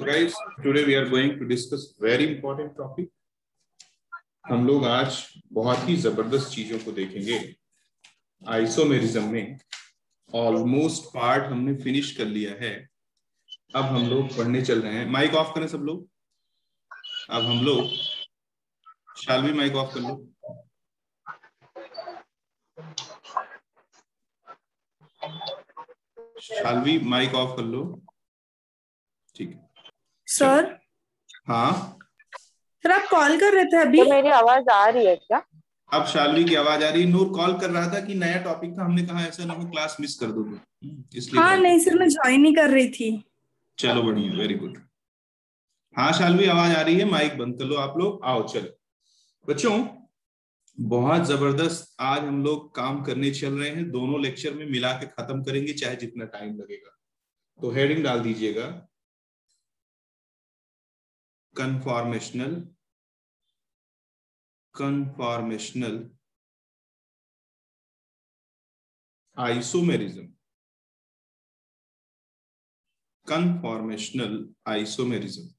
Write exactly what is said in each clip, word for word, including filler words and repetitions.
guys, today we are going to discuss very important topic. हम लोग आज बहुत ही जबरदस्त चीजों को देखेंगे। आइसोमेरिज्म में ऑलमोस्ट पार्ट हमने फिनिश कर लिया है। अब हम लोग पढ़ने चल रहे हैं। माइक ऑफ करें सब लोग। अब हम लोग, शाल्वी माइक ऑफ कर लो। शाल्वी माइक ऑफ कर लो। ठीक है सर। हाँ सर आप कॉल कर रहे थे अभी? तो मेरी आवाज आ रही है क्या? अब शाल्वी की आवाज आ रही है। नूर कॉल कर रहा था कि नया टॉपिक था, हमने कहा ऐसा ना हो क्लास मिस कर दो तुम, इसलिए। हाँ नहीं सर, मैं ज्वाइन नहीं कर रही थी। चलो बढ़िया, वेरी गुड। हाँ शाल्वी आवाज आ रही है, माइक बंद कर लो आप लोग। आओ चलो बच्चों, बहुत जबरदस्त आज हम लोग काम करने चल रहे हैं। दोनों लेक्चर में मिला के खत्म करेंगे, चाहे जितना टाइम लगेगा। तो हेडिंग डाल दीजिएगा, conformational conformational isomerism. Conformational isomerism.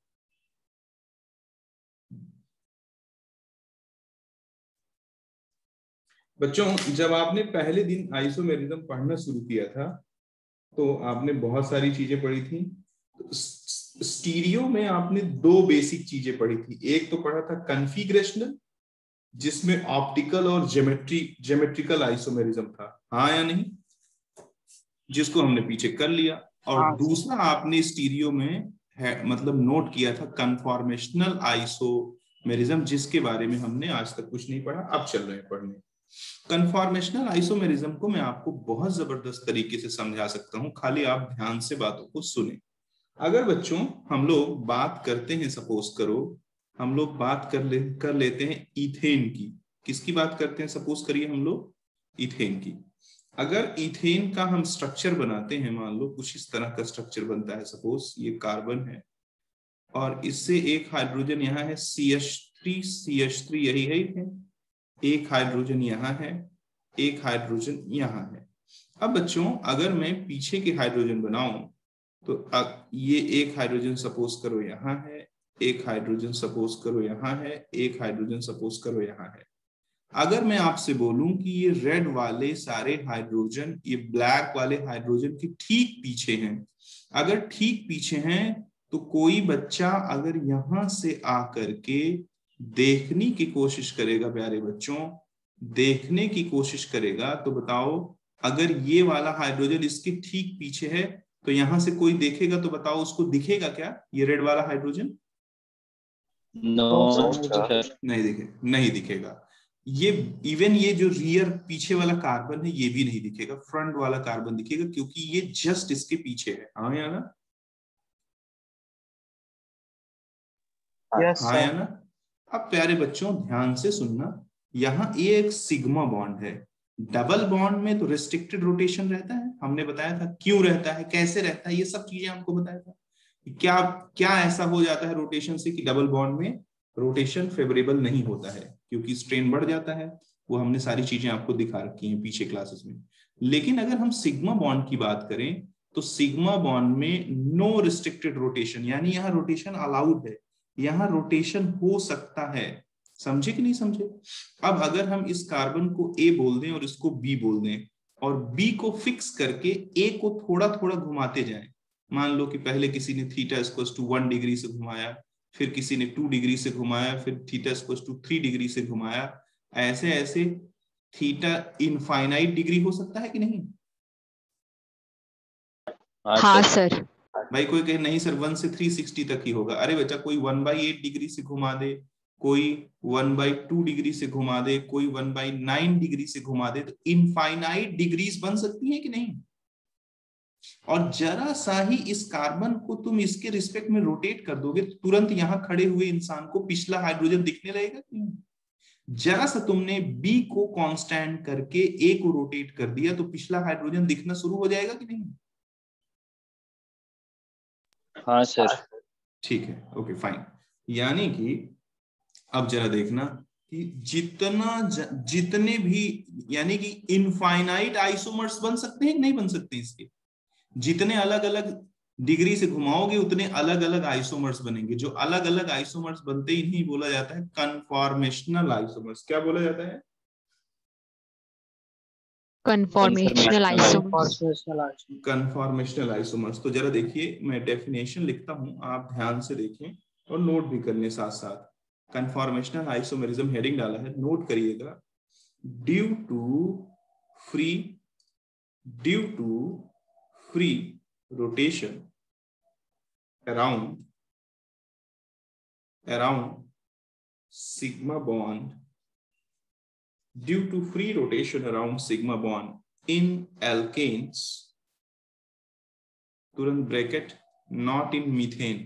बच्चों, जब आपने पहले दिन आइसोमेरिज्म पढ़ना शुरू किया था तो आपने बहुत सारी चीजें पढ़ी थी। स्टीरियो में आपने दो बेसिक चीजें पढ़ी थी। एक तो पढ़ा था कन्फिगरेशनल, जिसमें ऑप्टिकल और ज्योमेट्री ज्योमेट्रिकल आइसोमेरिज्म था, हाँ या नहीं, जिसको हमने पीछे कर लिया। और हाँ, दूसरा आपने स्टीरियो में है, मतलब नोट किया था कन्फॉर्मेशनल आइसोमेरिज्म, जिसके बारे में हमने आज तक कुछ नहीं पढ़ा। अब चल रहे हैं पढ़ने। कन्फॉर्मेशनल आइसोमेरिज्म को मैं आपको बहुत जबरदस्त तरीके से समझा सकता हूं, खाली आप ध्यान से बातों को सुने। अगर बच्चों हम लोग बात करते हैं, सपोज करो हम लोग बात कर ले कर लेते हैं इथेन की। किसकी बात करते हैं? सपोज करिए हम लोग इथेन की। अगर इथेन का हम स्ट्रक्चर बनाते हैं, मान लो कुछ इस तरह का स्ट्रक्चर बनता है। सपोज ये कार्बन है और इससे एक हाइड्रोजन यहाँ है, C H three C H three यही है इथेन। एक हाइड्रोजन यहाँ है, एक हाइड्रोजन यहाँ है। अब बच्चों अगर मैं पीछे के हाइड्रोजन बनाऊं तो अब ये एक हाइड्रोजन सपोज करो यहाँ है, एक हाइड्रोजन सपोज करो यहाँ है, एक हाइड्रोजन सपोज करो यहाँ है। अगर मैं आपसे बोलूं कि ये रेड वाले सारे हाइड्रोजन ये ब्लैक वाले हाइड्रोजन के ठीक पीछे हैं, अगर ठीक पीछे हैं तो कोई बच्चा अगर यहां से आकर के देखने की कोशिश करेगा, प्यारे बच्चों देखने की कोशिश करेगा, तो बताओ अगर ये वाला हाइड्रोजन इसके ठीक पीछे है तो यहां से कोई देखेगा तो बताओ उसको दिखेगा क्या ये रेड वाला हाइड्रोजन? नो नहीं दिखे नहीं दिखेगा। ये इवन ये जो रियर पीछे वाला कार्बन है ये भी नहीं दिखेगा, फ्रंट वाला कार्बन दिखेगा क्योंकि ये जस्ट इसके पीछे है। हाँ या ना? yes, हाँ या ना? अब प्यारे बच्चों ध्यान से सुनना, यहाँ ये एक सिग्मा बॉन्ड है। डबल बॉन्ड में तो रेस्ट्रिक्टेड रोटेशन रहता है, हमने बताया था क्यों रहता है, कैसे रहता है, ये सब चीजें हमको बताया था। क्या क्या ऐसा हो जाता है रोटेशन से कि डबल बॉन्ड में रोटेशन फेवरेबल नहीं होता है, क्योंकि स्ट्रेन बढ़ जाता है। वो हमने सारी चीजें आपको दिखा रखी हैं पीछे क्लासेस में। लेकिन अगर हम सिग्मा बॉन्ड की बात करें तो सिग्मा बॉन्ड में नो रिस्ट्रिक्टेड रोटेशन, यानी यहाँ रोटेशन अलाउड है, यहाँ रोटेशन हो सकता है। समझे कि नहीं समझे? अब अगर हम इस कार्बन को ए बोल दें और इसको बी बोल दें और बी को फिक्स करके ए को थोड़ा थोड़ा घुमाते जाएं, मान लो कि पहले किसी ने theta equals to one degree से घुमाया, फिर किसी ने टू डिग्री से घुमाया, फिर theta equals to three degree से घुमाया, ऐसे ऐसे थीटा इनफाइनाइट डिग्री हो सकता है कि नहीं? हाँ सर। भाई कोई कहे नहीं सर वन से थ्री सिक्सटी तक ही होगा। अरे बच्चा कोई वन बाई एट डिग्री से घुमा दे, कोई वन बाई टू डिग्री से घुमा दे, कोई वन बाई नाइन डिग्री से घुमा दे, तो इनफाइनाइट डिग्रीज बन सकती है कि नहीं? और जरा सा ही इस कार्बन को तुम इसके रिस्पेक्ट में रोटेट कर दोगे, तुरंत यहां खड़े हुए इंसान को पिछला हाइड्रोजन दिखने लगेगा कि नहीं? जरा सा तुमने बी को कांस्टेंट करके ए को रोटेट कर दिया तो पिछला हाइड्रोजन दिखना शुरू हो जाएगा कि नहीं? हाँ सर। ठीक है, ओके फाइन। यानी कि अब जरा देखना कि जितना ज, जितने भी यानी कि इनफाइनाइट आइसोमर्स बन सकते हैं कि नहीं बन सकते इसके? जितने अलग अलग डिग्री से घुमाओगे उतने अलग अलग आइसोमर्स बनेंगे। जो अलग अलग आइसोमर्स बनते ही नहीं बोला जाता है कन्फॉर्मेशनल आइसोमर्स। क्या बोला जाता है? Conformational isomers. Conformational isomers. तो जरा देखिए, मैं डेफिनेशन लिखता हूं, आप ध्यान से देखें और नोट भी करने साथ साथ। कन्फॉर्मेशनल आइसोमेरिज्म हेडिंग डाला है, नोट करिएगा। Due to free due to free rotation around around sigma bond due to free rotation around sigma bond in alkanes, तुरंत bracket, not in methane,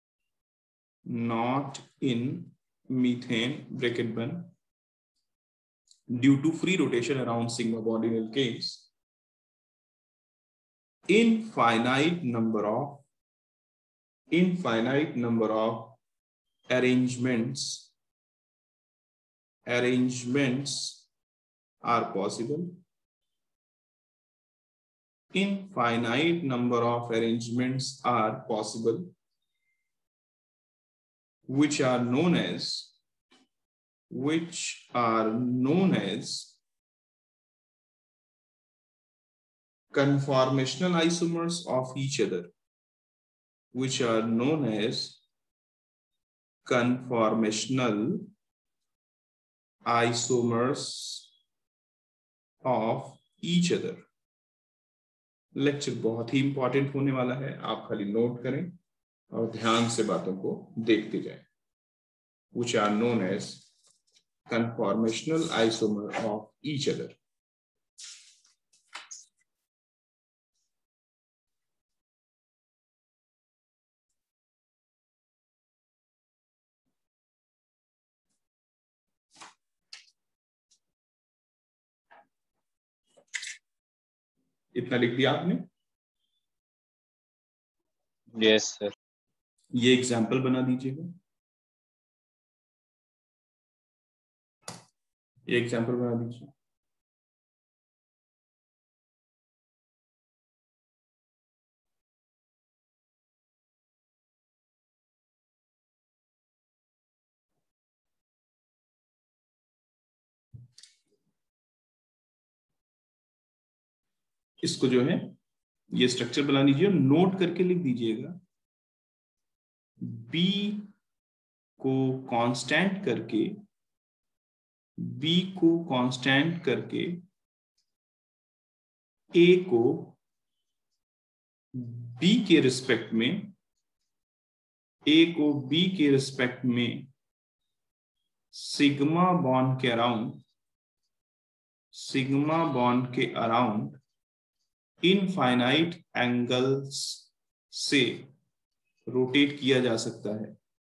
not in methane bracket बंद, due to free rotation around sigma bond in alkanes, infinite number of infinite number of arrangements arrangements are possible. Infinite number of arrangements are possible, which are known as which are known as conformational isomers of each other, which are known as conformational isomers of each other. Lecture बहुत ही important होने वाला है, आप खाली note करें और ध्यान से बातों को देखते जाएं। which are known as conformational isomer of each other. इतना लिख दिया आपने? Yes sir. ये एग्जाम्पल बना दीजिएगा। ये एग्जाम्पल बना दीजिए। इसको जो है ये स्ट्रक्चर बना लीजिए, नोट करके लिख दीजिएगा। बी को कांस्टेंट करके बी को कांस्टेंट करके ए को बी के रिस्पेक्ट में ए को बी के रिस्पेक्ट में सिग्मा बॉन्ड के अराउंड सिग्मा बॉन्ड के अराउंड इनफाइनाइट एंगल्स से रोटेट किया जा सकता है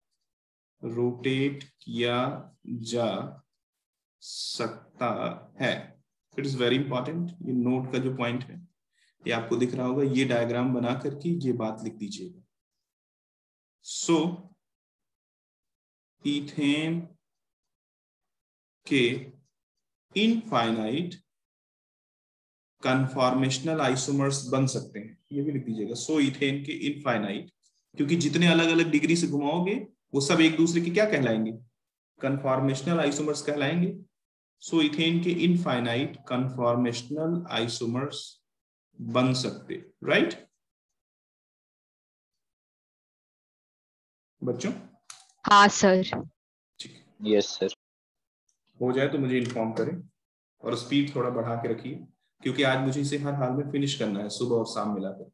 रोटेट किया जा सकता है। It is very important. ये नोट का जो पॉइंट है ये आपको दिख रहा होगा, ये डायग्राम बना करके ये बात लिख दीजिएगा। सो इथेन के इनफाइनाइट कन्फॉर्मेशनल आइसोमर्स बन सकते हैं, ये भी लिख दीजिएगा। सो इथेन के इनफाइनाइट, क्योंकि जितने अलग अलग डिग्री से घुमाओगे वो सब एक दूसरे के क्या कहलाएंगे? कन्फॉर्मेशनल आइसोमर्स कहलाएंगे। सो इथेन के इनफाइनाइट कन्फॉर्मेशनल आइसोमर्स बन सकते, राइट बच्चों? हाँ सर। ठीक, यस सर। हो जाए तो मुझे इन्फॉर्म करें और स्पीड थोड़ा बढ़ा के रखिए, क्योंकि आज मुझे इसे हर हाल में फिनिश करना है, सुबह और शाम मिला करके।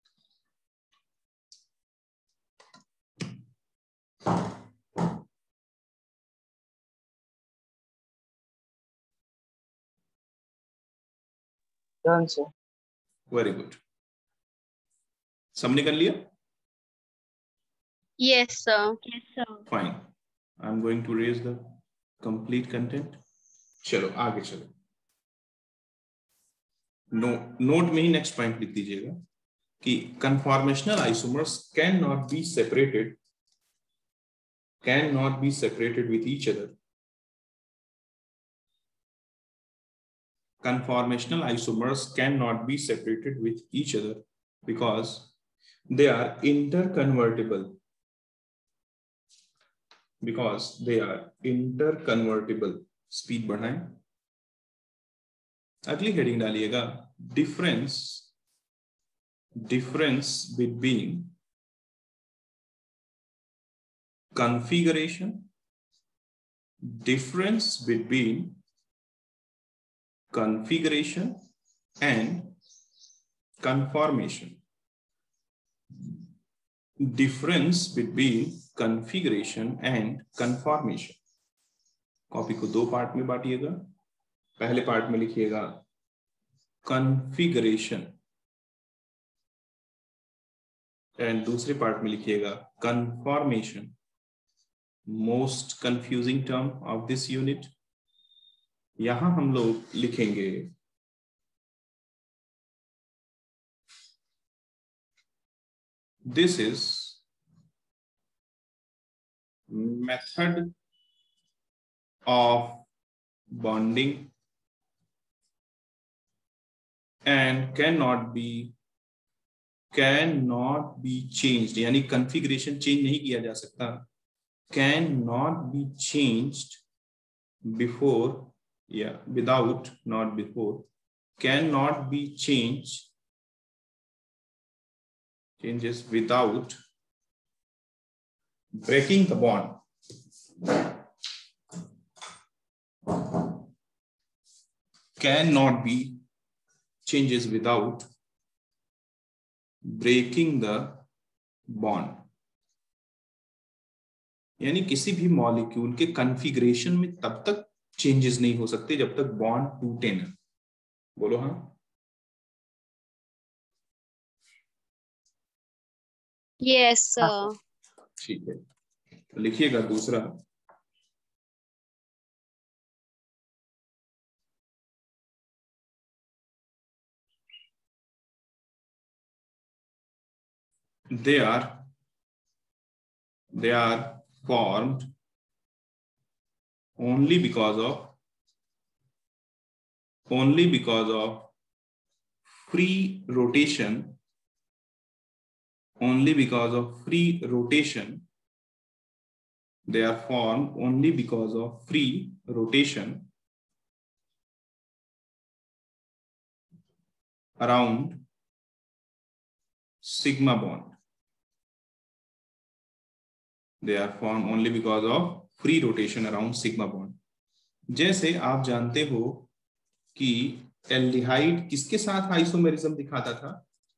Done sir. Very good. सबने कर लिया? Yes, sir. Yes, sir. Fine. I am going to raise the complete content. चलो आगे चलो। नो नोट में ही नेक्स्ट पॉइंट लिख दीजिएगा कि conformational isomers can not be separated can not be separated with each other. Conformational isomers cannot be separated with each other because they are interconvertible because they are interconvertible. Speed बढ़ाएं. अगली heading डालिएगा, difference difference between configuration difference between configuration and conformation. Difference between configuration and conformation. Copy को दो part में बांटिएगा. पहले part में लिखिएगा configuration and दूसरे पार्ट में लिखिएगा conformation. Most confusing term of this unit. यहां हम लोग लिखेंगे this is method of bonding and cannot be cannot be changed. यानी configuration change नहीं किया जा सकता. Cannot be changed before, yeah, without, not before, cannot be changed, changes without breaking the bond. Cannot be changes without breaking the bond. यानी किसी भी molecule के configuration में तब तक चेंजेस नहीं हो सकते जब तक बॉन्ड टूटे ना. बोलो हाँ. Yes sir. ठीक है, तो लिखिएगा दूसरा, they are they are formed only because of only because of free rotation only because of free rotation they are formed only because of free rotation around sigma bond. They are formed only because of free rotation around sigma bond. जैसे आप जानते हो कि aldehyde किसके साथ isomerism दिखाता था?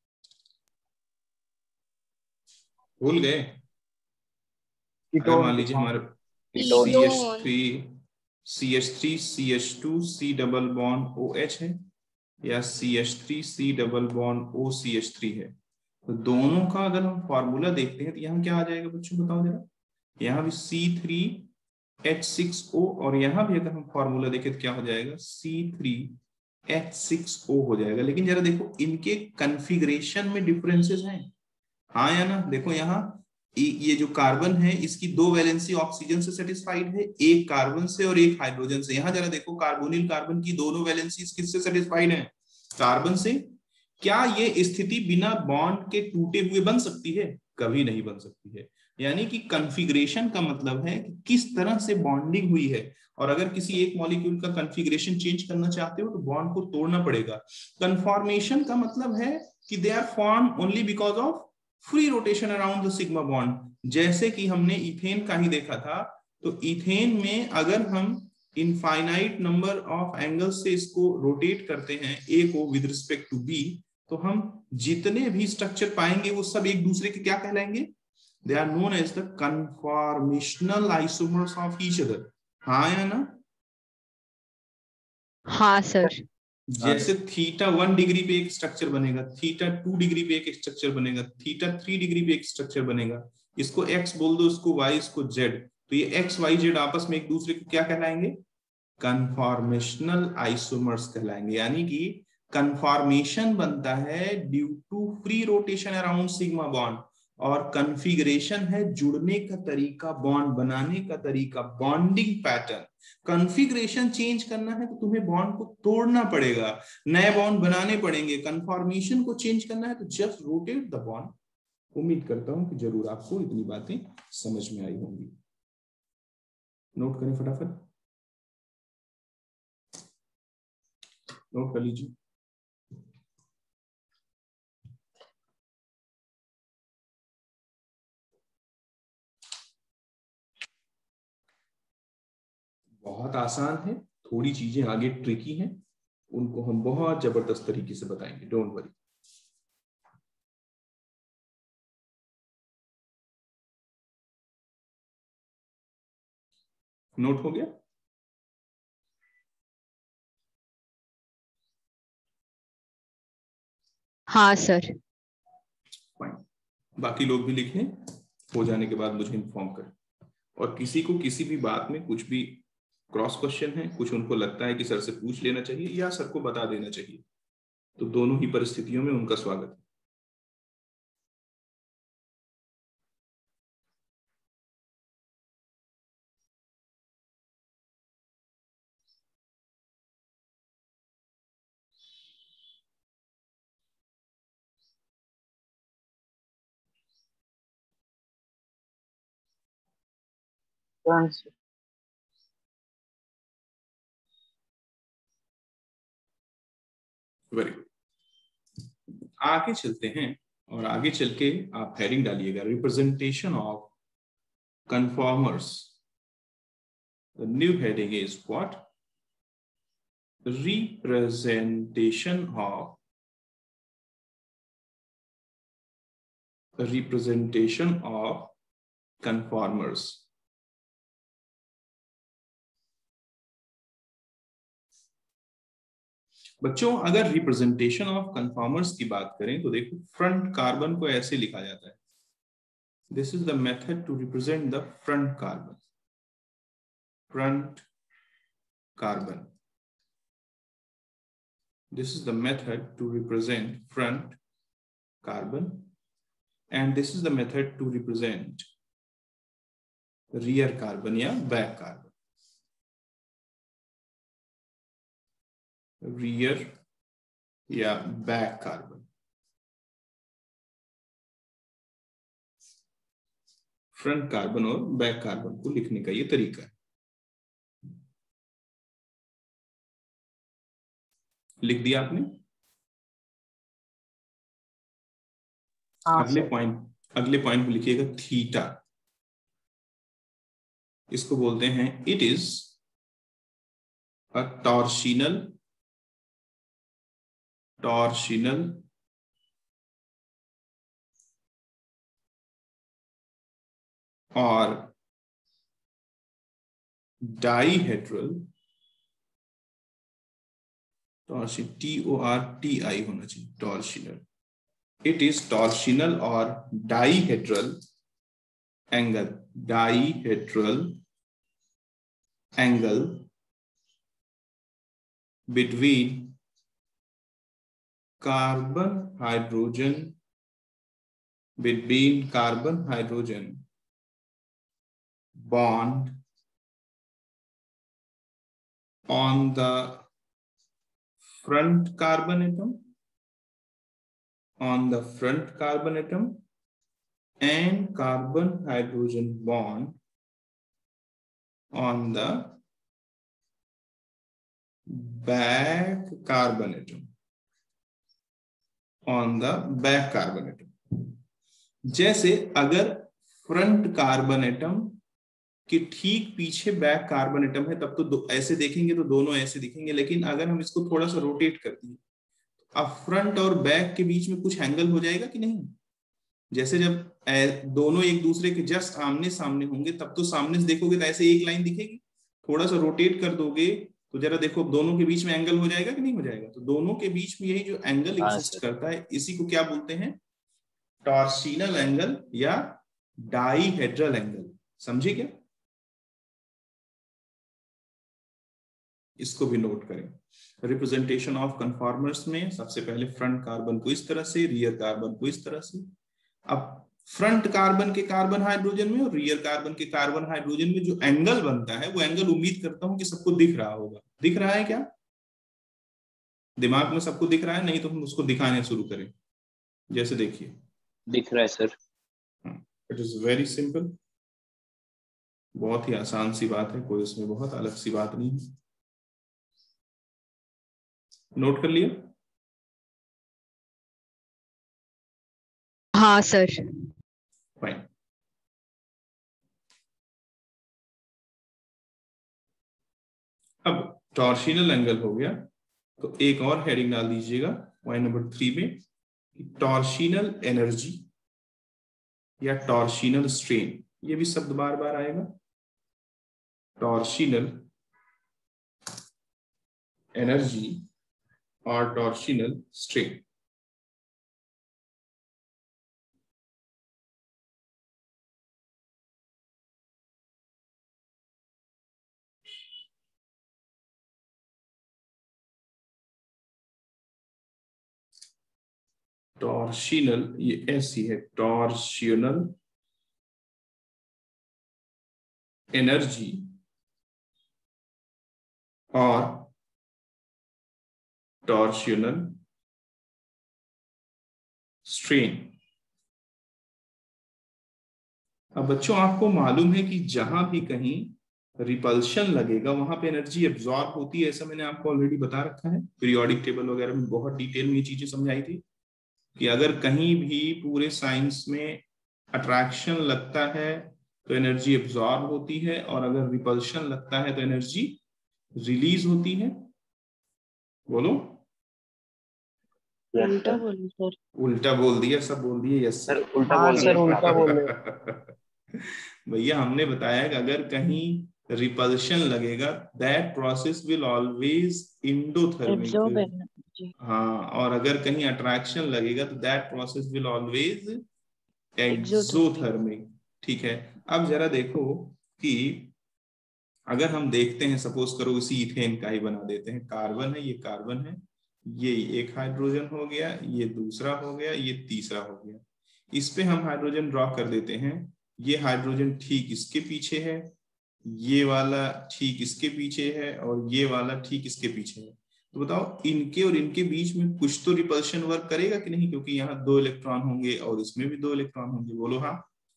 भूल गए? मान लीजिए हमारे C H three C H three C H two C double bond O H है या C H three C double bond O C H three है. तो दोनों का अगर हम फॉर्मूला देखते हैं तो यहाँ क्या आ जाएगा बच्चों, बताओ जरा. यहाँ भी C three H six O और यहाँ भी अगर हम फॉर्मूला देखें तो क्या हो जाएगा, C three H six O हो जाएगा. लेकिन जरा देखो इनके कॉन्फ़िगरेशन में डिफरेंसेस हैं, हाँ या ना. देखो यहाँ ये जो कार्बन है इसकी दो वैलेंसी ऑक्सीजन से सेटिस्फाइड है, एक कार्बन से और एक हाइड्रोजन से. यहाँ जरा देखो कार्बोनिल कार्बन की दोनों वैलेंसी किससे सेटिस्फाइड है, कार्बन से. क्या ये स्थिति बिना बॉन्ड के टूटे हुए बन सकती है? कभी नहीं बन सकती है. यानी कि कॉन्फ़िगरेशन का मतलब है कि किस तरह से बॉन्डिंग हुई है. और अगर किसी एक मॉलिक्यूल का कॉन्फ़िगरेशन चेंज करना चाहते हो तो बॉन्ड को तोड़ना पड़ेगा. कन्फॉर्मेशन का मतलब है कि they are form only because of free rotation around the sigma bond. जैसे कि हमने इथेन का ही देखा था, तो इथेन में अगर हम इनफाइनाइट नंबर ऑफ एंगल्स से इसको रोटेट करते हैं ए को विद रिस्पेक्ट टू बी, तो हम जितने भी स्ट्रक्चर पाएंगे वो सब एक दूसरे के क्या कहलाएंगे, they are known as the conformational isomers of each other. हाँ या ना? हाँ सर. जैसे थीटा वन डिग्री पे एक स्ट्रक्चर बनेगा, थीटा टू डिग्री पे एक स्ट्रक्चर बनेगा, थीटा थ्री डिग्री पे एक स्ट्रक्चर बनेगा. इसको एक्स बोल दो, इसको वाई, इसको जेड. तो ये एक्स वाई जेड आपस में एक दूसरे को क्या कहलाएंगे, कन्फॉर्मेशनल आइसोमर्स कहलाएंगे. यानी कि कन्फॉर्मेशन बनता है due to free rotation around sigma bond, और कॉन्फ़िगरेशन है जुड़ने का तरीका, बॉन्ड बनाने का तरीका, बॉन्डिंग पैटर्न. कॉन्फ़िगरेशन चेंज करना है तो तुम्हें बॉन्ड को तोड़ना पड़ेगा, नए बॉन्ड बनाने पड़ेंगे. कन्फॉर्मेशन को चेंज करना है तो जस्ट रोटेट द बॉन्ड उम्मीद करता हूं कि जरूर आपको इतनी बातें समझ में आई होंगी। नोट करें फटाफट, नोट कर लीजिए। बहुत आसान है, थोड़ी चीजें आगे ट्रिकी हैं, उनको हम बहुत जबरदस्त तरीके से बताएंगे, डोंट वरी। नोट हो गया? हाँ सर। फाइन, बाकी लोग भी लिखें, हो जाने के बाद मुझे इन्फॉर्म करें। और किसी को किसी भी बात में कुछ भी क्रॉस क्वेश्चन है, कुछ उनको लगता है कि सर से पूछ लेना चाहिए या सर को बता देना चाहिए, तो दोनों ही परिस्थितियों में उनका स्वागत है। Done, sir. वेरी गुड, आगे चलते हैं और आगे चल के आप हेडिंग डालिएगा, representation of conformers. The new heading is what? Representation of representation of conformers। बच्चों अगर रिप्रेजेंटेशन ऑफ कन्फॉर्मर्स की बात करें तो देखो, फ्रंट कार्बन को ऐसे लिखा जाता है, this is the method to represent the front carbon. Front carbon, this is the method to represent front carbon, and this is the method to represent rear carbon या back carbon। rear या back carbon, front carbon और back carbon को लिखने का ये तरीका है। लिख दिया आपने? हाँ अगले सर। पॉइंट अगले पॉइंट में लिखिएगा थीटा। इसको बोलते हैं it is a torsional torsional और dihedral, torsion T O R T I होना चाहिए, टॉर्शनल। इट इज टॉर्शनल और dihedral angle, dihedral angle between carbon hydrogen between carbon hydrogen bond on the front carbon atom on the front carbon atom and carbon hydrogen bond on the back carbon atom on the back carbon atom। जैसे अगर front carbon atom के ठीक पीछे back carbon atom है तब तो दो, ऐसे देखेंगे तो दोनों ऐसे दिखेंगे, लेकिन अगर हम इसको थोड़ा सा रोटेट कर दिए, अब फ्रंट और बैक के बीच में कुछ एंगल हो जाएगा कि नहीं? जैसे जब दोनों एक दूसरे के जस्ट आमने सामने होंगे तब तो सामने से देखोगे तो ऐसे एक लाइन दिखेगी, थोड़ा सा रोटेट कर दोगे तो जरा देखो दोनों के बीच में एंगल हो जाएगा कि नहीं हो जाएगा? तो दोनों के बीच में यही जो एंगल एग्जिस्ट करता है इसी को क्या बोलते हैं? टॉर्शनल एंगल या डाइहेड्रल एंगल। समझे क्या? इसको भी नोट करें। रिप्रेजेंटेशन ऑफ कन्फॉर्मर्स में सबसे पहले फ्रंट कार्बन को इस तरह से, रियर कार्बन को इस तरह से। अब फ्रंट कार्बन के कार्बन हाइड्रोजन में और रियर कार्बन के कार्बन हाइड्रोजन में जो एंगल बनता है वो एंगल उम्मीद करता हूं कि सबको दिख रहा होगा। दिख रहा है क्या? दिमाग में सबको दिख रहा है? नहीं तो हम उसको दिखाने शुरू करें। जैसे देखिए दिख रहा है sir. It is very simple, बहुत ही आसान सी बात है, कोई इसमें बहुत अलग सी बात नहीं है। नोट कर लिया? हाँ सर। फाइन। अब टॉर्शनल एंगल हो गया, तो एक और हेडिंग डाल दीजिएगा पॉइंट नंबर थ्री में, टॉर्शनल एनर्जी या टॉर्शनल स्ट्रेन। ये भी शब्द बार बार आएगा, टॉर्शनल एनर्जी और टॉर्शनल स्ट्रेन। टॉर्शनल, ये ऐसी है, टॉर्शनल एनर्जी और टॉर्शनल स्ट्रेन। अब बच्चों आपको मालूम है कि जहां भी कहीं रिपल्शन लगेगा वहां पे एनर्जी एब्जॉर्ब होती है, ऐसा मैंने आपको ऑलरेडी बता रखा है, पीरियोडिक टेबल वगैरह में बहुत डिटेल में ये चीजें समझाई थी कि अगर कहीं भी पूरे साइंस में अट्रैक्शन लगता है तो एनर्जी एब्जॉर्ब होती है, और अगर रिपल्शन लगता है तो एनर्जी रिलीज होती है। बोलो। उल्टा बोलो सर। उल्टा बोल दिया, सब बोल दिए यस सर उल्टा बोल सर उल्टा बोल भैया हमने बताया कि अगर कहीं रिपल्शन लगेगा that process will always endothermic. हाँ, और अगर कहीं अट्रैक्शन लगेगा तो that process will always exothermic. ठीक है, अब जरा देखो कि अगर हम देखते हैं, सपोज करो इसी इथेन का ही बना देते हैं, कार्बन है, ये कार्बन है, ये एक हाइड्रोजन हो गया, ये दूसरा हो गया, ये तीसरा हो गया। इस पे हम हाइड्रोजन ड्रॉ कर देते हैं, ये हाइड्रोजन ठीक इसके पीछे है, ये वाला ठीक इसके पीछे है, और ये वाला ठीक इसके पीछे है। तो बताओ इनके और इनके बीच में कुछ तो रिपल्शन वर्क करेगा कि नहीं, क्योंकि यहाँ दो इलेक्ट्रॉन होंगे और इसमें भी दो इलेक्ट्रॉन होंगे। बोलो हाँ।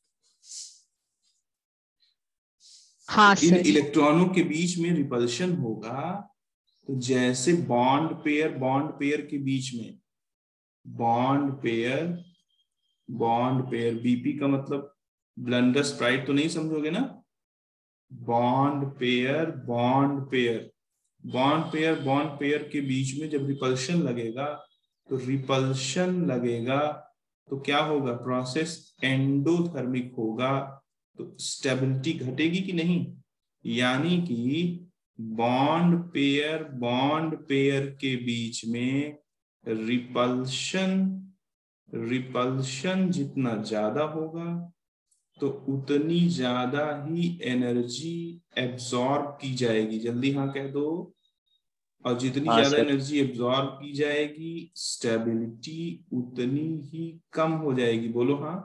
हाँ तो इन सर। इलेक्ट्रॉनों के बीच में रिपल्शन होगा, तो जैसे बॉन्ड पेयर बॉन्ड पेयर के बीच में, bond pair bond pair BP का मतलब ब्लेंडर स्प्राइट तो नहीं समझोगे ना, bond pair bond pair bond pair bond pair के बीच में जब रिपल्शन लगेगा तो रिपल्शन लगेगा तो क्या होगा, प्रोसेस एंडोथर्मिक होगा, तो स्टेबिलिटी घटेगी कि नहीं। यानी कि बॉन्ड पेयर बॉन्ड पेयर के बीच में रिपल्शन रिपल्शन जितना ज्यादा होगा तो उतनी ज्यादा ही एनर्जी एब्जॉर्ब की जाएगी। जल्दी हाँ कह दो। और जितनी हाँ ज्यादा सर। एनर्जी एब्जॉर्ब की जाएगी स्टेबिलिटी उतनी ही कम हो जाएगी। बोलो हाँ।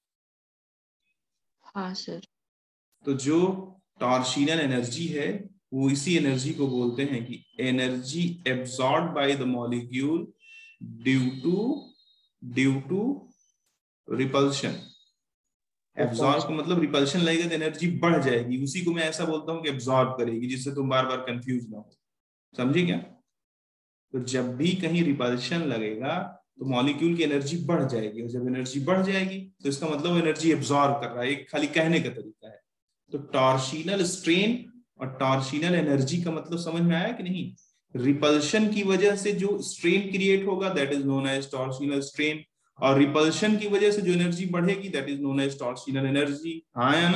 हाँ सर। तो जो टॉर्शनल एनर्जी है वो इसी एनर्जी को बोलते हैं कि energy absorb by the molecule due to due to repulsion. Absorb का मतलब रिपल्शन लगेगा तो एनर्जी बढ़ जाएगी, उसी को मैं ऐसा बोलता हूँ कि एब्सॉर्ब करेगी, जिससे तुम बार बार कंफ्यूज ना हो। समझे क्या? तो जब भी कहीं रिपल्शन लगेगा तो मॉलिक्यूल की एनर्जी बढ़ जाएगी, और जब एनर्जी बढ़ जाएगी तो इसका मतलब एनर्जी एब्सॉर्ब कर रहा है, एक खाली कहने का तरीका है। तो टॉर्शनल स्ट्रेन और टॉर्शनल एनर्जी का मतलब समझ में आया कि नहीं। रिपल्शन की वजह से जो स्ट्रेन क्रिएट होगा that is known as torsional strain, और रिपल्शन की वजह से जो एनर्जी बढ़ेगी that is known as torsional energy. हाँ या ना?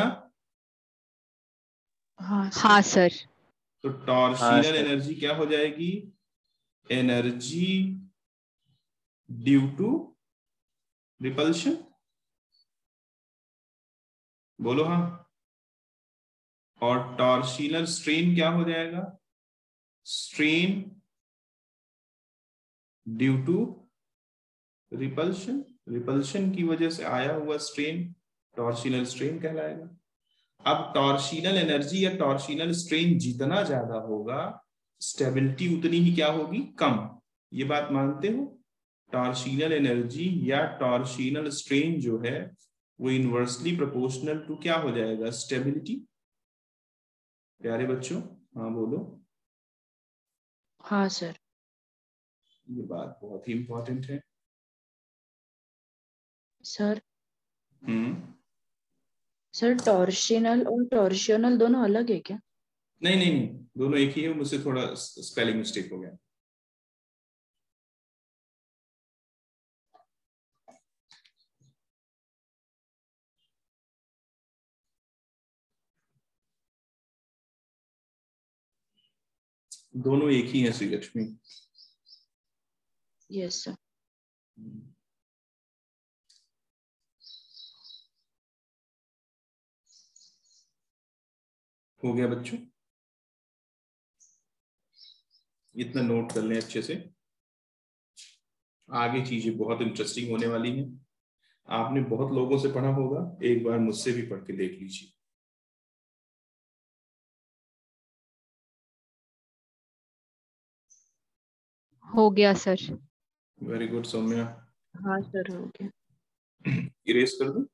हाँ सर। तो टॉर्शनल एनर्जी क्या हो जाएगी, एनर्जी ड्यू टू रिपल्शन। बोलो हाँ। और टॉर्शनल स्ट्रेन क्या हो जाएगा, strain due to repulsion. Repulsion की वजह से आया हुआ स्ट्रेन टॉर्शनल स्ट्रेन कहलाएगा। अब टॉर्शनल एनर्जी या टॉर्शनल स्ट्रेन जितना ज्यादा होगा स्टेबिलिटी उतनी ही क्या होगी, कम। ये बात मानते हो? टॉर्शनल एनर्जी या टॉर्शनल स्ट्रेन जो है वो इनवर्सली प्रोपोर्शनल टू क्या हो जाएगा, स्टेबिलिटी। प्यारे बच्चों हाँ बोलो। हाँ सर। ये बात बहुत ही इंपॉर्टेंट है। सर हम्म सर टॉर्शनल और टॉर्शनल दोनों अलग है क्या? नहीं नहीं नहीं, दोनों एक ही है, मुझसे थोड़ा स्पेलिंग मिस्टेक हो गया। दोनों एक ही है श्री लक्ष्मी। Yes sir. हो गया बच्चों, इतना नोट कर लें अच्छे से, आगे चीजें बहुत इंटरेस्टिंग होने वाली हैं। आपने बहुत लोगों से पढ़ा होगा, एक बार मुझसे भी पढ़ के देख लीजिए। हो गया सर। Very good Saumya. हाँ सर हो गया। इरेज कर दूं?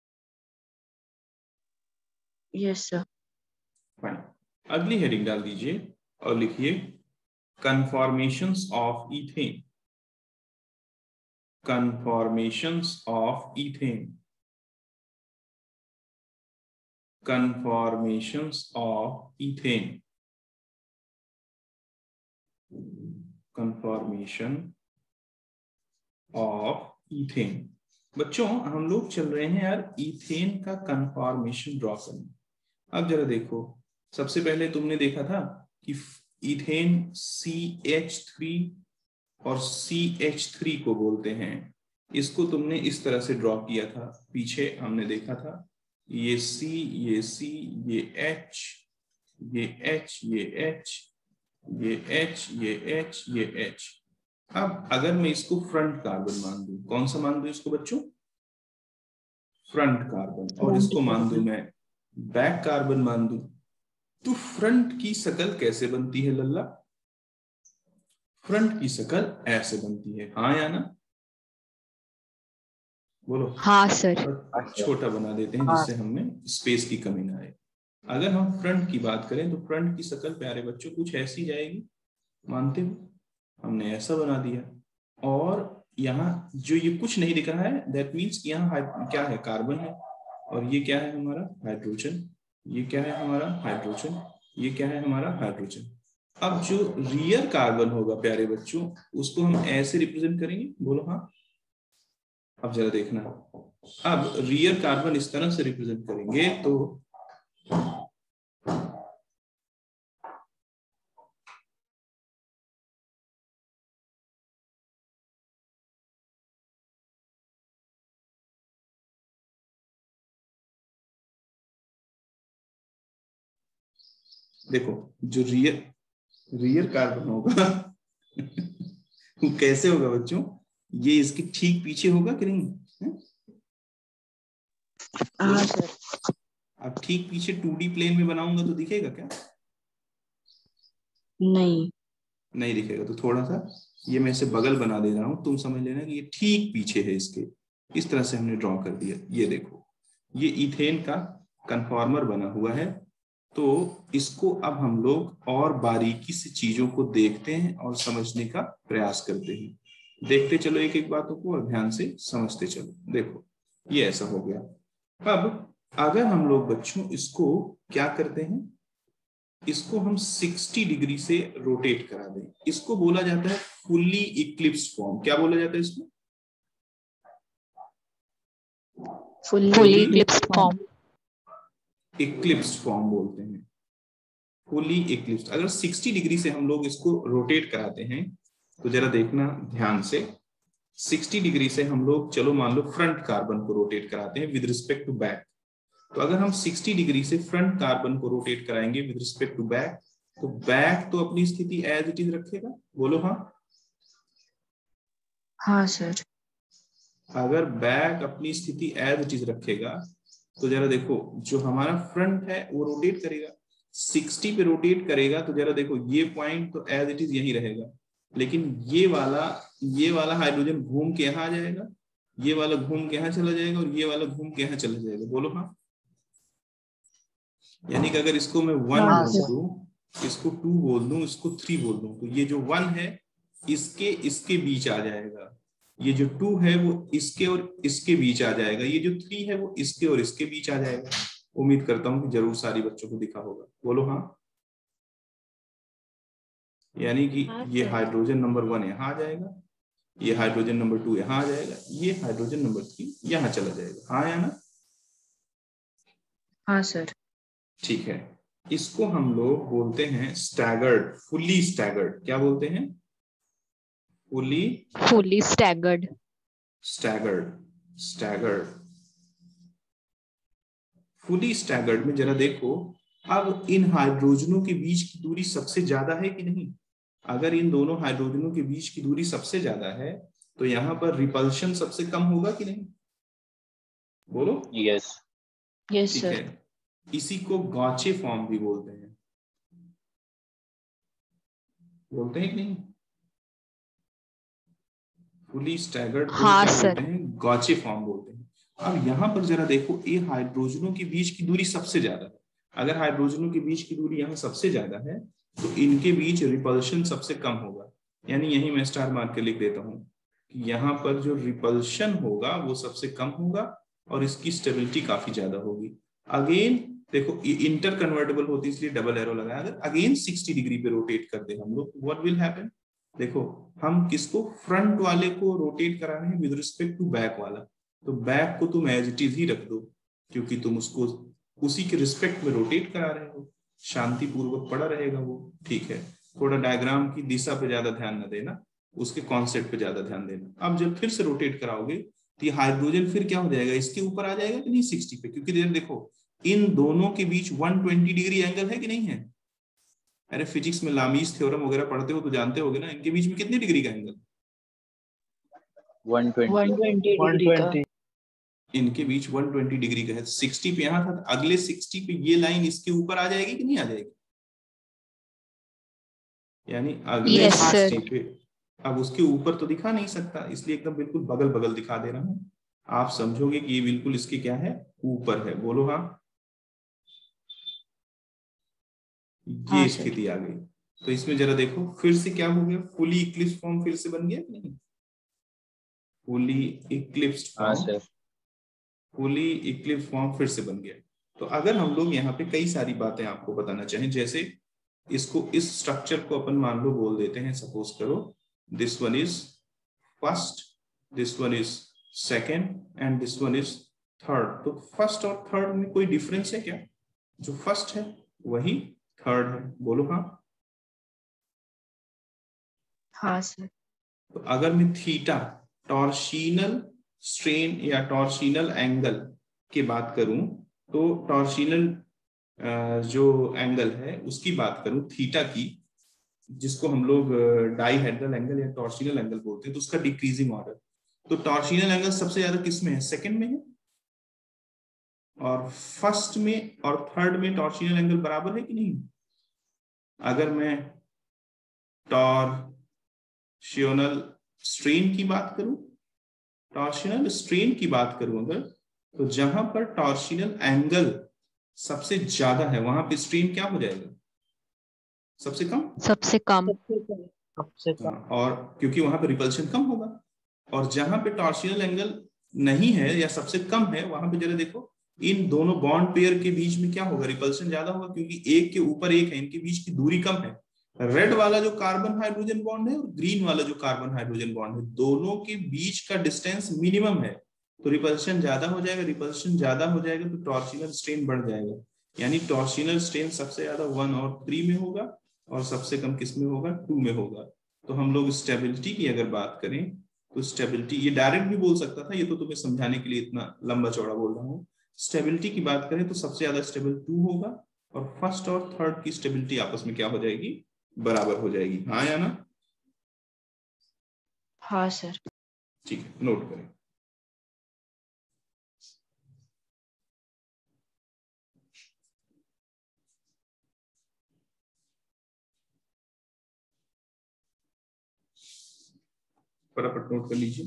Yes sir. फाइन, अगली हेडिंग डाल दीजिए और लिखिए conformations of ethane. Conformations of ethane. Conformations of ethane. Conformation of ethane. बच्चों हम लोग चल रहे हैं यार इथेन का कन्फॉर्मेशन ड्रॉ करने। अब जरा देखो, सबसे पहले तुमने देखा था कि इथेन सी एच थ्री और सी एच थ्री को बोलते हैं। इसको तुमने इस तरह से ड्रॉ किया था, पीछे हमने देखा था ये C, ये C, ये H, ये H, ये H, ये H, ये H, ये H। अब अगर मैं इसको फ्रंट कार्बन मान दूं, कौन सा मान दूं इसको बच्चों? Front carbon. और इसको मान दूं मैं बैक कार्बन मान दूं, तो फ्रंट की शक्ल कैसे बनती है लल्ला? फ्रंट की शक्ल ऐसे बनती है, हाँ या ना? बोलो। हाँ सर। छोटा बना देते हैं जिससे हमें स्पेस की कमी ना आए। अगर हम फ्रंट की बात करें तो फ्रंट की शक्ल प्यारे बच्चों कुछ ऐसी जाएगी, मानते हो? हमने ऐसा बना दिया। और यहाँ जो ये कुछ नहीं दिख रहा है, दैट मीन्स यहाँ क्या है, कार्बन है। और ये क्या है हमारा, हाइड्रोजन। ये क्या है हमारा, हाइड्रोजन। ये क्या है हमारा, हाइड्रोजन। अब जो रियर कार्बन होगा प्यारे बच्चों, उसको हम ऐसे रिप्रेजेंट करेंगे, बोलो हाँ। अब जरा देखना, अब रियर कार्बन इस तरह से रिप्रेजेंट करेंगे तो देखो जो रियर रियर कार्बन होगा वो कैसे होगा बच्चों, ये इसके ठीक पीछे होगा कि नहीं? हाँ सर। अब ठीक पीछे टू डी प्लेन में बनाऊंगा तो दिखेगा क्या? नहीं नहीं दिखेगा। तो थोड़ा सा ये मैं इसे बगल बना दे रहा हूं, तुम समझ लेना कि ये ठीक पीछे है इसके। इस तरह से हमने ड्रॉ कर दिया। ये देखो ये इथेन का कन्फॉर्मर बना हुआ है। तो इसको अब हम लोग और बारीकी से चीजों को देखते हैं और समझने का प्रयास करते हैं। देखते चलो एक एक बातों को और ध्यान से समझते चलो। देखो ये ऐसा हो गया। अब अगर हम लोग बच्चों इसको क्या करते हैं, इसको हम साठ डिग्री से रोटेट करा दें, इसको बोला जाता है फुल्ली इक्लिप्स फॉर्म। क्या बोला जाता है इसको? Fully eclipse form. Eclipse form बोलते हैं, फुल्ली इक्लिप्स। अगर साठ डिग्री से हम लोग इसको रोटेट कराते हैं तो जरा देखना ध्यान से, साठ डिग्री से हम लोग चलो मान लो फ्रंट कार्बन को रोटेट कराते हैं विद रिस्पेक्ट टू बैक। तो अगर हम साठ डिग्री से फ्रंट कार्बन को रोटेट कराएंगे विद रिस्पेक्ट टू बैक, तो बैक तो अपनी स्थिति एज इट इज रखेगा, बोलो हाँ। हाँ सर। अगर बैक अपनी स्थिति एज इट इज रखेगा तो जरा देखो जो हमारा फ्रंट है वो रोटेट करेगा, साठ पे रोटेट करेगा तो जरा देखो ये पॉइंट तो एज इट इज यही रहेगा। लेकिन ये वाला ये वाला हाइड्रोजन घूम के यहाँ आ जाएगा, ये वाला घूम के यहाँ चला जाएगा और ये वाला घूम के यहाँ चला जाएगा। बोलो हाँ। यानी कि अगर इसको मैं वन हाँ, बोल सर। दूं, इसको टू बोल दूं, इसको थ्री बोल दूं, तो ये जो वन है इसके इसके बीच आ जाएगा, ये जो टू है वो इसके और इसके बीच आ जाएगा, ये जो थ्री है वो इसके और इसके बीच आ जाएगा। उम्मीद करता हूं कि जरूर सारी बच्चों को दिखा होगा। बोलो हाँ। यानी कि हाँ, ये सर। हाइड्रोजन नंबर वन यहाँ आ जाएगा, ये हाइड्रोजन नंबर टू यहाँ आ जाएगा, ये हाइड्रोजन नंबर थ्री यहाँ चला जाएगा। हाँ या ना? हाँ सर। ठीक है, इसको हम लोग बोलते हैं स्टैगर्ड, फुली स्टैगर्ड। क्या बोलते हैं? Fully fully staggered. Staggered. Staggered fully staggered में जरा देखो, अब इन हाइड्रोजनों के बीच की दूरी सबसे ज्यादा है कि नहीं? अगर इन दोनों हाइड्रोजनों के बीच की दूरी सबसे ज्यादा है तो यहाँ पर रिपल्शन सबसे कम होगा कि नहीं? बोलो। यस। यस ठीक सर। है, इसी को गॉचे फॉर्म भी बोलते हैं। बोलते हैं कि नहीं? फुली स्टैगर्ड को हाँ, क्या सर। बोलते हैं? गॉचे फॉर्म बोलते हैं। अब यहाँ पर जरा देखो, ये हाइड्रोजनों के बीच की दूरी सबसे ज्यादा है। अगर हाइड्रोजनों के बीच की दूरी यहाँ सबसे ज्यादा है तो इनके बीच रिपल्शन सबसे कम होगा। यानी यही मैं स्टार मार्क के लिख देता हूँ कि यहाँ पर जो रिपल्शन होगा वो सबसे कम होगा और इसकी स्टेबिलिटी काफी ज्यादा होगी। अगेन देखो, ये इंटर कन्वर्टेबल होती है इसलिए डबल एरो लगाया। अगर अगेन सिक्सटी डिग्री पे रोटेट कर दे हम लोग, व्हाट विल हैपन? देखो, हम किसको, फ्रंट वाले को रोटेट करा रहे हैं विद रिस्पेक्ट टू बैक वाला, तो बैक को तुम एज इट इज ही रख दो क्योंकि तुम उसको उसी के रिस्पेक्ट में रोटेट करा रहे हो, शांति पूर्वक पड़ा रहेगा वो। ठीक है, थोड़ा डायग्राम की दिशा पे ज्यादा ध्यान न देना, उसके कॉन्सेप्ट पे ज्यादा ध्यान देना। अब जब फिर से रोटेट कराओगे तो ये हाइड्रोजन फिर क्या हो जाएगा, इसके ऊपर आ जाएगा कि नहीं सिक्सटी पे? क्योंकि देर देखो, इन दोनों के बीच वन ट्वेंटी डिग्री एंगल है कि नहीं है? अरे फिजिक्स में लामीस थ्योरम वगैरह पढ़ते हो तो जानते होगे ना, इनके बीच में कितनी डिग्री का angle? One twenty. One twenty one degree का। ट्वेंटी। इनके बीच वन ट्वेंटी डिग्री का है। सिक्सटी पे यहाँ था, अगले सिक्सटी पे ये लाइन इसके ऊपर आ जाएगी कि नहीं आ जाएगी? यानी अगले Yes, sir. सिक्सटी पे, अब उसके ऊपर तो दिखा नहीं सकता इसलिए एकदम बिल्कुल बगल बगल दिखा दे रहा हूं। आप समझोगे कि ये बिल्कुल इसके क्या है, ऊपर है। बोलो हाँ। ये हाँ, सर। स्थिति आ गई। तो इसमें जरा देखो फिर से क्या हो गया, फुली इक्लिप्स फॉर्म फिर से बन गया कि नहीं? फुली इक्लिप्स्ड हाँ form, sir. Fully eclipse form फिर से बन गया। तो अगर हम लोग यहाँ पे कई सारी बातें आपको बताना चाहें, जैसे इसको, इस स्ट्रक्चर को अपन मान लो बोल देते हैं, सपोज करो this one is first, this one is second and this one is third. तो फर्स्ट और थर्ड में कोई डिफरेंस है क्या? जो फर्स्ट है वही थर्ड है। बोलो हाँ। हाँ सर। तो अगर मैं थीटा, टॉर्सिनल स्ट्रेन या टॉर्सिनल एंगल की बात करूं, तो टॉर्सिनल जो एंगल है उसकी बात करूं थीटा की, जिसको हम लोग डाइहेड्रल एंगल या टॉर्सिनल एंगल बोलते हैं, तो उसका डिक्रीजिंग ऑर्डर। तो टॉर्सिनल एंगल सबसे ज्यादा किस में है? सेकंड में है। और फर्स्ट में और थर्ड में टॉर्सिनल एंगल बराबर है कि नहीं? अगर मैं टॉर्सिनल स्ट्रेन की बात करूं, टॉर्सिनल स्ट्रेन की बात करूं अगर, तो जहां पर टॉर्सिनल एंगल सबसे ज्यादा है वहां पे स्ट्रेन क्या हो जाएगा? सबसे कम। सबसे कम। सबसे कम। और क्योंकि वहां पे रिपल्शन कम होगा। और जहां पे टॉर्सिनल एंगल नहीं है या सबसे कम है वहां पे जरा देखो, इन दोनों बॉन्ड पेयर के बीच में क्या होगा? रिपल्शन ज्यादा होगा, क्योंकि एक के ऊपर एक है, इनके बीच की दूरी कम है। रेड वाला जो कार्बन हाइड्रोजन बॉन्ड है और ग्रीन वाला जो कार्बन हाइड्रोजन बॉन्ड है, दोनों के बीच का डिस्टेंस मिनिमम है, तो रिपल्शन ज्यादा हो जाएगा। रिपल्शन ज्यादा हो जाएगा तो टॉर्सिनल स्ट्रेन बढ़ जाएगा। यानी टॉर्सिनल स्ट्रेन सबसे ज्यादा वन और थ्री में होगा और सबसे कम किस में होगा? टू में होगा। तो हम लोग स्टेबिलिटी की अगर बात करें तो स्टेबिलिटी, ये डायरेक्ट भी बोल सकता था, ये तो तुम्हें समझाने के लिए इतना लंबा चौड़ा बोल रहा हूँ। स्टेबिलिटी की बात करें तो सबसे ज्यादा स्टेबल टू होगा और फर्स्ट और थर्ड की स्टेबिलिटी आपस में क्या हो जाएगी? बराबर हो जाएगी। हाँ या ना? हाँ सर। ठीक है, नोट करें। फटाफट नोट कर लीजिए।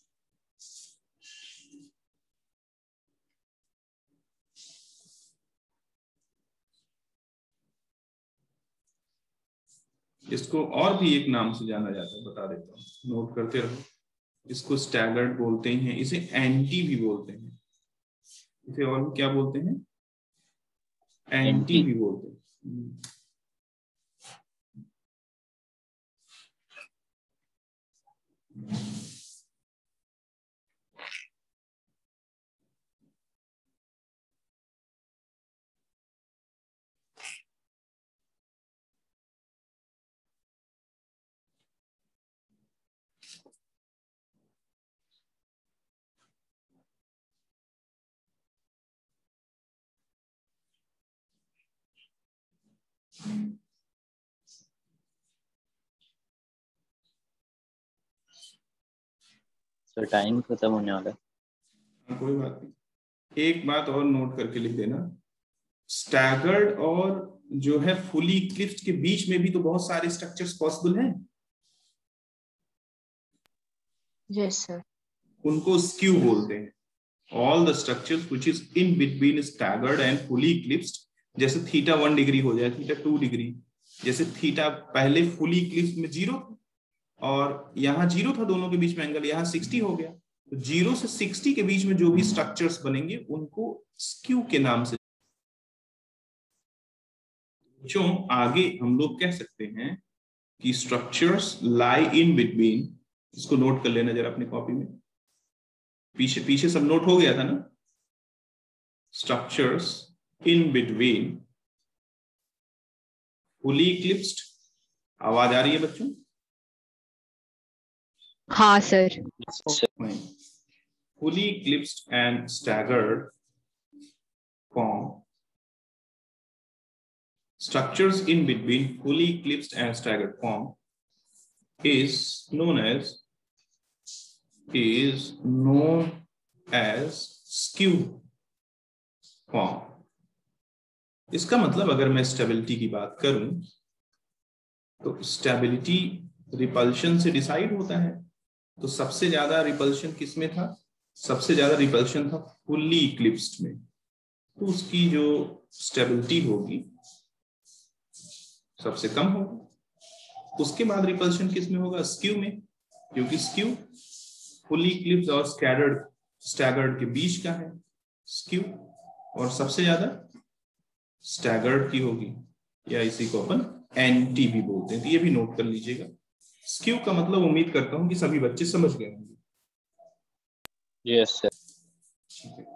इसको और भी एक नाम से जाना जाता है, बता देता हूँ, नोट करते रहो। इसको स्टैगर्ड बोलते हैं, इसे एंटी भी बोलते हैं, इसे और भी क्या बोलते हैं, एंटी भी बोलते हैं। सर टाइम खत्म होने वाला है। कोई बात नहीं, एक बात और नोट करके लिख देना, स्टैगर्ड और जो है फुली इक्लिप्स्ड के बीच में भी तो बहुत सारे स्ट्रक्चर्स पॉसिबल हैं। Yes sir. उनको स्क्यू बोलते हैं। All the structures which is in between staggered and fully eclipsed, जैसे थीटा वन डिग्री हो जाए, थीटा टू डिग्री, जैसे थीटा पहले फुली इक्लिप्स्ड में जीरो और यहाँ जीरो था, दोनों के बीच में एंगल यहाँ सिक्सटी हो गया, तो जीरो से सिक्सटी के बीच में जो भी स्ट्रक्चर्स बनेंगे उनको स्क्यू के नाम से। जो आगे हम लोग कह सकते हैं कि स्ट्रक्चर्स लाई इन बिटवीन, इसको नोट कर लेना जरा अपनी कॉपी में, पीछे पीछे सब नोट हो गया था ना। Structures in between fully eclipsed, आवाज आ रही है बच्चों? हाँ sir. Fully eclipsed and staggered form. Structures in between fully eclipsed and staggered form is known as is known as skew form. इसका मतलब अगर मैं स्टेबिलिटी की बात करूं तो स्टेबिलिटी रिपल्शन से डिसाइड होता है। तो सबसे ज्यादा रिपल्शन किसमें था? सबसे ज्यादा रिपल्शन था फुल्ली इक्लिप्स्ड में, तो उसकी जो स्टेबिलिटी होगी सबसे कम होगी। उसके बाद रिपल्शन किसमें होगा? स्क्यू में, क्योंकि स्क्यू फुल्ली इक्लिप्स्ड और स्कैटर्ड स्टैगर्ड के बीच का है स्क्यू, और सबसे ज्यादा स्टैगर्ड की होगी, या इसी को अपन एंटी भी बोलते हैं। तो ये भी नोट कर लीजिएगा। स्क्यू का मतलब उम्मीद करता हूं कि सभी बच्चे समझ गए होंगे। Yes sir. ठीक है,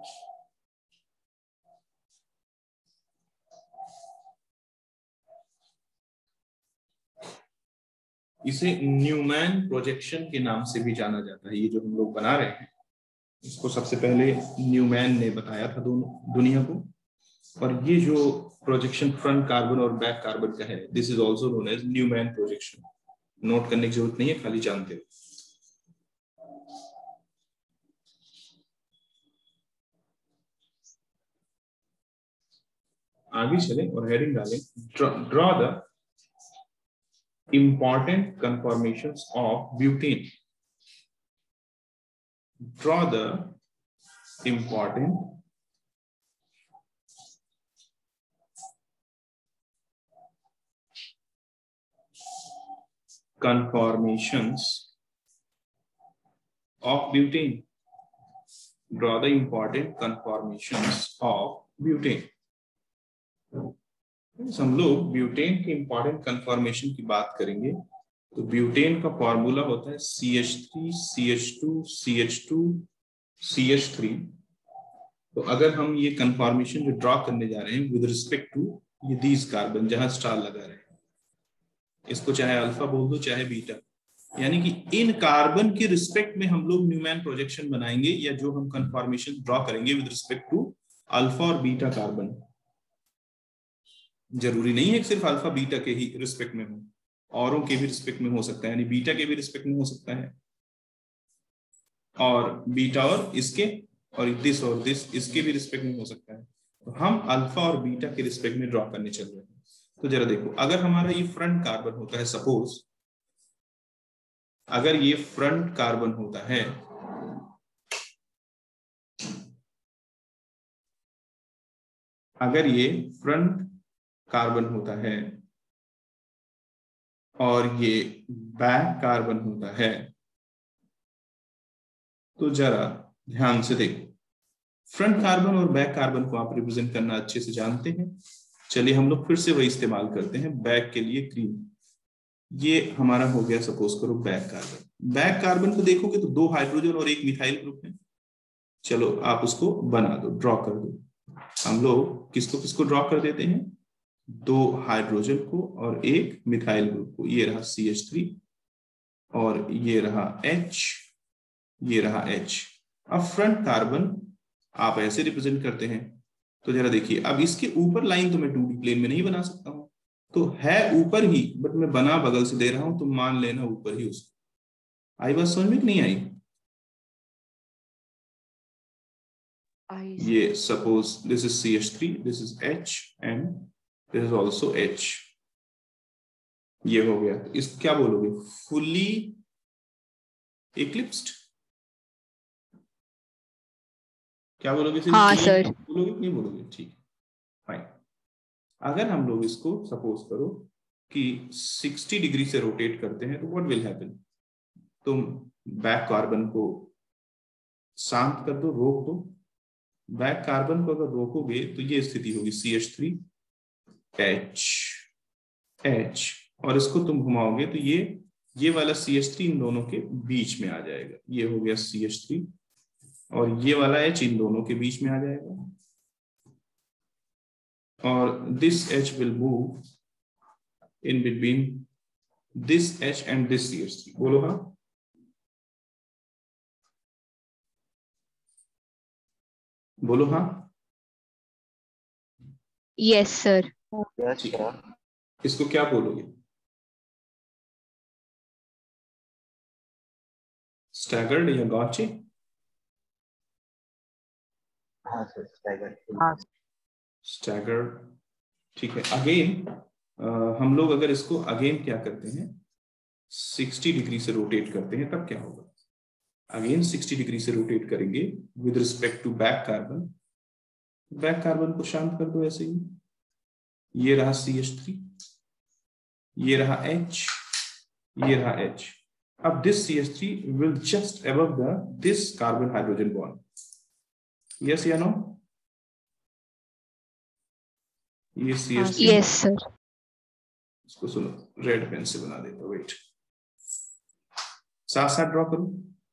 इसे न्यूमैन प्रोजेक्शन के नाम से भी जाना जाता है। ये जो हम लोग बना रहे हैं इसको सबसे पहले न्यूमैन ने बताया था दोनों दुनिया को, और ये जो प्रोजेक्शन फ्रंट कार्बन और बैक कार्बन का है, this is also known as Newman projection. Note करने की जरूरत नहीं है, खाली जानते हो। आगे चलें और हेडिंग डालें, draw the important conformations of butane. Draw the important conformations of butane. Draw the important conformations of butane. हम लोग ब्यूटेन के इंपॉर्टेंट कन्फॉर्मेशन की बात करेंगे तो ब्यूटेन का फॉर्मूला होता है C H three C H two C H two C H three. तो अगर हम ये कन्फॉर्मेशन जो ड्रॉ करने जा रहे हैं विद रिस्पेक्ट टू ये दीज कार्बन, जहां स्टार लगा रहे हैं, इसको चाहे अल्फा बोल दो चाहे बीटा, यानी कि इन कार्बन के रिस्पेक्ट में हम लोग न्यूमैन प्रोजेक्शन बनाएंगे, या जो हम कन्फॉर्मेशन ड्रॉ करेंगे विद रिस्पेक्ट टू अल्फा और बीटा कार्बन। जरूरी नहीं है कि सिर्फ अल्फा बीटा के ही रिस्पेक्ट में हो, औरों के भी रिस्पेक्ट में हो सकता है, यानी बीटा के भी रिस्पेक्ट में हो सकता है, और बीटा और इसके और दिस और दिस इसके भी रिस्पेक्ट में हो सकता है। तो हम अल्फा और बीटा के रिस्पेक्ट में ड्रॉ करने चल रहे हैं। तो जरा देखो, अगर हमारा ये फ्रंट कार्बन होता है सपोज, अगर ये फ्रंट कार्बन होता है, अगर ये फ्रंट कार्बन होता है और ये बैक कार्बन होता है, तो जरा ध्यान से देखो, फ्रंट कार्बन और बैक कार्बन को आप रिप्रेजेंट करना अच्छे से जानते हैं। चलिए हम लोग फिर से वही इस्तेमाल करते हैं, बैक के लिए ग्रीन। ये हमारा हो गया सपोज करो बैक कार्बन। बैक कार्बन को देखोगे तो दो हाइड्रोजन और एक मिथाइल ग्रुप है। चलो आप उसको बना दो, ड्रॉ कर दो। हम लोग किसको किसको ड्रॉ कर देते हैं, दो हाइड्रोजन को और एक मिथाइल ग्रुप को। ये रहा सी एच थ्री और ये रहा H, ये रहा H। अब फ्रंट कार्बन आप ऐसे रिप्रेजेंट करते हैं, तो जरा देखिए, अब इसके ऊपर लाइन तो मैं टू डी प्लेन में नहीं बना सकता हूं, तो है ऊपर ही, बट मैं बना बगल से दे रहा हूं, तो मान लेना ऊपर ही उसको। आई बात समझ में कि नहीं आई? आई ये suppose this is C H three, this is H and this is also H। ये हो गया। इस क्या बोलोगे, फुली इक्लिप्स्ड? क्या बोलोगे? सिर्फ हाँ, fully सर। बोलोगे कि नहीं बोलोगे? ठीक है, फाइन। अगर हम लोग इसको सपोज करो कि साठ डिग्री से रोटेट करते हैं, तो व्हाट विल हैपन? तुम बैक कार्बन को शांत कर दो, रोक दो। बैक कार्बन को अगर रोकोगे तो ये स्थिति होगी C H three H H, और इसको तुम घुमाओगे तो ये ये वाला सी एच थ्री इन दोनों के बीच में आ जाएगा। ये हो गया सी एच थ्री और ये वाला H इन दोनों के बीच में आ जाएगा, और this H will move in between this H and this C H three. बोलो हाँ। बोलो हाँ। Yes sir. ठीक है, इसको क्या बोलोगे? स्टैगर्ड या गॉचे? हाँ सर, स्टैगर्ड। हाँ स्टैगर्ड, ठीक है। अगेन हम लोग अगर इसको अगेन क्या करते हैं, साठ डिग्री से रोटेट करते हैं, तब क्या होगा? अगेन साठ डिग्री से रोटेट करेंगे with respect to back carbon. Back carbon को शांत कर दो ऐसे ही। ये रहा सी एच थ्री, ये रहा H, ये रहा H। अब this C H three will just above the this carbon hydrogen bond. Yes या नो? ये C H three, yes sir. इसको सुनो, रेड पेन से बना देता हूं, वेट, साथ साथ ड्रॉ करो।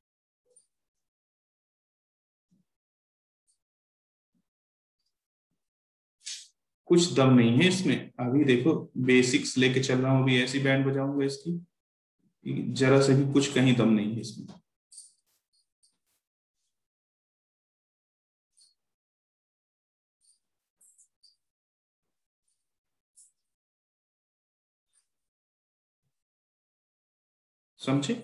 कुछ दम नहीं है इसमें। अभी देखो बेसिक्स लेके चल रहा हूं, अभी ऐसी बैंड बजाऊंगा इसकी, जरा से भी कुछ कहीं दम नहीं है इसमें। समझे?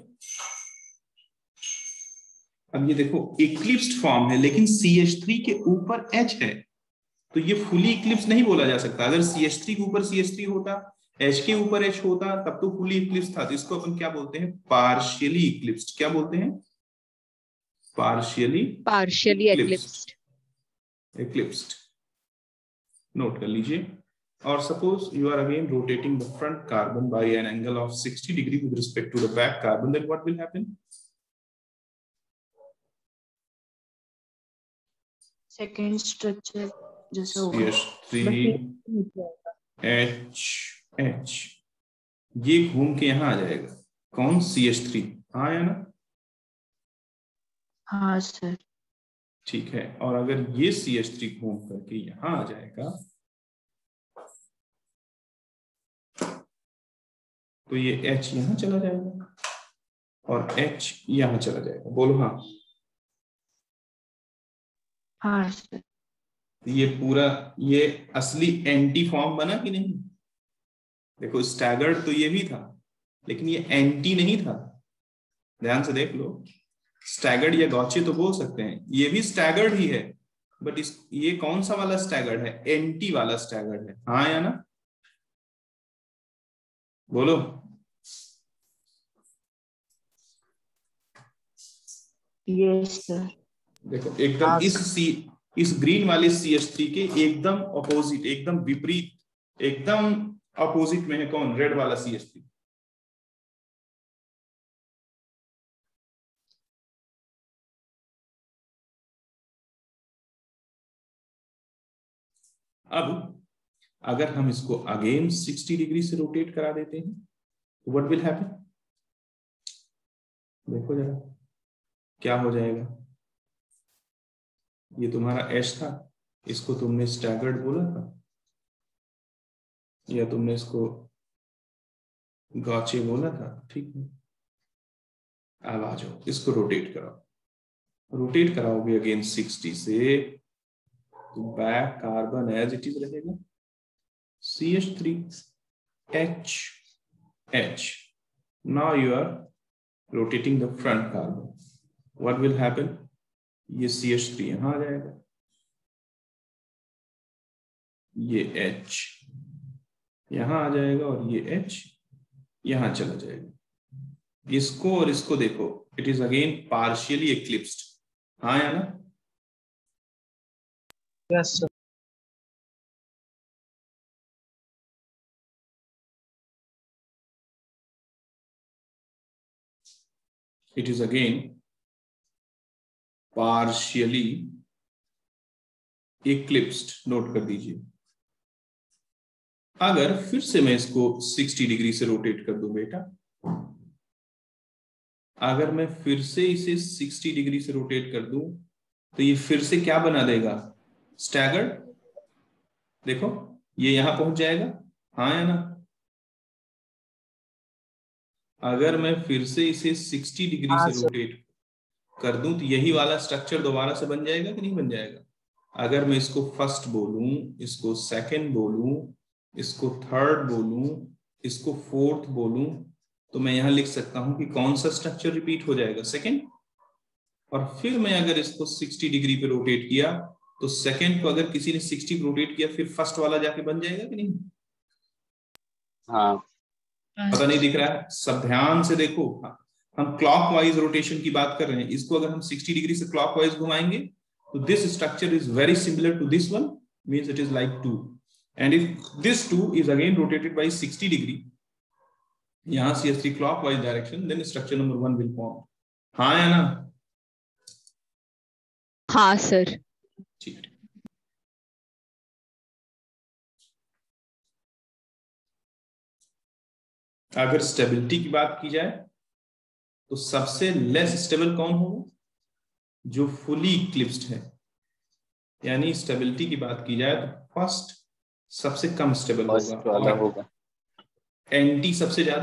अब ये देखो इक्लिप्स्ड फॉर्म है, लेकिन सी एच थ्री के ऊपर H है, तो ये फुली इक्लिप्स नहीं बोला जा सकता। अगर सी एच थ्री के ऊपर सी एच थ्री होता, H के ऊपर H होता, तब तो फुली इक्लिप्स था। तो इसको अपन क्या बोलते हैं? Partially eclipsed. क्या बोलते हैं? Partially partially eclipsed. Eclipsed. Note कर लीजिए। और suppose you are again rotating the front carbon by an angle of साठ degree with respect to the back carbon, then what will happen? Second structure जैसा होगा। C H three H H, ये घूम के यहाँ आ जाएगा। कौन? C H three. हाँ या ना? हाँ सर। ठीक है। और अगर ये सी एच थ्री घूम करके यहाँ आ जाएगा, तो ये H यहाँ चला जाएगा और H यहाँ चला जाएगा। बोलो हाँ। हाँ सर। ये पूरा ये असली एंटी फॉर्म बना कि नहीं? देखो स्टैगर्ड तो ये भी था, लेकिन ये एंटी नहीं था। ध्यान से देख लो, स्टैगर्ड या गॉचे तो बोल सकते हैं, ये भी स्टैगर्ड ही है, बट इस ये कौन सा वाला स्टैगर्ड है? एंटी वाला स्टैगर्ड है। हाँ या ना? बोलो। Yes sir. देखो एकदम इस सी इस ग्रीन वाले सी एच थ्री के एकदम अपोजिट, एकदम विपरीत, एकदम अपोजिट में है कौन? रेड वाला सी एच थ्री। अब अगर हम इसको अगेन सिक्सटी डिग्री से रोटेट करा देते हैं तो व्हाट विल हैपन? देखो जरा क्या हो जाएगा। ये तुम्हारा एच था, इसको तुमने स्टैगर्ड बोला था, या तुमने इसको गॉचे बोला था, ठीक है। अब आ जाओ, इसको रोटेट कराओ। रोटेट कराओगे अगेन सिक्सटी से तो back carbon as it is रहेगा, C H three H H. Now you are rotating the front carbon. What will happen? ये सी एच थ्री यहां आ जाएगा, ये H यहां आ जाएगा और ये H यहां चला जाएगा। इसको और इसको देखो, it is again partially eclipsed, हाँ या ना? Yes sir. It is again partially eclipsed, note कर दीजिए। अगर फिर से मैं इसको सिक्सटी डिग्री से रोटेट कर दूं बेटा, अगर मैं फिर से इसे सिक्सटी डिग्री से रोटेट कर दूं तो ये फिर से क्या बना देगा? स्टैगर्ड। देखो ये यहां पहुंच जाएगा, हाँ या ना? अगर मैं फिर से इसे सिक्सटी डिग्री हाँ से सर। रोटेट कर दूं तो यही वाला स्ट्रक्चर दोबारा से बन जाएगा कि नहीं बन जाएगा? अगर मैं इसको फर्स्ट बोलूं, इसको सेकंड बोलूं, इसको थर्ड बोलूं, इसको फोर्थ बोलूं, तो मैं यहां लिख सकता हूं कि कौन सा स्ट्रक्चर रिपीट हो जाएगा? सेकंड। और फिर मैं अगर इसको सिक्सटी डिग्री पे रोटेट किया तो सेकंड को अगर किसी ने सिक्सटी पे रोटेट किया फिर फर्स्ट वाला जाके बन जाएगा कि नहीं? हाँ पता नहीं दिख रहा है? सब ध्यान से देखो, हम क्लॉकवाइज रोटेशन की बात कर रहे हैं। इसको अगर हम सिक्सटी डिग्री से क्लॉकवाइज घुमाएंगे तो this structure is very similar to this one, means it is like two. And if this two is again rotated by sixty degree, यहां C H three clockwise direction, then structure number one will form, हाँ या ना? हाँ sir. ठीक है। अगर stability की बात की जाए तो सबसे लेस स्टेबल कौन होगा? जो फुली इक्लिप्स्ड है। यानी स्टेबिलिटी की बात की जाए तो फर्स्ट सबसे कम स्टेबल फर्स्ट होगा वाला और होगा। एंटी सबसे ज्यादा,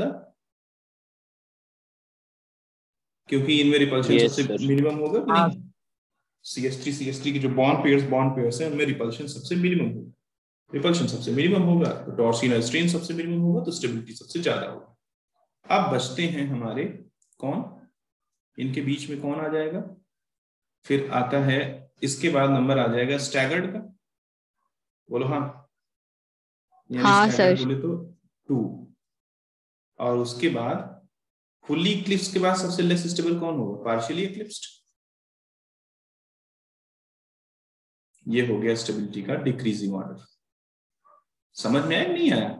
क्योंकि इनमें रिपल्शन Yes, सबसे sir. मिनिमम होगा कि हाँ। नहीं? C H three C H three के जो बॉन्ड पेयर्स बॉन्ड पेयर्स हैं उनमें रिपल्शन सबसे मिनिमम होगा, रिपल्शन सबसे मिनिमम होगा तो टॉर्सिनल स्ट्रेन सबसे मिनिमम होगा, तो स्टेबिलिटी सबसे ज्यादा होगा। अब बचते हैं हमारे कौन? इनके बीच में कौन आ जाएगा? फिर आता है इसके बाद नंबर आ जाएगा स्टैगर्ड का, बोलो हाँ। हाँ, स्टैगर्ड सर। बोले तो टू, और उसके बाद फुली इक्लिप्स के बाद सबसे लेस स्टेबल कौन होगा? Partially eclipsed. ये हो गया स्टेबिलिटी का डिक्रीजिंग ऑर्डर। समझ में आया नहीं आया?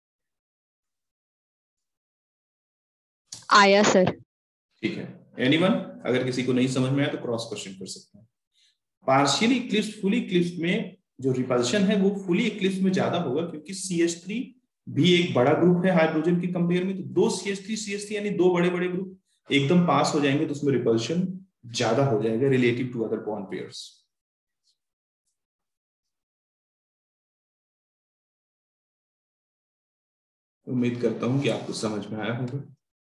आया सर। ठीक है। एनीवन अगर किसी को नहीं समझ में आया तो क्रॉस क्वेश्चन कर सकते हैं। पार्शियली इक्लिप्स्ड फुली इक्लिप्स्ड में जो रिपल्शन है वो फुली इक्लिप्स्ड में ज्यादा होगा, क्योंकि सी एच थ्री भी एक बड़ा ग्रुप है हाइड्रोजन के कंपेयर में, तो दो C H three C H three यानी दो बड़े बड़े ग्रुप एकदम पास हो जाएंगे तो उसमें रिपल्शन ज्यादा हो जाएगा relative to other bond pairs. उम्मीद करता हूं कि आपको समझ में आया होगा।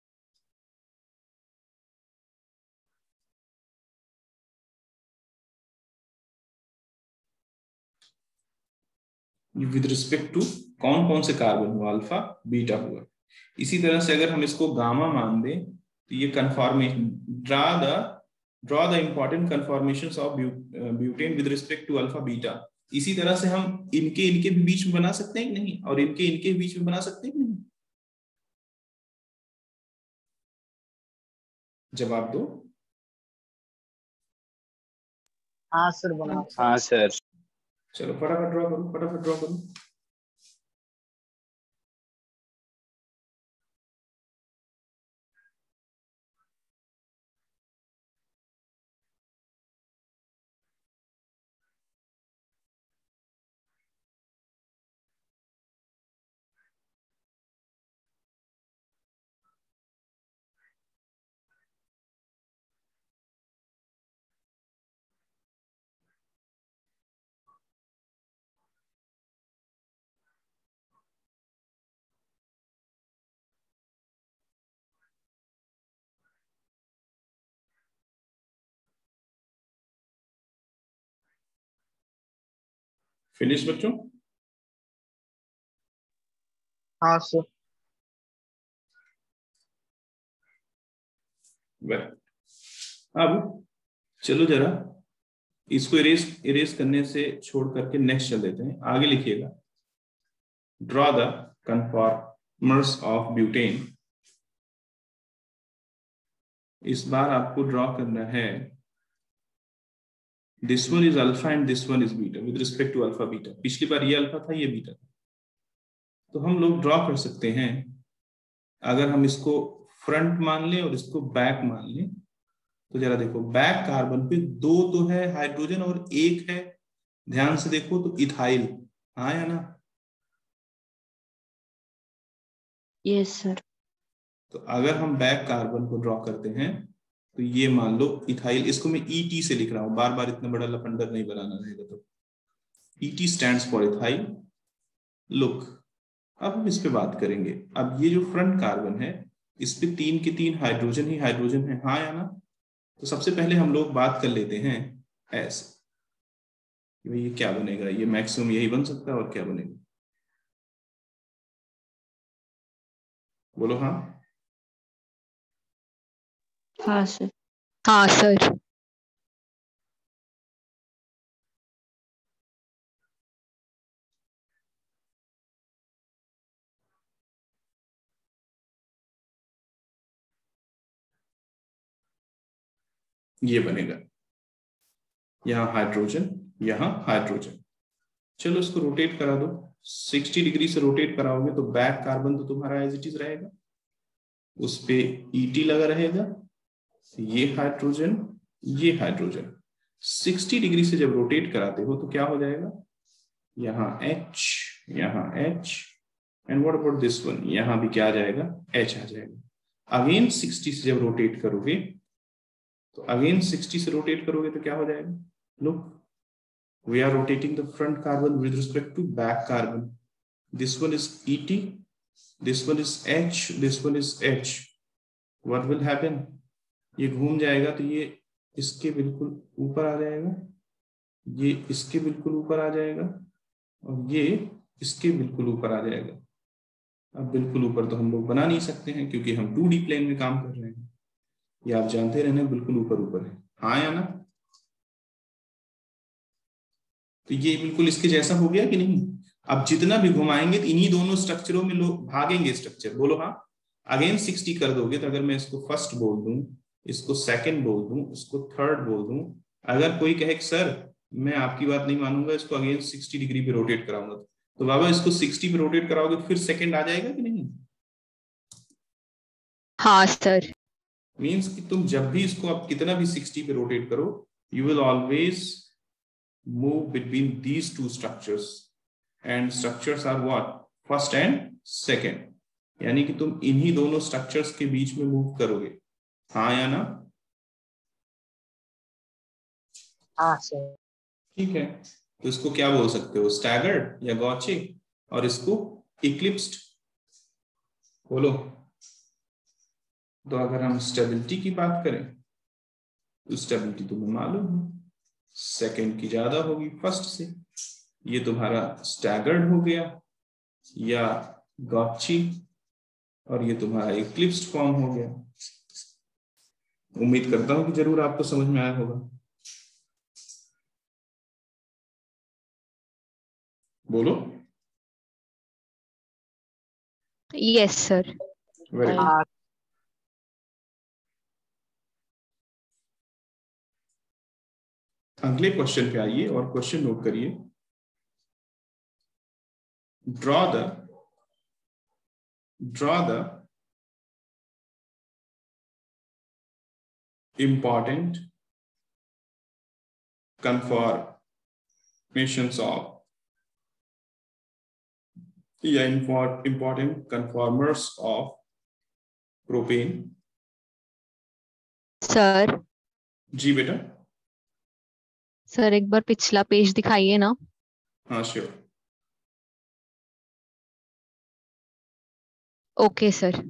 विद रिस्पेक्ट टू कौन कौन से कार्बन हुआ? अल्फा बीटा हुआ। इसी तरह से अगर हम इसको गामा मान दें तो ये conformation, draw the draw the important conformations of butane with respect to alpha beta. इसी तरह से हम इनके इनके भी बीच में बना सकते हैं कि नहीं, और इनके इनके बीच में बना सकते हैं कि नहीं? जवाब दो। हाँ सर बना। हाँ सर। चलो फटाफट ड्रॉ करो, फटाफट ड्रॉ करो। फिनिश बच्चों? हाँ सर। वेल, अब चलो जरा इसको इरेज इरेज करने से छोड़ करके नेक्स्ट चल देते हैं। आगे लिखिएगा, draw the conformers of butane. इस बार आपको ड्रॉ करना है, this one is alpha and this one is beta with respect to alpha beta. पिछली बार ये अल्फा था, ये बीटा था। तो हम लोग ड्रॉ कर सकते हैं, अगर हम इसको फ्रंट मान लें और इसको बैक मान लें, तो जरा देखो बैक कार्बन पे दो तो है हाइड्रोजन और एक है, ध्यान से देखो तो इथाइल, हाँ या ना? Yes sir. तो अगर हम बैक कार्बन को ड्रॉ करते हैं तो ये मान लो इथाइल, इसको मैं ई टी से लिख रहा हूं, बार बार इतना बड़ा लफंडर नहीं बनाना रहेगा। तो E T stands for ethyl. Look, अब हम इस पे बात करेंगे। अब ये जो फ्रंट कार्बन है, इस पे तीन के तीन हाइड्रोजन ही हाइड्रोजन है, हाँ या ना? तो सबसे पहले हम लोग बात कर लेते हैं ऐसे, ये क्या बनेगा, ये मैक्सिमम यही बन सकता है, और क्या बनेगा बोलो? हाँ हाँ सर। हाँ सर। ये बनेगा, यहाँ हाइड्रोजन, यहाँ हाइड्रोजन। चलो इसको रोटेट करा दो, साठ डिग्री से रोटेट कराओगे तो बैक कार्बन तो तुम्हारा एज इट इज रहेगा, उस पे ई टी लगा रहेगा, ये हाइड्रोजन, ये हाइड्रोजन। साठ डिग्री से जब रोटेट कराते हो तो क्या हो जाएगा, यहाँ H, यहाँ H, and what about this one, यहाँ भी क्या आ जाएगा, H आ जाएगा। अगेन साठ से जब रोटेट करोगे तो अगेन साठ से रोटेट करोगे तो क्या हो जाएगा, look, we are rotating the front carbon with respect to back carbon. This one is E T, this one is H, this one is H. What will happen? ये घूम जाएगा तो ये इसके बिल्कुल ऊपर आ जाएगा, ये इसके बिल्कुल ऊपर आ जाएगा, और ये इसके बिल्कुल ऊपर आ जाएगा। अब बिल्कुल ऊपर तो हम लोग बना नहीं सकते हैं क्योंकि हम टू डी प्लेन में काम कर रहे हैं, ये आप जानते रहना बिल्कुल ऊपर ऊपर है, हाँ या ना? तो ये बिल्कुल इसके जैसा हो गया कि नहीं? अब जितना भी घुमाएंगे तो इन्हीं दोनों स्ट्रक्चरों में लोग भागेंगे स्ट्रक्चर, बोलो हाँ? अगेन साठ कर दोगे तो अगर मैं इसको फर्स्ट बोल दूं, इसको सेकंड बोल दूं, इसको थर्ड बोल दूं, अगर कोई कहे कि सर मैं आपकी बात नहीं मानूंगा, इसको अगेन साठ डिग्री पे रोटेट कराऊंगा, तो बाबा इसको साठ पे रोटेट कराओगे तो फिर सेकंड आ जाएगा कि नहीं? हाँ सर। मीन्स कि तुम जब भी इसको आप कितना भी साठ पे रोटेट करो, you will always move between these two structures, and structures are what, first and second, यानी कि तुम इन्हीं दोनों स्ट्रक्चर्स के बीच में मूव करोगे, हाँ या ना? हाँ सर। ठीक है, तो इसको क्या बोल सकते हो, स्टैगर्ड या गॉचे, और इसको इक्लिप्स्ड बोलो। तो अगर हम स्टेबिलिटी की बात करें तो स्टेबिलिटी तुम्हें मालूम है, सेकंड की ज्यादा होगी फर्स्ट से, ये तुम्हारा स्टैगर्ड हो गया या गॉची, और ये तुम्हारा इक्लिप्स्ड फॉर्म हो गया। उम्मीद करता हूं कि जरूर आपको समझ में आया होगा, बोलो। Yes sir. Very good. हाँ अगले क्वेश्चन पे आइए और क्वेश्चन नोट करिए। Draw the draw the important conformations of या important conformers of propane। Sir ji बेटा। सर एक बार पिछला पेज दिखाइए ना। हाँ sure. Okay sir.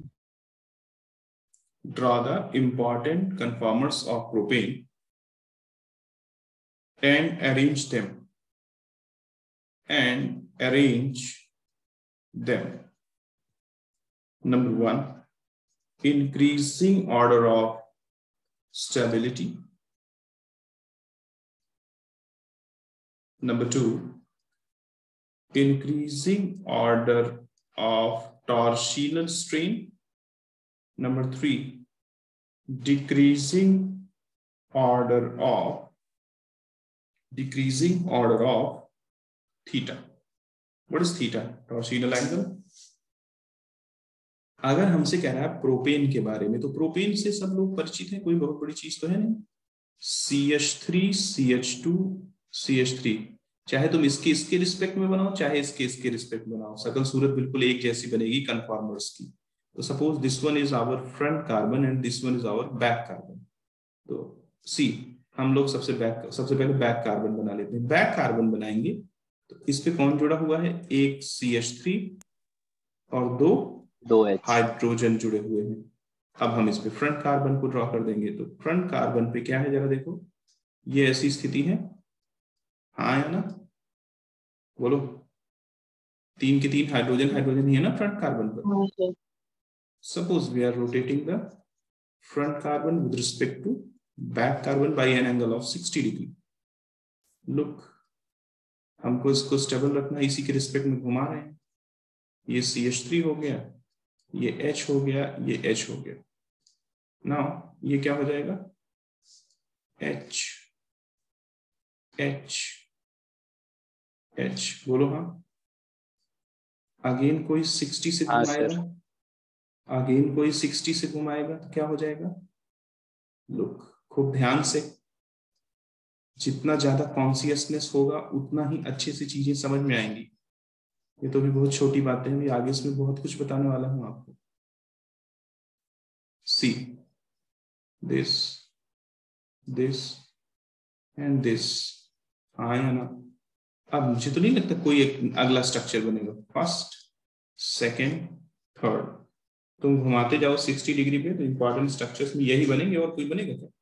Draw the important conformers of propane and arrange them and arrange them. Number one, increasing order of stability. Number two, increasing order of torsional strain. Number three, decreasing order of decreasing order of theta. What is theta? Torsional angle. अगर हमसे कह रहा है propane के बारे में, तो propane से सब लोग परिचित हैं, कोई बहुत बड़ी चीज तो है नहीं। C H three C H two C H three, चाहे तुम इसके इसके रिस्पेक्ट में बनाओ, चाहे इसके इसके रिस्पेक्ट में बनाओ, सकल सूरत बिल्कुल एक जैसी बनेगी कन्फॉर्मर्स की। तो suppose this one is our front carbon and this one is our back carbon. तो सी हम लोग सबसे बैक सबसे पहले बैक कार्बन बना लेते हैं। बैक कार्बन बनाएंगे तो इस पे कौन जुड़ा हुआ है? एक सी एच थ्री और दो दो H हाइड्रोजन जुड़े हुए हैं। अब हम इस पे फ्रंट कार्बन को ड्रॉ कर देंगे। तो फ्रंट कार्बन पे क्या है जरा देखो, ये ऐसी स्थिति है, हाँ या ना? बोलो। तीन के तीन हाइड्रोजन हाइड्रोजन ही है ना फ्रंट कार्बन पर। Suppose we are rotating the front carbon with respect to back carbon by an angle of sixty degree. Look, हमको इसको स्टेबल रखना, इसी के रिस्पेक्ट में घुमा रहे हैं। ये सी एच थ्री हो गया, ये H हो गया, ये H हो गया। नाउ ये क्या हो जाएगा? H H H। बोलो हाँ। अगेन कोई सिक्सटी से हाँ घुमाएगा, सर। अगेन कोई सिक्सटी से घुमाएगा तो क्या हो जाएगा? लुक, खूब ध्यान से, जितना ज्यादा कॉन्शियसनेस होगा उतना ही अच्छे से चीजें समझ में आएंगी। ये तो भी बहुत छोटी बातें हैं, आगे इसमें बहुत कुछ बताने वाला हूं आपको। See this this and this, हाँ या ना? अब मुझे तो नहीं लगता कोई एक अगला स्ट्रक्चर बनेगा। फर्स्ट, सेकेंड, थर्ड, तुम घुमाते जाओ सिक्सटी डिग्री पे तो इंपॉर्टेंट स्ट्रक्चर्स में यही बनेंगे, और कोई बनेगा क्या?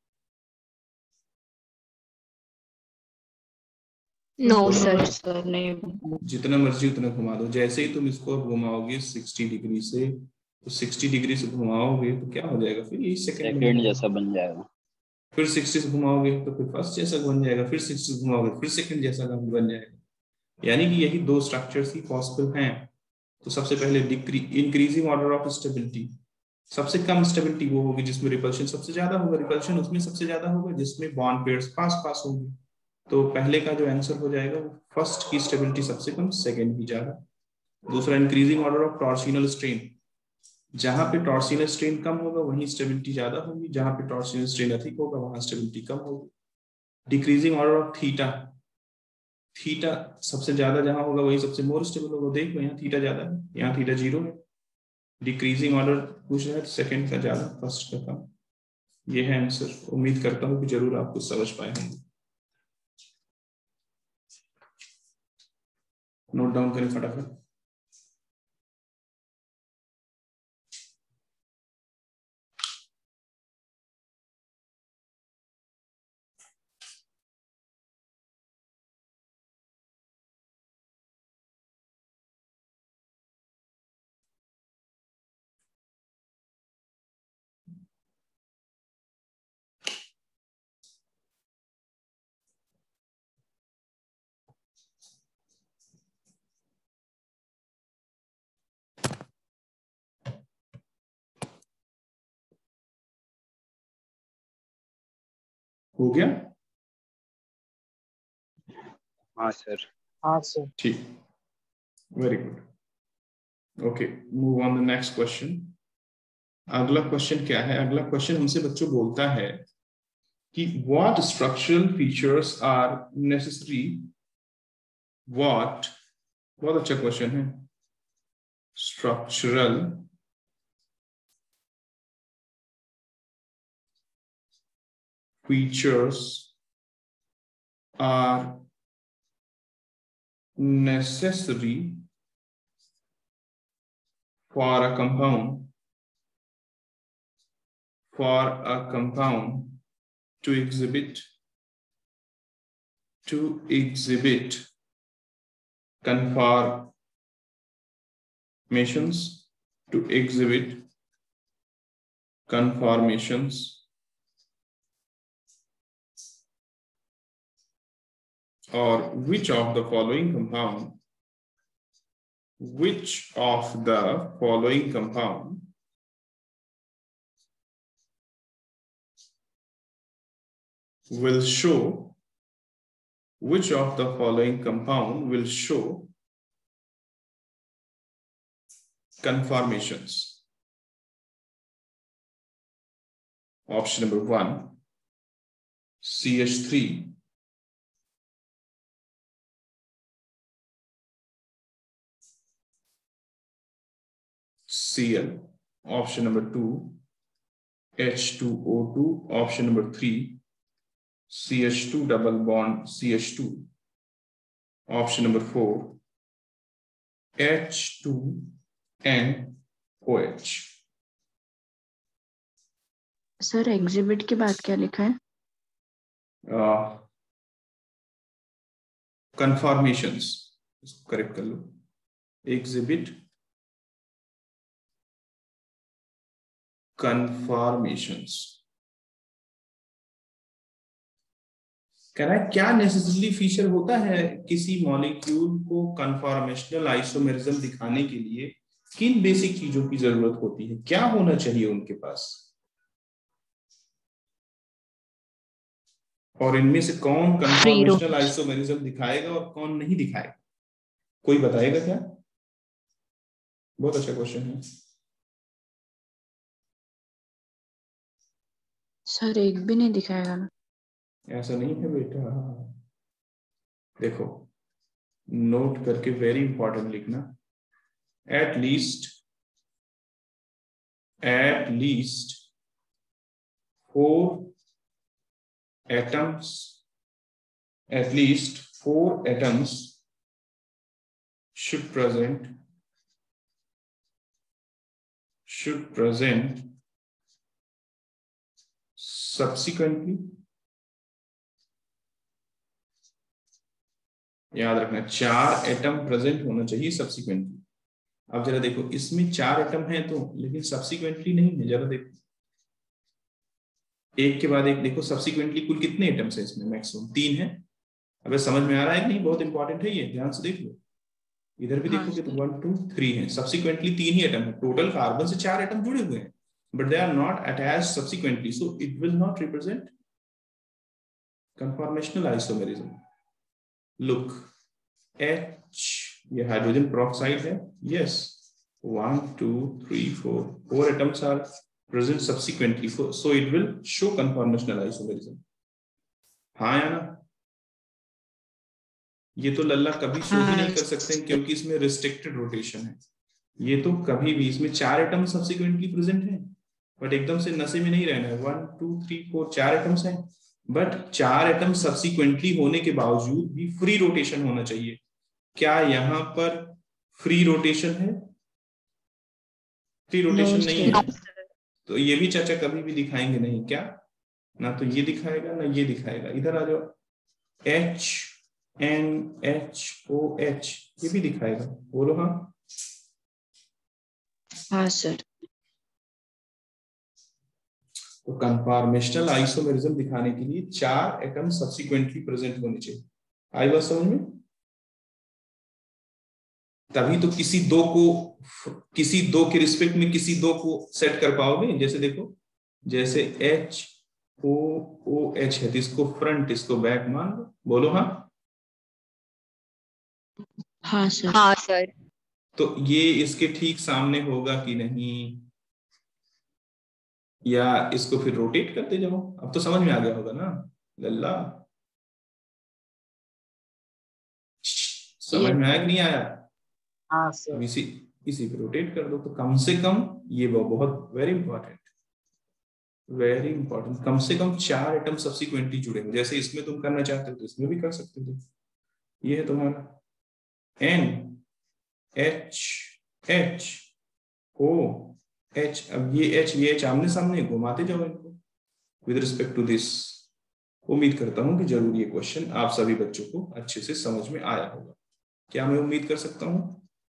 No sir. सर नहीं। जितना मर्जी उतना घुमा दो। जैसे ही तुम इसको घुमाओगे सिक्सटी डिग्री से, तो सिक्सटी डिग्री से घुमाओगे तो क्या हो जाएगा? फिर यही सेकंड सेकंड जैसा बन जाएगा। फिर सिक्सटी से घुमाओगे तो फिर फर्स्ट जैसा बन जाएगा, फिर सिक्सटी से घुमाओगे फिर सेकंड जैसा बन जाएगा। यानी कि यही दो स्ट्रक्चर्स ही पॉसिबल हैं। तो सबसे पहले decree increasing order of stability. सबसे कम स्टेबिलिटी वो होगी जिसमें रिपल्शन सबसे ज्यादा होगा, रिपल्शन उसमें सबसे ज्यादा होगा जिसमें बॉन्ड पेयर्स पास पास होंगे। तो पहले का जो आंसर हो जाएगा वो फर्स्ट की स्टेबिलिटी सबसे कम, सेकंड की ज्यादा। दूसरा, increasing order of torsional strain. जहां पे टॉर्सिनल स्ट्रेन कम होगा वहीं स्टेबिलिटी ज्यादा होगी, जहां पे टॉर्सिनल स्ट्रेन अधिक होगा वहां स्टेबिलिटी कम होगी। Decreasing order of theta. Theta सबसे ज्यादा जहां होगा वही सबसे मोर स्टेबल होगा। देखो यहाँ थीटा ज्यादा है, यहाँ थीटा जीरो है। डिक्रीजिंग ऑर्डर पूछ रहा है, सेकंड का ज्यादा, फर्स्ट का कम। ये है आंसर। उम्मीद करता हूँ कि जरूर आपको समझ पाए होंगे। नोट डाउन करें फटाफट। हो गया? हाँ सर। हाँ सर। ठीक, very good. Okay, move on the next question. अगला क्वेश्चन क्या है? अगला क्वेश्चन हमसे बच्चों बोलता है कि what structural features are necessary, what, बहुत अच्छा क्वेश्चन है, structural features are necessary for a compound for a compound to exhibit to exhibit conformations to exhibit conformations or which of the following compound which of the following compound will show which of the following compound will show conformations? Option number one, C H three, Cl. Option number two, H two O two. Option number three, C H two double bond C H two. Option number four, H two N O H. Sir exhibit के बाद क्या लिखा है? कंफॉर्मेशंस, इसको correct कर लो। Exhibit कंफॉर्मेशंस। कह रहा है क्या नेसेसरी फीचर होता है किसी मॉलिक्यूल को कंफॉर्मेशनल आइसोमेरिज्म दिखाने के लिए, किन बेसिक चीजों की जरूरत होती है, क्या होना चाहिए उनके पास, और इनमें से कौन कंफॉर्मेशनल आइसोमेरिज्म दिखाएगा और कौन नहीं दिखाएगा? कोई बताएगा क्या? बहुत अच्छा क्वेश्चन है सर। एक भी नहीं दिखाएगा ना? ऐसा नहीं है बेटा, देखो नोट करके वेरी इंपॉर्टेंट लिखना, at least at least four atoms, at least four atoms should present should present subsequently. याद रखना चार एटम प्रेजेंट होना चाहिए सब्सिक्वेंटली। अब जरा देखो इसमें चार एटम है तो, लेकिन सब्सिक्वेंटली नहीं है। जरा देखो एक के बाद एक देखो, सब्सिक्वेंटली कुल कितने एटम्स है इसमें? मैक्सिमम तीन है। अबे समझ में आ रहा है कि नहीं? बहुत इंपॉर्टेंट है ये, ध्यान से देख लो। इधर भी हाँ, देखोगे तो वन टू थ्री है, सब्सिक्वेंटली तीन ही एटम है। टोटल कार्बन से चार एटम जुड़े हुए हैं, but they are not attached subsequently, so it will not represent conformational isomerism. Look, H ये हाइड्रोजन पेरोक्साइड है, yes, one two three four four atoms are present subsequently, so it will show conformational isomerism. हाँ या ना? ये तो लल्ला कभी show ही नहीं कर सकते क्योंकि इसमें रिस्ट्रिक्टेड रोटेशन है। ये तो कभी भी, इसमें चार एटम सब्सिक्वेंटली प्रेजेंट है, बट एकदम से नशे में नहीं रहना है। वन टू थ्री फोर चार एटम्स हैं, बट चार एटम सब्सिक्वेंटली होने के बावजूद भी फ्री रोटेशन होना चाहिए। क्या यहाँ पर फ्री रोटेशन है? फ्री रोटेशन नहीं है, तो ये भी चाचा कभी भी दिखाएंगे नहीं। क्या? ना तो ये दिखाएगा ना ये दिखाएगा। इधर आ जाओ, H N H O H ये भी दिखाएगा, बोलो हाँ। हाँ सर। तो कंफॉर्मेशनल आइसोमेरिज्म दिखाने के लिए चार एटम सब्सिक्वेंटली प्रेजेंट होने चाहिए। आई बात समझ में? तभी तो किसी दो को, किसी दो के रिस्पेक्ट में किसी दो को सेट कर पाओगे। जैसे देखो, जैसे H O O H है तो इसको फ्रंट इसको बैक मान लो, बोलो हाँ। हाँ सर। हाँ सर। तो ये इसके ठीक सामने होगा कि नहीं, या इसको फिर रोटेट करते जाओ। अब तो समझ में आ गया होगा ना लल्ला, समझ में आया कि नहीं आया? हाँ अब सर। इसी इसी पे रोटेट कर दो, तो कम से कम ये वो बहुत वेरी इंपॉर्टेंट, वेरी इंपॉर्टेंट, कम से कम चार एटम सब्सिक्वेंटली जुड़े हो। जैसे इसमें तुम करना चाहते हो तो इसमें भी कर सकते हो। ये है तुम्हारा N H H O H. अब ये एच ये एच आमने सामने, घुमाते जाओ इनको विद रिस्पेक्ट टू दिस। उम्मीद करता हूं कि जरूर ये क्वेश्चन आप सभी बच्चों को अच्छे से समझ में आया होगा। क्या मैं उम्मीद कर सकता हूं?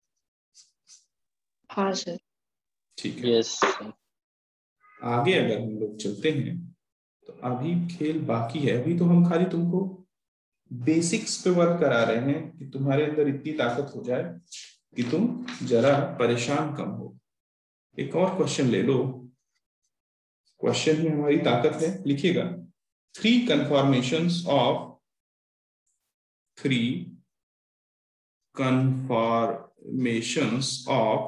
हाँ सर। ठीक है। यस। आगे अगर हम लोग चलते हैं तो अभी खेल बाकी है। अभी तो हम खाली तुमको बेसिक्स पे वर्क करा रहे हैं कि तुम्हारे अंदर इतनी ताकत हो जाए कि तुम जरा परेशान कम हो। एक और क्वेश्चन ले लो, क्वेश्चन में हमारी ताकत है। लिखिएगा, three conformations of three conformations of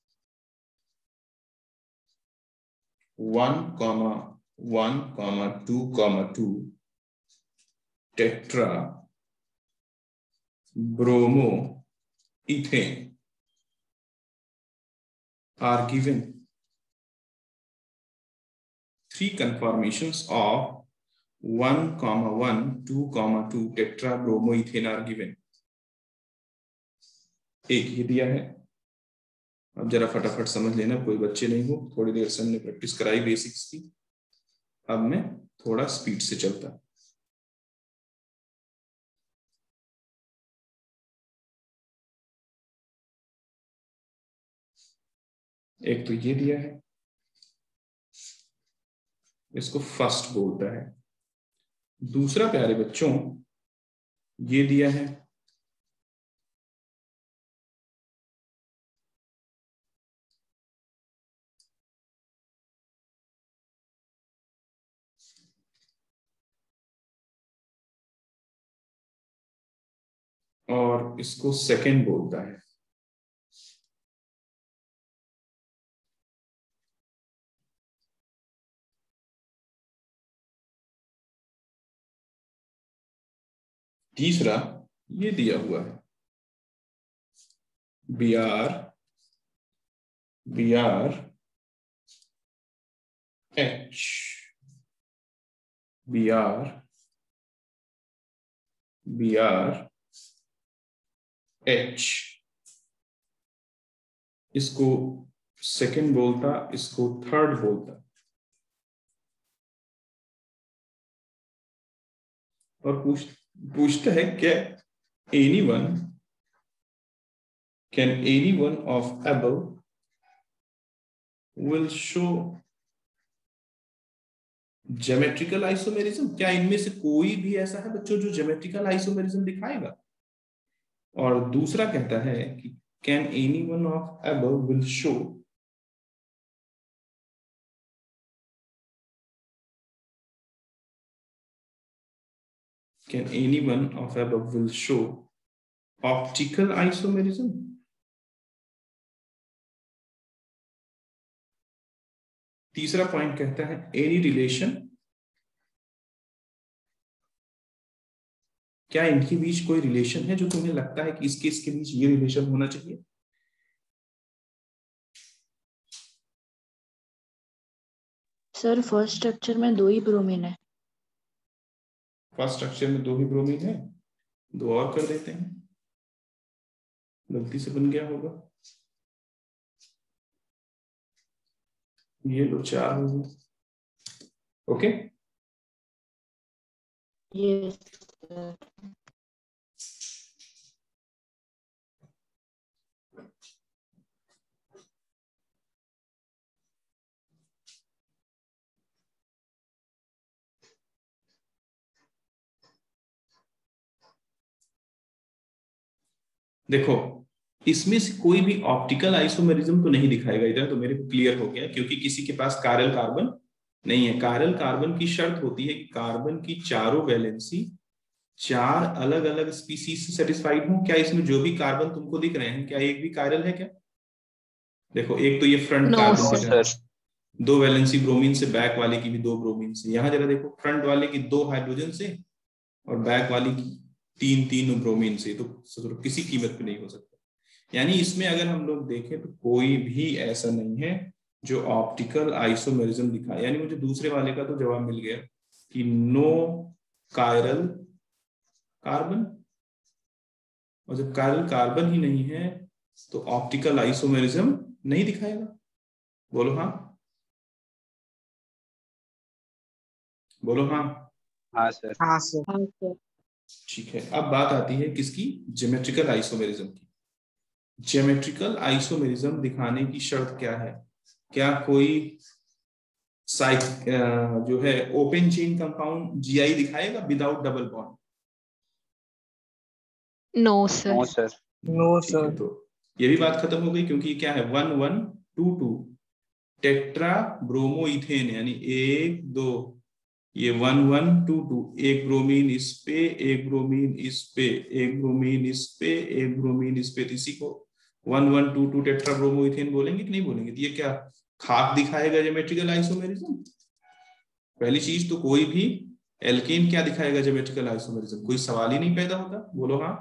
one comma one comma two comma two tetra bromo ethane are given. Three conformations of one comma one, two comma two tetrabromoethane are given. एक ही दिया है। अब जरा फटाफट समझ लेना, कोई बच्चे नहीं हो। थोड़ी देर से हमने प्रैक्टिस कराई बेसिक्स की, अब मैं थोड़ा स्पीड से चलता। एक तो ये दिया है, इसको फर्स्ट बोलता है। दूसरा प्यारे बच्चों ये दिया है, और इसको सेकंड बोलता है। तीसरा ये दिया हुआ है, B R B R H B R B R H. इसको सेकंड बोलता, इसको थर्ड बोलता। और पूछ पूछता है क्या any one can any one of above will show geometrical isomerism? क्या इनमें से कोई भी ऐसा है बच्चों जो ज्योमेट्रिकल आइसोमेरिज्म दिखाएगा? और दूसरा कहता है कि can any one of above will show Can any one of above will show optical isomerism? तीसरा पॉइंट कहता है any relation, क्या इनके बीच कोई रिलेशन है जो तुम्हें लगता है कि इसके इसके बीच ये रिलेशन होना चाहिए? सर फर्स्ट स्ट्रक्चर में दो ही ब्रोमीन है। फर्स्ट स्ट्रक्चर में दो ही ब्रोमीन है, दो और कर देते हैं, गलती से बन गया होगा। ये लो चार हो गए। Okay yes. देखो, इसमें से कोई भी ऑप्टिकल आइसोमेरिज्म तो नहीं दिखाएगा इधर, तो मेरे को क्लियर हो गया, क्योंकि किसी के पास कायरल कार्बन नहीं है। कायरल कार्बन की शर्त होती है कि कार्बन की चारों वैलेंसी चार अलग अलग स्पीसीज से सेटिस्फाइड हूं? क्या इसमें जो भी कार्बन तुमको दिख रहे हैं क्या एक भी कायरल है क्या? देखो एक तो ये फ्रंट नो कार्बन नो दिख सर। रहा है, सर। दो वैलेंसी ब्रोमीन से, बैक वाले की भी दो ब्रोमीन से। यहां जरा देखो, फ्रंट वाले की दो हाइड्रोजन से और बैक वाली की तीन तीन ब्रोमीन से। तो, तो किसी कीमत पे नहीं हो सकता। यानी इसमें अगर हम लोग देखें तो कोई भी ऐसा नहीं है जो ऑप्टिकल आइसोमेरिज्म दिखाए। यानी मुझे दूसरे वाले का तो जवाब मिल गया कि नो कायरल कार्बन, और जब कायरल कार्बन ही नहीं है तो ऑप्टिकल आइसोमेरिज्म नहीं दिखाएगा। बोलो हाँ, बोलो हाँ। हाँ सर। हाँ सर। हाँ सर। ठीक है, अब बात आती है किसकी? ज्योमेट्रिकल आइसोमेरिज्म की। ज्योमेट्रिकल आइसोमेरिज्म दिखाने की शर्त क्या है? क्या कोई साइक जो है ओपन चेन कंपाउंड जीआई दिखाएगा without double bond? No no sir. Sir. No ठीक है, सर। तो ये भी बात खत्म हो गई, क्योंकि ये क्या है, one one two two tetra bromo ethane, यानी एक दो, ये वन वन टू टू, एक ब्रोमीन इस पे, एक ब्रोमीन इस पे, एक ब्रोमीन इस पे, एक ब्रोमीन इस पे, तो इसी को one one two two tetra bromo ethane बोलेंगे कि नहीं बोलेंगे? तो ये क्या खाक दिखाएगा ज्योमेट्रिकल आइसोमेरिज्म? पहली चीज तो कोई भी एल्केन क्या दिखाएगा ज्योमेट्रिकल आइसोमेरिज्म? कोई सवाल ही नहीं पैदा होता। बोलो हाँ।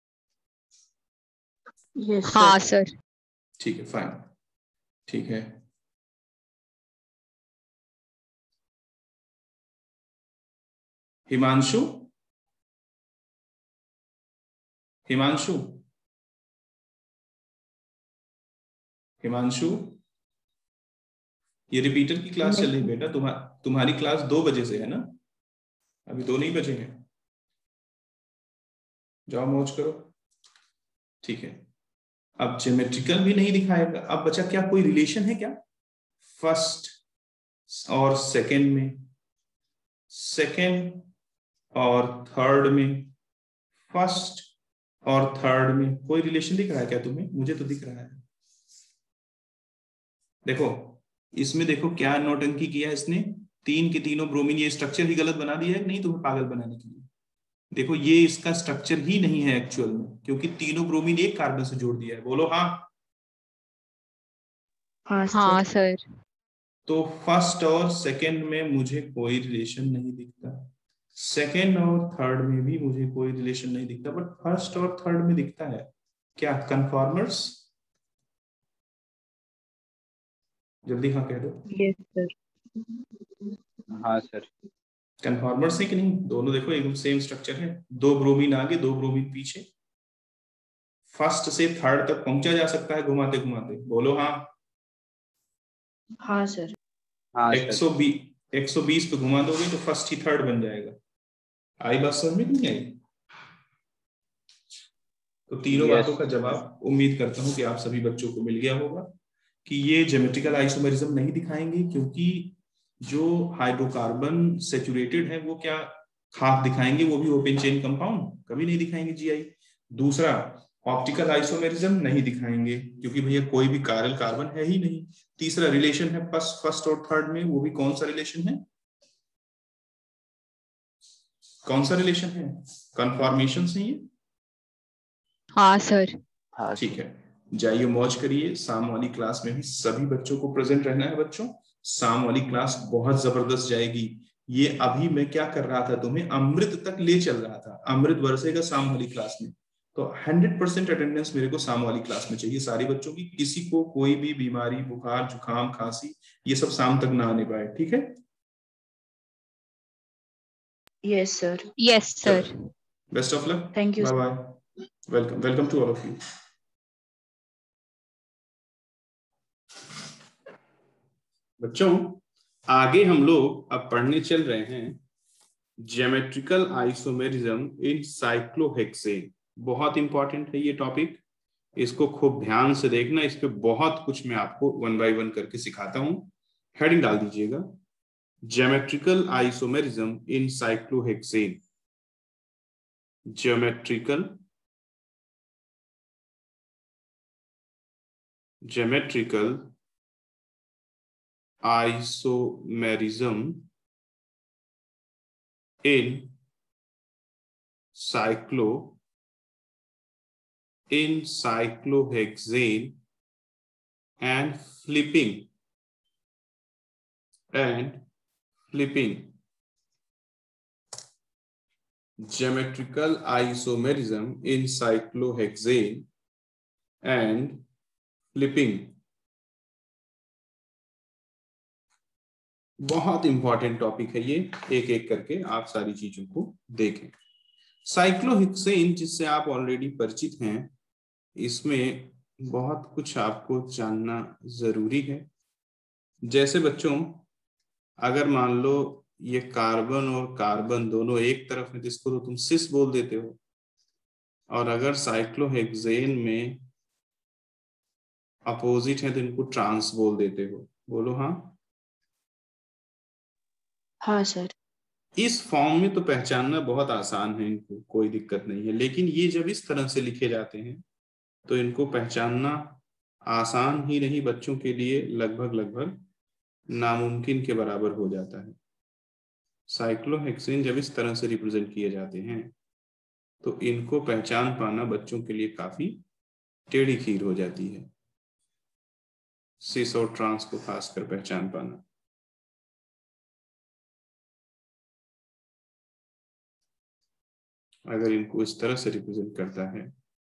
यस हाँ सर। सर। ठीक है, फाइन, ठीक है। हिमांशु, हिमांशु, हिमांशु, ये रिपीटर की क्लास चल रही बेटा। तुम्हार तुम्हारी क्लास दो बजे से है ना? अभी दो नहीं बजे हैं। जाओ मौज करो। ठीक है, अब ज्योमेट्रिकल भी नहीं दिखाएगा। अब बचा क्या, कोई रिलेशन है क्या फर्स्ट और सेकंड में, सेकंड और थर्ड में, फर्स्ट और थर्ड में कोई रिलेशन दिख रहा है क्या तुम्हें? मुझे तो दिख रहा है। देखो इसमें, देखो क्या नौटंकी किया इसने, तीन के तीनों ब्रोमीन, ये स्ट्रक्चर ही गलत बना दिया है कि नहीं तुम्हें पागल बनाने के लिए? देखो ये इसका स्ट्रक्चर ही नहीं है एक्चुअल में, क्योंकि तीनों ब्रोमीन एक कार्बन से जोड़ दिया है। बोलो हाँ। हाँ हाँ सर। सर। तो फर्स्ट और सेकंड में मुझे कोई रिलेशन नहीं दिखता, सेकंड और थर्ड में भी मुझे कोई रिलेशन नहीं दिखता, बट फर्स्ट और थर्ड में दिखता है। क्या कन्फॉर्मर्स? जल्दी हाँ कह दो। Yes sir. हाँ सर। कन्फॉर्मर्स है कि नहीं? दोनों देखो एकदम सेम स्ट्रक्चर है, दो ब्रोमीन आगे दो ब्रोमीन पीछे, फर्स्ट से थर्ड तक पहुंचा जा सकता है घुमाते घुमाते। बोलो हाँ। हाँ सर। हाँ एक सर। सौ बीस एक सौ बीस पे घुमा दोगे तो फर्स्ट ही थर्ड बन जाएगा। आई बात समझ में नहीं आई? तो तीनों यस बातों का सर। जवाब उम्मीद करता हूं कि आप सभी बच्चों को मिल गया होगा कि ये ज्योमेट्रिकल आइसोमेरिज्म नहीं दिखाएंगे, क्योंकि जो हाइड्रोकार्बन सेचुरेटेड है वो क्या खाक दिखाएंगे, वो भी ओपन चेन कंपाउंड कभी नहीं दिखाएंगे जीआई। दूसरा, ऑप्टिकल आइसोमेरिज्म नहीं दिखाएंगे क्योंकि भैया कोई भी कायरल कार्बन है ही नहीं। तीसरा रिलेशन है फर्स्ट फर्स्ट और थर्ड में, वो भी कौन सा रिलेशन है? कौन सा रिलेशन है? कन्फॉर्मेशन से ही है। हाँ सर। हाँ ठीक सर। है, जाइए मौज करिए। शाम वाली क्लास में भी सभी बच्चों को प्रेजेंट रहना है। बच्चों शाम वाली क्लास बहुत जबरदस्त जाएगी। ये अभी मैं क्या कर रहा था, तुम्हें अमृत तक ले चल रहा था, अमृत बरसेगा शाम वाली क्लास में। तो हंड्रेड परसेंट अटेंडेंस मेरे को शाम वाली क्लास में चाहिए सारी बच्चों की। किसी को कोई भी बीमारी, बुखार, जुकाम, खांसी, ये सब शाम तक ना आने पाए। ठीक है, यस सर। Yes sir. चलो best of luck, thank you bye sir. Bye, welcome welcome to all of you. बच्चों आगे हम लोग अब पढ़ने चल रहे हैं ज्योमेट्रिकल आइसोमेरिज्म इन साइक्लोहेक्सेन। बहुत इंपॉर्टेंट है ये टॉपिक, इसको खूब ध्यान से देखना। इस पे बहुत कुछ मैं आपको वन बाय वन करके सिखाता हूं। हेडिंग डाल दीजिएगा, geometrical isomerism in cyclohexane. Geometrical geometrical isomerism in cyclo in cyclohexane and flipping and flipping geometrical isomerism in cyclohexane and flipping. बहुत इंपॉर्टेंट टॉपिक है ये, एक एक करके आप सारी चीजों को देखें। साइक्लोहेक्सेन जिससे आप ऑलरेडी परिचित हैं, इसमें बहुत कुछ आपको जानना जरूरी है। जैसे बच्चों, अगर मान लो ये कार्बन और कार्बन दोनों एक तरफ है तो इसको तो तुम सिस बोल देते हो, और अगर साइक्लोहेक्सेन में अपोजिट है तो इनको ट्रांस बोल देते हो। बोलो हाँ। हाँ सर। इस फॉर्म में तो पहचानना बहुत आसान है, इनको कोई दिक्कत नहीं है, लेकिन ये जब इस तरह से लिखे जाते हैं तो इनको पहचानना आसान ही नहीं, बच्चों के लिए लगभग लगभग नामुमकिन के बराबर हो जाता है। साइक्लोहेक्सेन जब इस तरह से रिप्रेजेंट किए जाते हैं तो इनको पहचान पाना बच्चों के लिए काफी टेढ़ी खीर हो जाती है, सिस और ट्रांस को खासकर पहचान पाना। अगर इनको इस तरह से रिप्रेजेंट करता है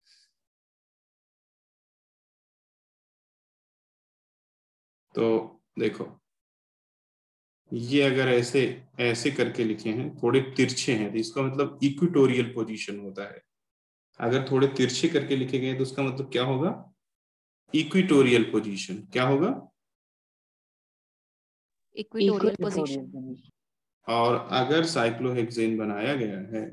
तो देखो, ये अगर ऐसे ऐसे करके लिखे हैं, थोड़े तिरछे हैं, तो इसका मतलब इक्वेटोरियल पोजीशन होता है। अगर थोड़े तिरछे करके लिखे गए तो उसका मतलब क्या होगा? Equatorial position. क्या होगा? Equatorial position. और अगर साइक्लोहेक्सेन बनाया गया है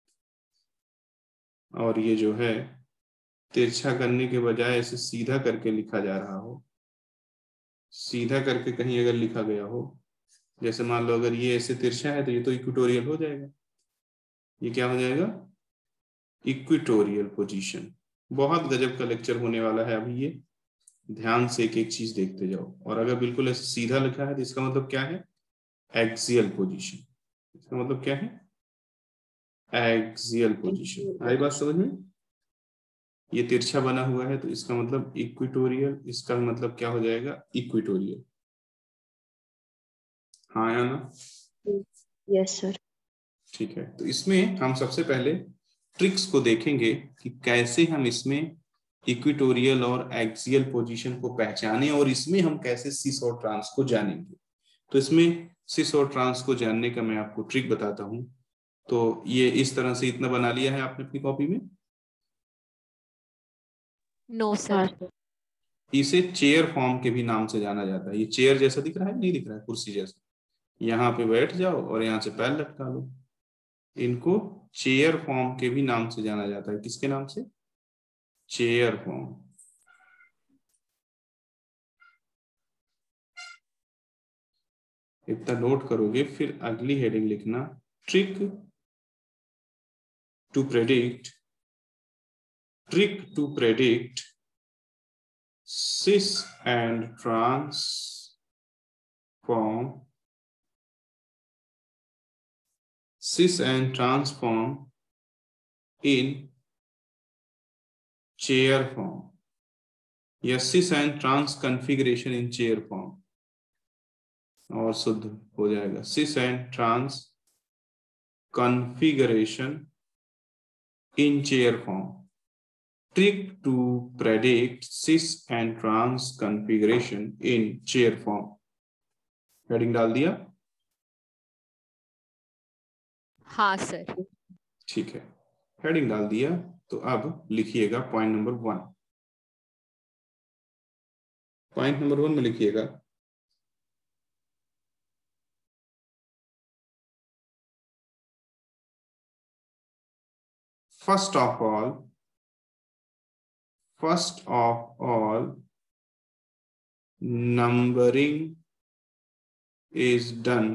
और ये जो है तिरछा करने के बजाय ऐसे सीधा करके लिखा जा रहा हो, सीधा करके कहीं अगर लिखा गया हो, जैसे मान लो अगर ये ऐसे तिरछा है तो ये तो इक्वेटोरियल हो जाएगा। ये क्या हो जाएगा? Equatorial position. बहुत गजब का लेक्चर होने वाला है अभी, ये ध्यान से एक एक चीज देखते जाओ। और अगर बिल्कुल ऐसे सीधा लिखा है तो इसका मतलब क्या है? Axial position. इसका मतलब क्या है? Axial position. आई बात समझ में? ये तिरछा बना हुआ है तो इसका मतलब इक्वेटोरियल, इसका मतलब क्या हो जाएगा? इक्वेटोरियल। हाँ या ना? Yes sir. ठीक है, तो इसमें हम सबसे पहले ट्रिक्स को देखेंगे कि कैसे हम इसमें इक्वेटोरियल और एक्सियल पोजीशन को पहचानें, और इसमें हम कैसे सिस और ट्रांस को जानेंगे। तो इसमें सिस और ट्रांस को जानने का मैं आपको ट्रिक बताता हूं। तो ये इस तरह से इतना बना लिया है आपने अपनी कॉपी में? No sir. इसे चेयर फॉर्म के भी नाम से जाना जाता है। ये चेयर जैसा दिख रहा है, नहीं दिख रहा है? कुर्सी जैसा। यहाँ पे बैठ जाओ और यहाँ से पैर लटका लो। इनको चेयर फॉर्म के भी नाम से जाना जाता है। किसके नाम से? Chair form. इतना नोट करोगे, फिर अगली हेडिंग लिखना, trick to predict trick to predict cis and trans form cis and transform in chair form, या cis and trans configuration in chair form, और शुद्ध हो जाएगा cis and trans configuration in chair form. Trick to predict cis and trans configuration in chair form. Heading डाल दिया? हाँ sir. ठीक है, हेडिंग डाल दिया। तो अब लिखिएगा point number one. Point number one में लिखिएगा, first of all First of all, numbering is done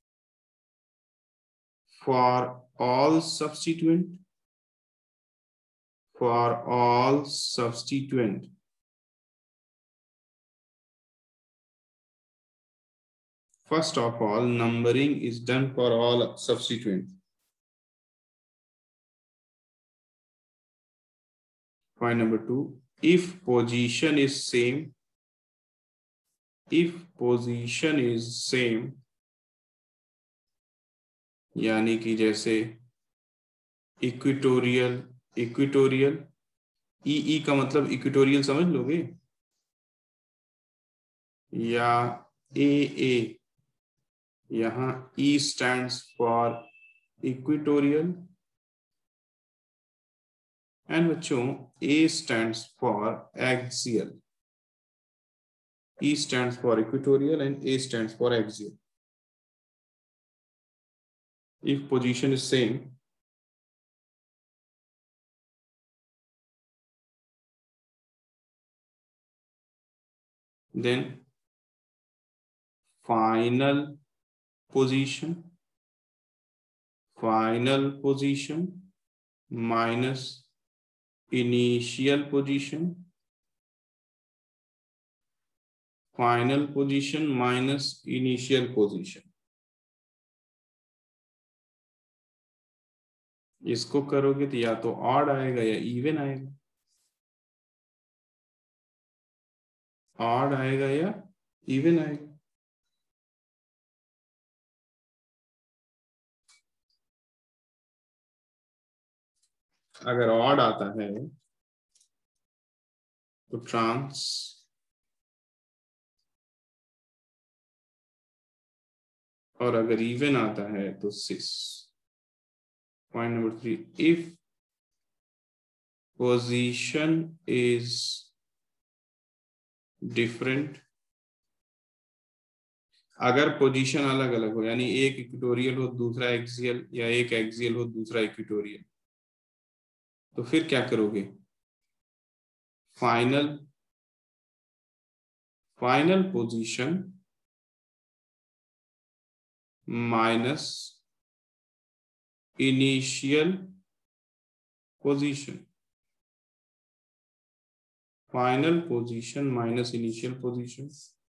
for all substituent, for all substituent. First of all, numbering is done for all substituent. Point number two, if position is same, if position is same, यानी कि जैसे equatorial, equatorial, ई ई का मतलब equatorial समझ लोगे, या A A, यहां E stands for equatorial, and बच्चों A stands for axial, E stands for equatorial and A stands for axial. If position is same, then final position, final position minus initial position, final position minus initial position. इसको करोगे तो या तो odd आएगा या even आएगा, odd आएगा या इवन आएगा. अगर ऑड आता है तो ट्रांस, और अगर इवन आता है तो cis. Point number three, if position is different, अगर पोजीशन अलग अलग हो, यानी एक इक्वेटोरियल हो दूसरा एक्सियल, या एक एक्सियल हो दूसरा इक्वेटोरियल, तो फिर क्या करोगे? Final, final position minus initial position, final position minus initial position.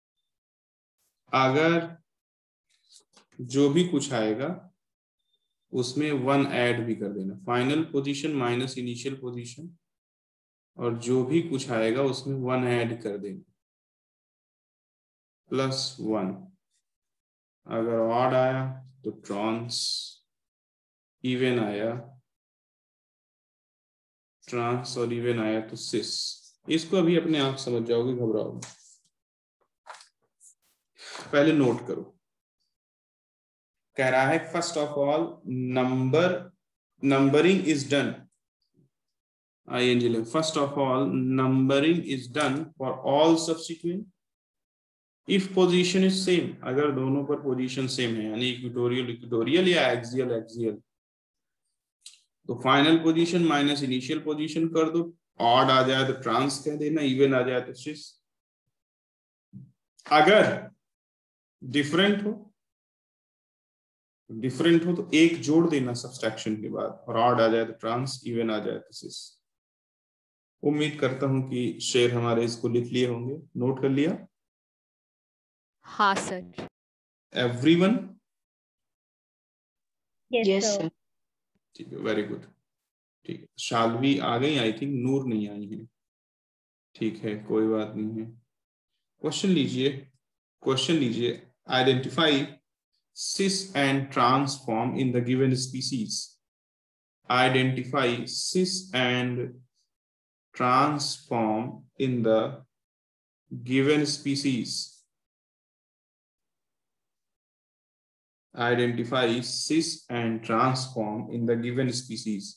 अगर जो भी कुछ आएगा उसमें वन ऐड भी कर देना, final position minus initial position, और जो भी कुछ आएगा उसमें वन ऐड कर देना, प्लस वन. अगर ऑड आया तो ट्रांस, इवन आया ट्रांस और इवन आया तो सिस. इसको अभी अपने आप समझ जाओगे, घबराओ. पहले नोट करो, कह रहा है first of all number, numbering is done, I N G. First of all numbering is done for all subsequent if position is same. अगर दोनों पर पोजीशन सेम है, यानी इक्वेटोरियल इक्वेटोरियल या एक्सियल एक्सियल, तो final position minus initial position कर दो. Odd आ जाए तो ट्रांस कह देना, इवन आ जाए तो सिस. अगर डिफरेंट हो, डिफरेंट हो तो एक जोड़ देना सब्सट्रैक्शन के बाद, और ऑड आ जाए तो ट्रांस, इवन आ जाए तो सिस. उम्मीद करता हूं कि शेर हमारे इसको लिख लिए होंगे, नोट कर लिया. हाँ sir. Everyone? Yes, Yes, sir. sir. ठीक है, वेरी गुड. ठीक है, शालवी आ गई, आई थिंक नूर नहीं आई है. ठीक है, कोई बात नहीं है. क्वेश्चन लीजिए, क्वेश्चन लीजिए. Identify cis and trans form in the given species. Identify cis and trans form in the given species. Identify cis and transform in the given species.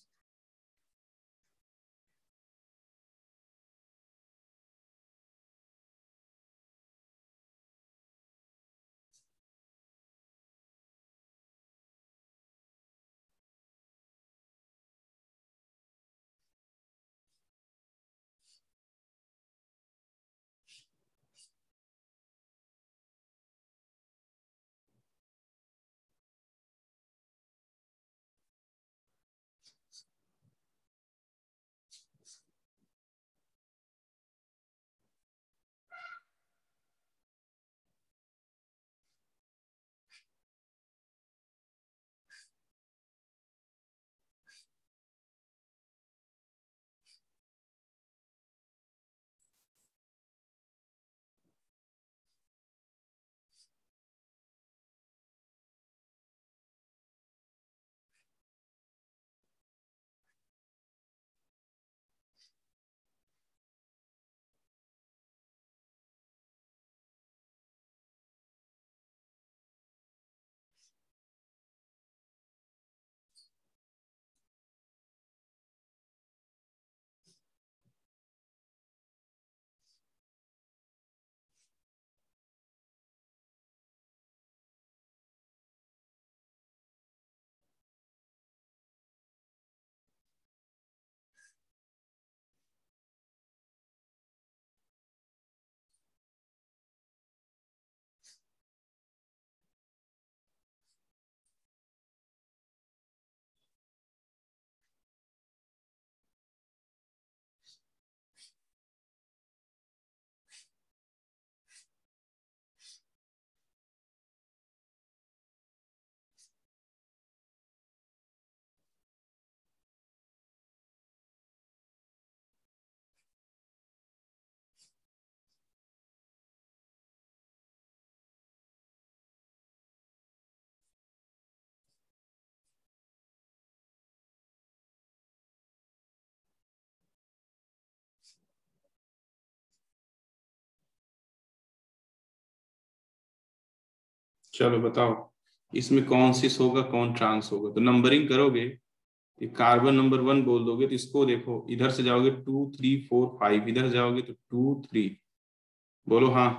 चलो बताओ इसमें कौन सिस होगा कौन ट्रांस होगा। तो नंबरिंग करोगे, ये कार्बन नंबर वन बोल दोगे तो इसको देखो, इधर से जाओगे टू थ्री फोर फाइव, इधर जाओगे तो टू थ्री। बोलो हाँ।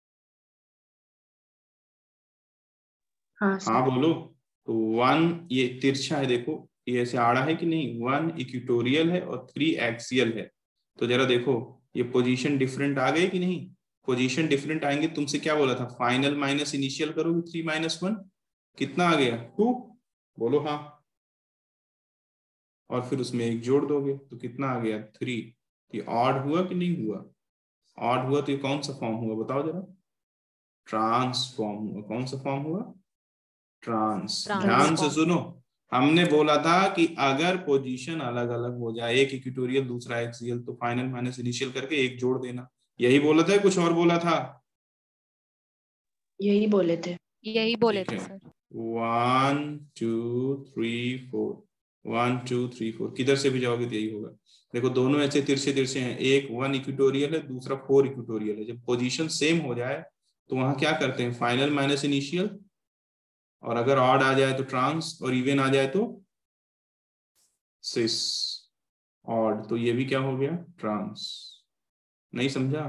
हाँ हाँ सर। बोलो। तो वन ये तिरछा है, देखो ये ऐसे आड़ा है कि नहीं, वन इक्वेटोरियल है और थ्री एक्सियल है। तो जरा देखो ये पोजीशन डिफरेंट आ गए कि नहीं। पोजीशन डिफरेंट आएंगे, तुमसे क्या बोला था, फाइनल माइनस इनिशियल करोगे, थ्री माइनस वन कितना आ गया, टू। बोलो हाँ। और फिर उसमें एक जोड़ दोगे तो कितना आ गया, थ्री। ये ऑड हुआ कि नहीं हुआ, ऑड हुआ तो ये कौन सा फॉर्म हुआ बताओ जरा, ट्रांसफॉर्म हुआ। कौन सा फॉर्म हुआ, ट्रांस। ट्रांस ध्यान से फॉर्म। सुनो, हमने बोला था कि अगर पोजीशन अलग अलग हो जाए, एक इक्वेटोरियल दूसरा एक्सियल, तो फाइनल माइनस इनिशियल करके एक जोड़ देना। यही बोला था, कुछ और बोला था। यही बोले थे। यही बोले ठीक थे है, sir. One two three four, one two three four, किधर से भी जाओगे तो यही होगा। देखो दोनों ऐसे तिरछे तिरछे हैं, एक वन इक्वेटोरियल है दूसरा फोर इक्वेटोरियल है। जब पोजीशन सेम हो जाए तो वहां क्या करते हैं, फाइनल माइनस इनिशियल, और अगर ऑड आ जाए तो ट्रांस, और इवन आ जाए तो सिस। ऑड तो ये भी क्या हो गया, ट्रांस। नहीं समझा।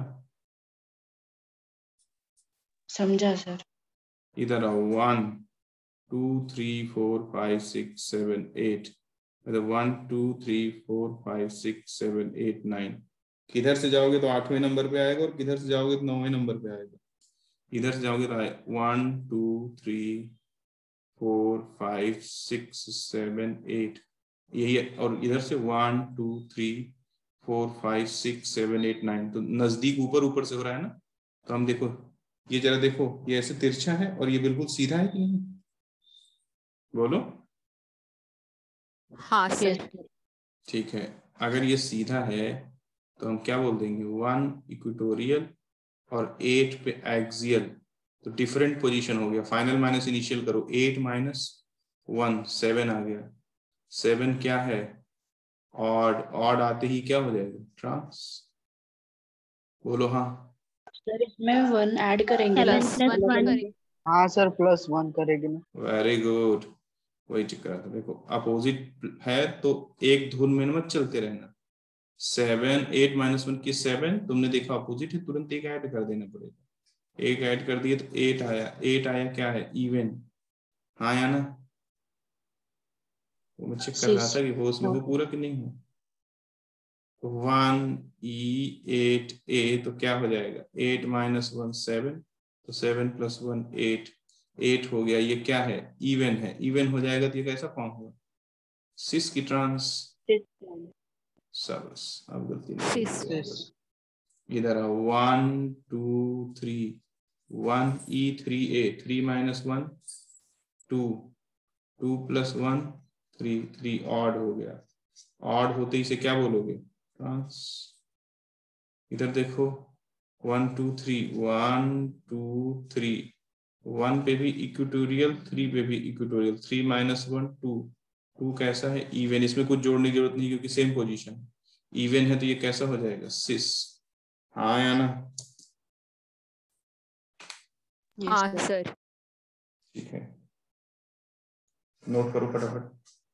समझा सर। इधर आओ, one two three four five six seven eight, मतलब one two three four five six seven eight nine. किधर से जाओगे तो आठवें नंबर पे आएगा, और किधर से जाओगे तो नौवें नंबर पे आएगा। इधर से जाओगे तो one two three four five six seven eight, यही है। और इधर से one two three four five six seven eight nine, तो नजदीक ऊपर ऊपर से हो रहा है ना। तो हम देखो, ये जरा देखो, ये ऐसे तिरछा है और ये बिल्कुल सीधा है कि नहीं, बोलो। हाँ यस सर। सर। ठीक है, अगर ये सीधा है तो हम क्या बोल देंगे, वन इक्वेटोरियल और एट पे एक्सियल। तो डिफरेंट पोजीशन हो गया, फाइनल माइनस इनिशियल करो, एट माइनस वन, सेवन आ गया। सेवन क्या है, ऑड। ऑड आते ही क्या हो जाएगा, ट्रांस। बोलो हाँ। सर इसमें वन ऐड करेंगे ना, सेवन प्लस अलग वन अलग। करेंगे। हाँ सर, प्लस वन करेगी ना। वेरी गुड, वही चक्कर था। देखो अपोजिट है तो एक धुन में मत चलते रहना। सेवन, एट माइनस वन की सेवन, तुमने देखा अपोजिट है, तुरंत एक ऐड कर देना पड़ेगा। एक ऐड कर दिए तो एट आया। एट आया क्या है, इवन। हाँ या ना। वो मैं चेक कर रहा सिस। था कि वो उसमें हाँ। वो पूरा कि नहीं हो। तो वन ई एट ए, तो क्या हो जाएगा, एट माइनस वन सेवन, तो seven plus one eight, eight हो गया। ये क्या है, इवन है। इवन हो जाएगा तो ये कैसा फॉर्म हुआ, सिस की ट्रांस। सबस, अब गलती नहीं सिस। करेंगे सिस। वापस। इधर आओ, one two three, one e three a, three minus one two, two plus one three, three odd हो गया। ऑड होते ही से क्या बोलोगे, ट्रांस। इधर देखो, one two three, one two three, one पे भी इक्वेटोरियल, थ्री पे भी equatorial, three minus one two, two कैसा है, इवन। इसमें कुछ जोड़ने की जरूरत नहीं क्योंकि सेम पोजीशन, इवन है। तो ये कैसा हो जाएगा, सिस। हाँ या ना। यस हाँ सर। सर। ठीक है, नोट करो फटाफट।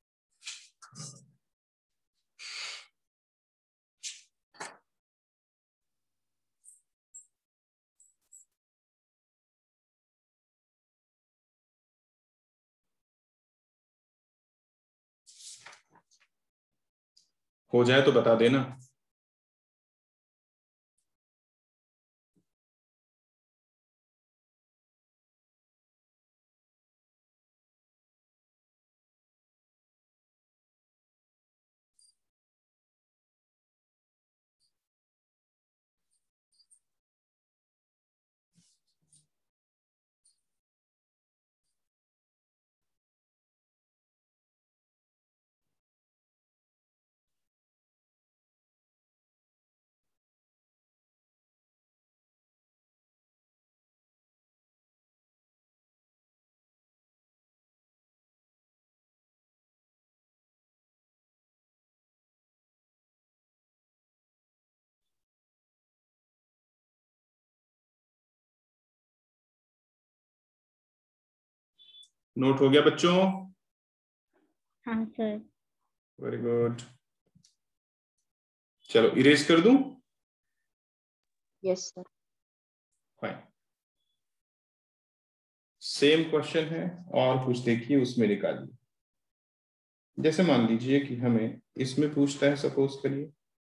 हो जाए तो बता देना। नोट हो गया बच्चों? हाँ सर। Very good. चलो इरेज कर दूं? Yes sir. Fine. Same question है और कुछ देखिए उसमें निकालिए। जैसे मान लीजिए कि हमें इसमें पूछता है, सपोज करिए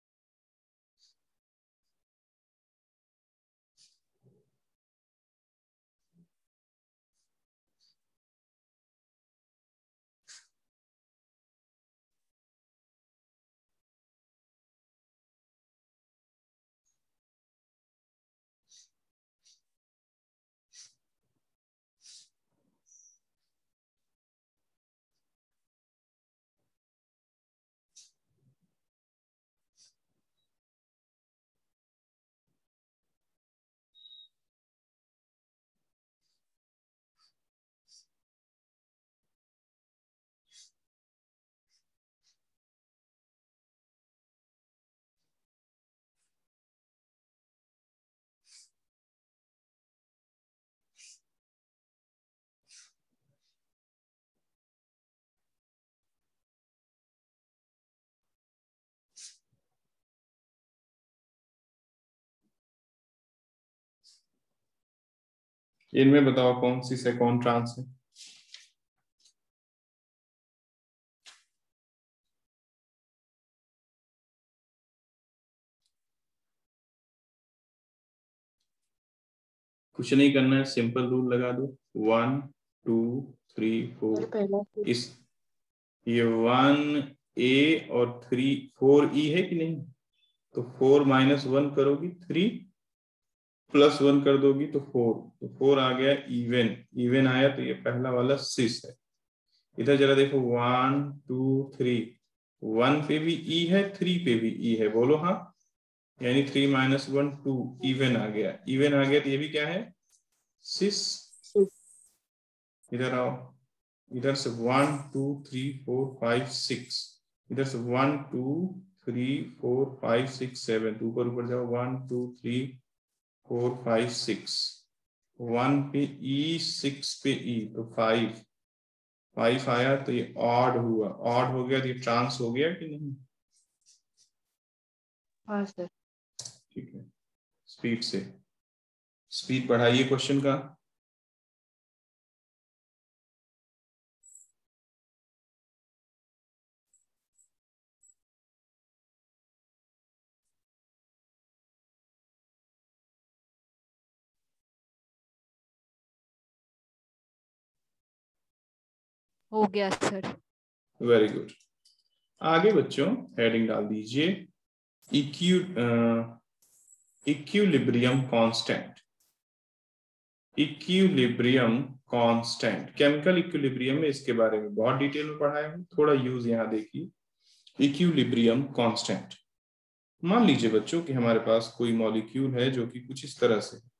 इनमें बताओ कौन सी से कौन ट्रांस है? कुछ नहीं करना है, सिंपल रूल लगा दो। One two three four. पहला इस ये वन ए और थ्री फोर ई है कि नहीं? तो फोर माइनस वन करोगी थ्री, प्लस वन कर दोगी तो फोर, तो फोर आ गया इवन। इवन आया तो ये पहला वाला सिस है। इधर जरा देखो, वन टू थ्री, वन पे भी ई है, थ्री पे भी ई है, बोलो हाँ। यानी three minus one two, even आ गया। इवन आ गया तो ये भी क्या है? सिस। इधर आओ, इधर से one two three four five six, इधर से one two three four five six seven, ऊपर ऊपर जाओ, one two three four five six, one पे ई, सिक्स पे ई, तो फाइव। फाइव आया तो ये ऑड हुआ, ऑड हो गया तो ये ट्रांस हो गया कि नहीं? हाँ सर। ठीक है, स्पीड से स्पीड बढ़ाइए क्वेश्चन का। हो गया सर। Very good. आगे बच्चों हेडिंग डाल दीजिए, इक्यू equilibrium constant. Equilibrium constant, chemical equilibrium में इसके बारे में बहुत डिटेल में पढ़ाया हूं, थोड़ा यूज यहाँ देखिए। इक्विलिब्रियम कांस्टेंट, मान लीजिए बच्चों कि हमारे पास कोई मॉलिक्यूल है जो कि कुछ इस तरह से,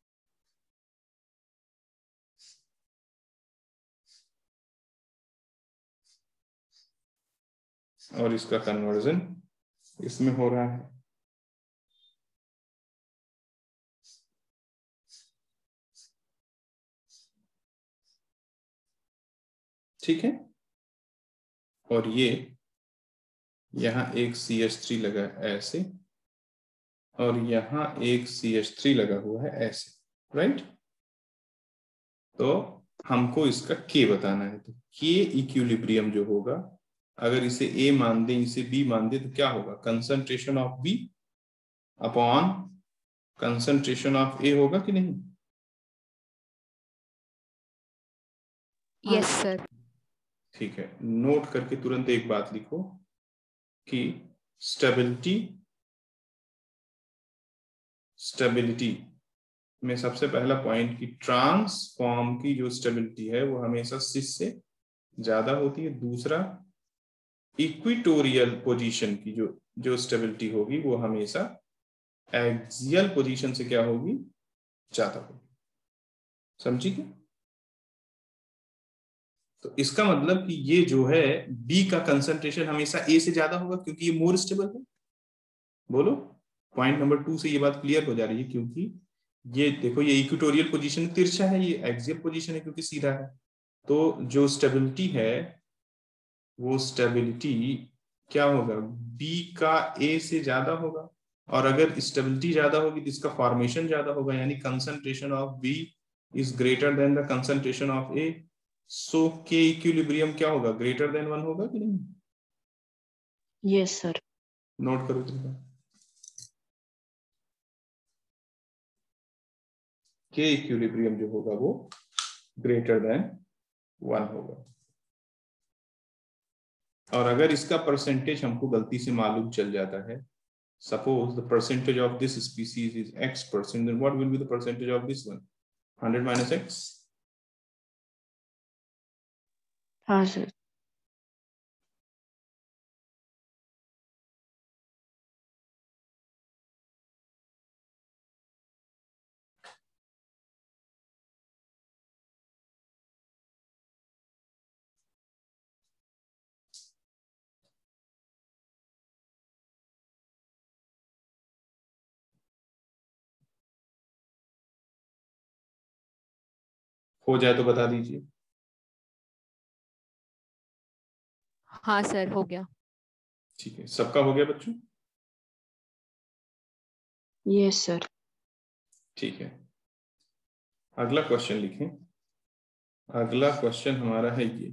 और इसका कन्वर्जन इसमें हो रहा है। ठीक है, और ये यहां एक सी एच थ्री लगा है ऐसे, और यहां एक सी एच थ्री लगा हुआ है ऐसे, राइट? तो हमको इसका K बताना है। तो K इक्विलिब्रियम जो होगा, अगर इसे A मान दें, इसे B मान दें, तो क्या होगा? Concentration of B upon concentration of A होगा कि नहीं? Yes sir. ठीक है, नोट करके तुरंत एक बात लिखो कि स्टेबिलिटी स्टेबिलिटी में सबसे पहला पॉइंट कि ट्रांसफॉर्म की जो स्टेबिलिटी है वो हमेशा सिस से ज्यादा होती है। दूसरा, इक्विटोरियल पोजीशन की जो जो स्टेबिलिटी होगी वो हमेशा एक्सियल पोजीशन से क्या होगी? ज्यादा होगी। समझी क्या? तो इसका मतलब कि ये जो है बी का कंसंट्रेशन हमेशा ए से ज्यादा होगा क्योंकि ये मोर स्टेबल है। बोलो, पॉइंट नंबर टू से ये बात क्लियर हो जा रही है, क्योंकि ये देखो ये इक्विटोरियल पोजीशन तिरछा है, ये एक्सियल पोजीशन है क्योंकि सीधा है। तो जो स्टेबिलिटी है वो स्टेबिलिटी क्या होगा, बी का ए से ज्यादा होगा, और अगर स्टेबिलिटी ज्यादा होगी तो इसका फॉर्मेशन ज्यादा होगा, यानी concentration of B is greater than the concentration of A. So K equilibrium क्या होगा, ग्रेटर देन वन होगा कि नहीं? Yes sir. नोट करो तुम, के इक्विलिब्रियम जो होगा वो ग्रेटर देन वन होगा। और अगर इसका परसेंटेज हमको गलती से मालूम चल जाता है, suppose the percentage of this species is x percent, then what will be the percentage of this one? Hundred minus x. हाँ सर। हो जाए तो बता दीजिए। हाँ सर, हो गया। ठीक है, सबका हो गया बच्चों? Yes sir. ठीक है, अगला क्वेश्चन लिखें। अगला क्वेश्चन हमारा है ये,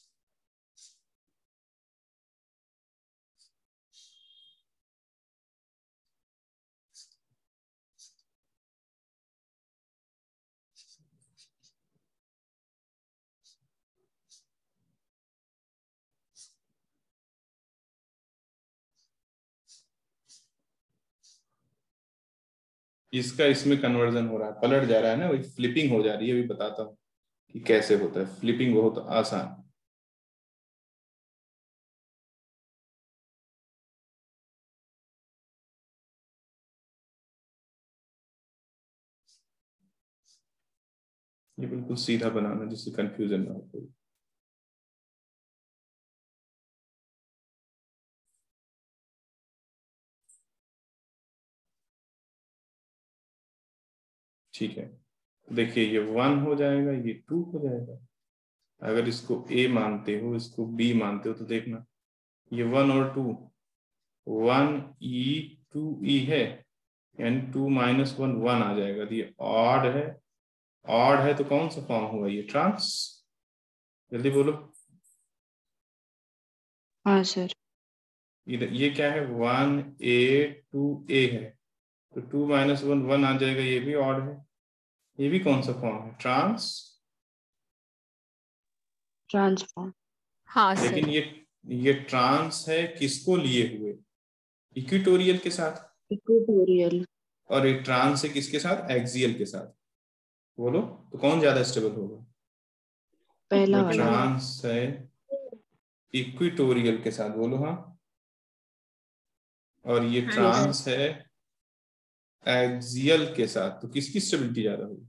इसका इसमें कन्वर्जन हो रहा है, पलट जा रहा है ना, वही फ्लिपिंग हो जा रही है। अभी बताता हूँ कि कैसे होता है फ्लिपिंग, बहुत आसान। ये बिल्कुल सीधा बनाना जिससे कंफ्यूजन ना हो कोई। ठीक है, देखिए ये वन हो जाएगा, ये टू हो जाएगा। अगर इसको ए मानते हो, इसको बी मानते हो, तो देखना ये वन और two, one e two e है, यानी टू माइनस वन वन आ जाएगा। तो ये ऑड है, ऑड है तो कौन सा फॉर्म हुआ ये, ट्रांस? जल्दी बोलो। हाँ सर। इधर ये क्या है, वन ए टू ए है, तो टू माइनस वन वन आ जाएगा, ये भी ऑड है। ये भी कौन सा फॉर्म है, ट्रांस? ट्रांसफॉर्म। हाँ सर। लेकिन ये ये ट्रांस है किसको लिए हुए, इक्विटोरियल के साथ, इक्वेटोरियल। और ये ट्रांस है किसके साथ, एक्सियल के साथ। बोलो तो कौन ज्यादा स्टेबल होगा? पहला ये वाला। ट्रांस है इक्विटोरियल के साथ, बोलो हाँ। और ये हाँ ट्रांस है एक्सियल के साथ, तो किसकी स्टेबिलिटी ज्यादा होगी?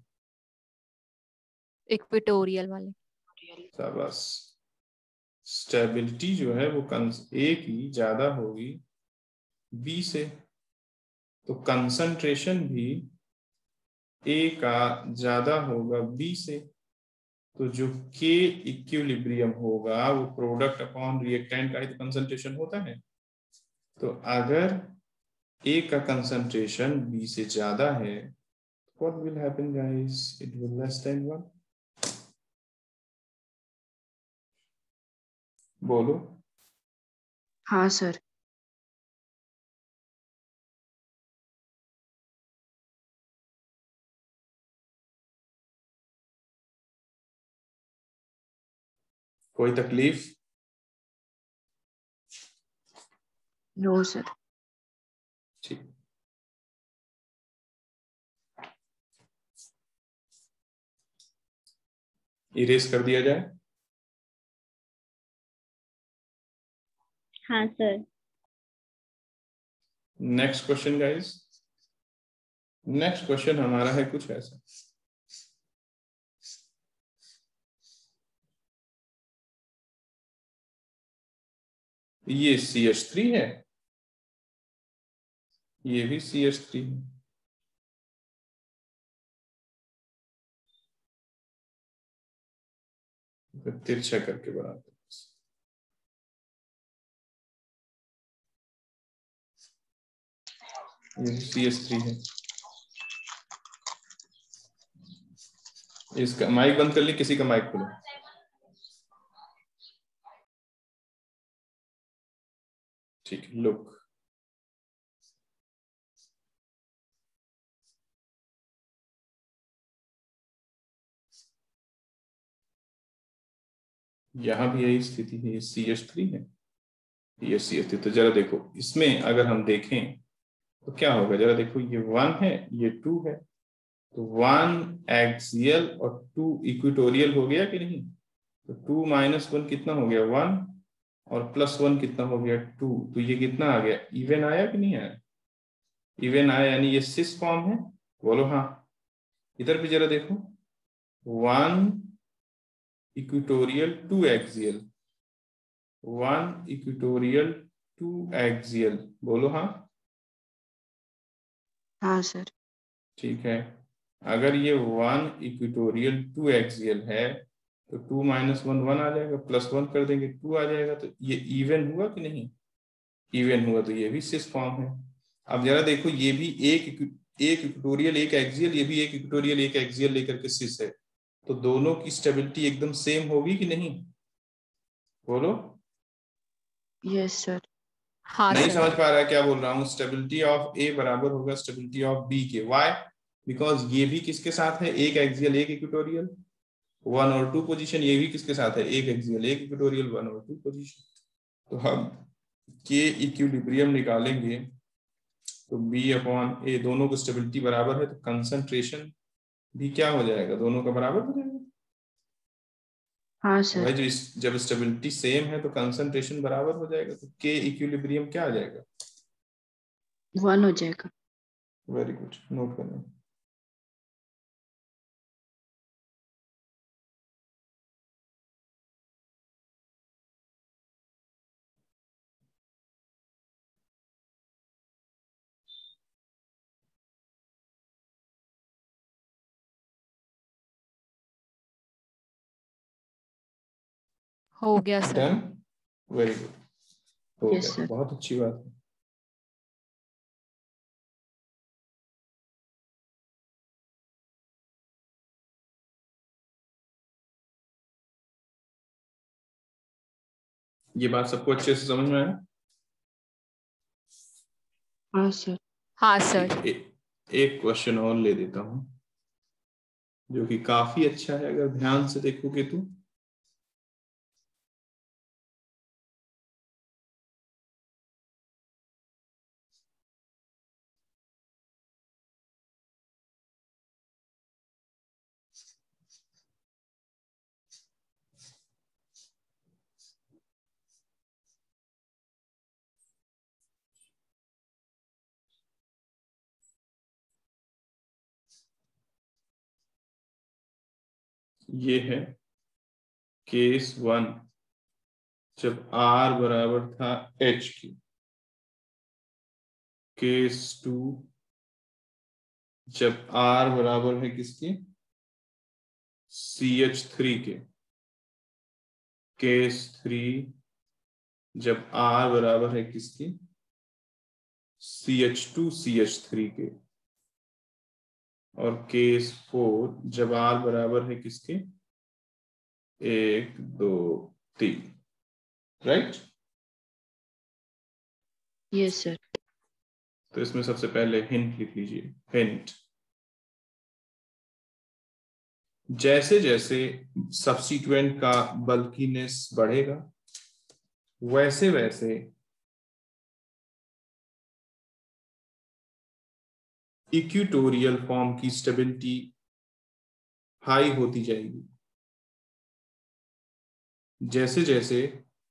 इक्वेटोरियल वाले। शाबाश, स्टेबिलिटी जो है वो ए की ज्यादा होगी बी से, तो कंसंट्रेशन भी ए का ज्यादा होगा बी से। तो जो के इक्विलिब्रियम होगा वो प्रोडक्ट अपॉन रिएक्टेंट का ही तो कंसंट्रेशन होता है। तो अगर ए का कंसंट्रेशन बी से ज्यादा है, what will happen guys, it will less than one। बोलो। हाँ सर। कोई तकलीफ? No sir. ठीक, इरेज कर दिया जाए। हाँ sir. Next question guys, next question हमारा है कुछ ऐसा, ये सी एच थ्री है, ये भी सी एच थ्री है। फिर तिरछा करके बनाते हैं। ये सी एच थ्री है। इसका माइक बंद कर ली, किसी का माइक खोलो। ठीक है, लुक यहां भी यही स्थिति है, ये सी एच थ्री है, ये सी एच थ्री। तो जरा देखो इसमें अगर हम देखें तो क्या होगा, जरा देखो, ये वन है, ये टू है, तो वन एक्सियल और टू इक्विटोरियल हो गया कि नहीं? तो टू माइनस वन कितना हो गया, वन, और प्लस वन कितना हो गया, टू। तो ये कितना आ गया, इवन आया कि नहीं आया? इवन आया, यानी ये सिस फॉर्म है। बोलो हाँ। इधर भी जरा देखो, one equatorial two axial, one equatorial two axial, बोलो हाँ। हाँ सर। ठीक है, अगर ये वन इक्विटोरियल टू एक्सियल है तो टू माइनस वन वन आ जाएगा, प्लस वन कर देंगे टू आ जाएगा, तो ये इवन हुआ कि नहीं? इवन हुआ, तो ये भी सिस फॉर्म है। अब जरा देखो, ये भी एक एक इक्विटोरियल एक एक्सियल, ये भी एक इक्विटोरियल एक एक्सियल लेकर के सिस है, तो दोनों की स्टेबिलिटी एकदम सेम होगी कि नहीं? बोलो। Yes sir. हाँ नहीं सर। समझ पा रहा है क्या बोल रहा हूँ? स्टेबिलिटी ऑफ ए बराबर होगा स्टेबिलिटी ऑफ बी के। व्हाई? बिकॉज ये भी किसके साथ है, एक एक्सियल एक इक्विटोरियल, वन और टू पोजीशन। ये भी किसके साथ है, एक एक्सियल एक इक्विटोरियल, वन और टू पोजीशन। तो हम के इक्विलिब्रियम निकालेंगे तो बी अपॉन ए, दोनों को स्टेबिलिटी बराबर है, तो कंसंट्रेशन भी क्या हो जाएगा, दोनों का बराबर हो जाएगा। हाँ सर। भाई जो इस, जब स्टेबिलिटी सेम है तो कंसंट्रेशन बराबर हो जाएगा, तो के इक्विलिब्रियम क्या आ जाएगा, वन हो जाएगा। वेरी गुड, नोट करना। हो गया सर। डन, वेरी गुड, हो यस गया, सर। बहुत अच्छी बात है। ये बात सबको अच्छे से समझ में आया? हाँ सर। हाँ सर। ए, एक क्वेश्चन और ले देता हूं जो कि काफी अच्छा है, अगर ध्यान से देखोगे तो। ये है केस वन, जब R बराबर था H की। केस टू, जब R बराबर है किसकी, सी एच थ्री के। केस थ्री, जब R बराबर है किसकी, C H two C H three के। और केस फोर, जब R बराबर है किसके, एक दो तीन, राइट? Yes sir. तो इसमें सबसे पहले हिंट लिख लीजिए। हिंट, जैसे जैसे सब्स्टिट्यूएंट का बल्कीनेस बढ़ेगा वैसे वैसे इक्विटोरियल फॉर्म की स्टेबिलिटी हाई होती जाएगी। जैसे जैसे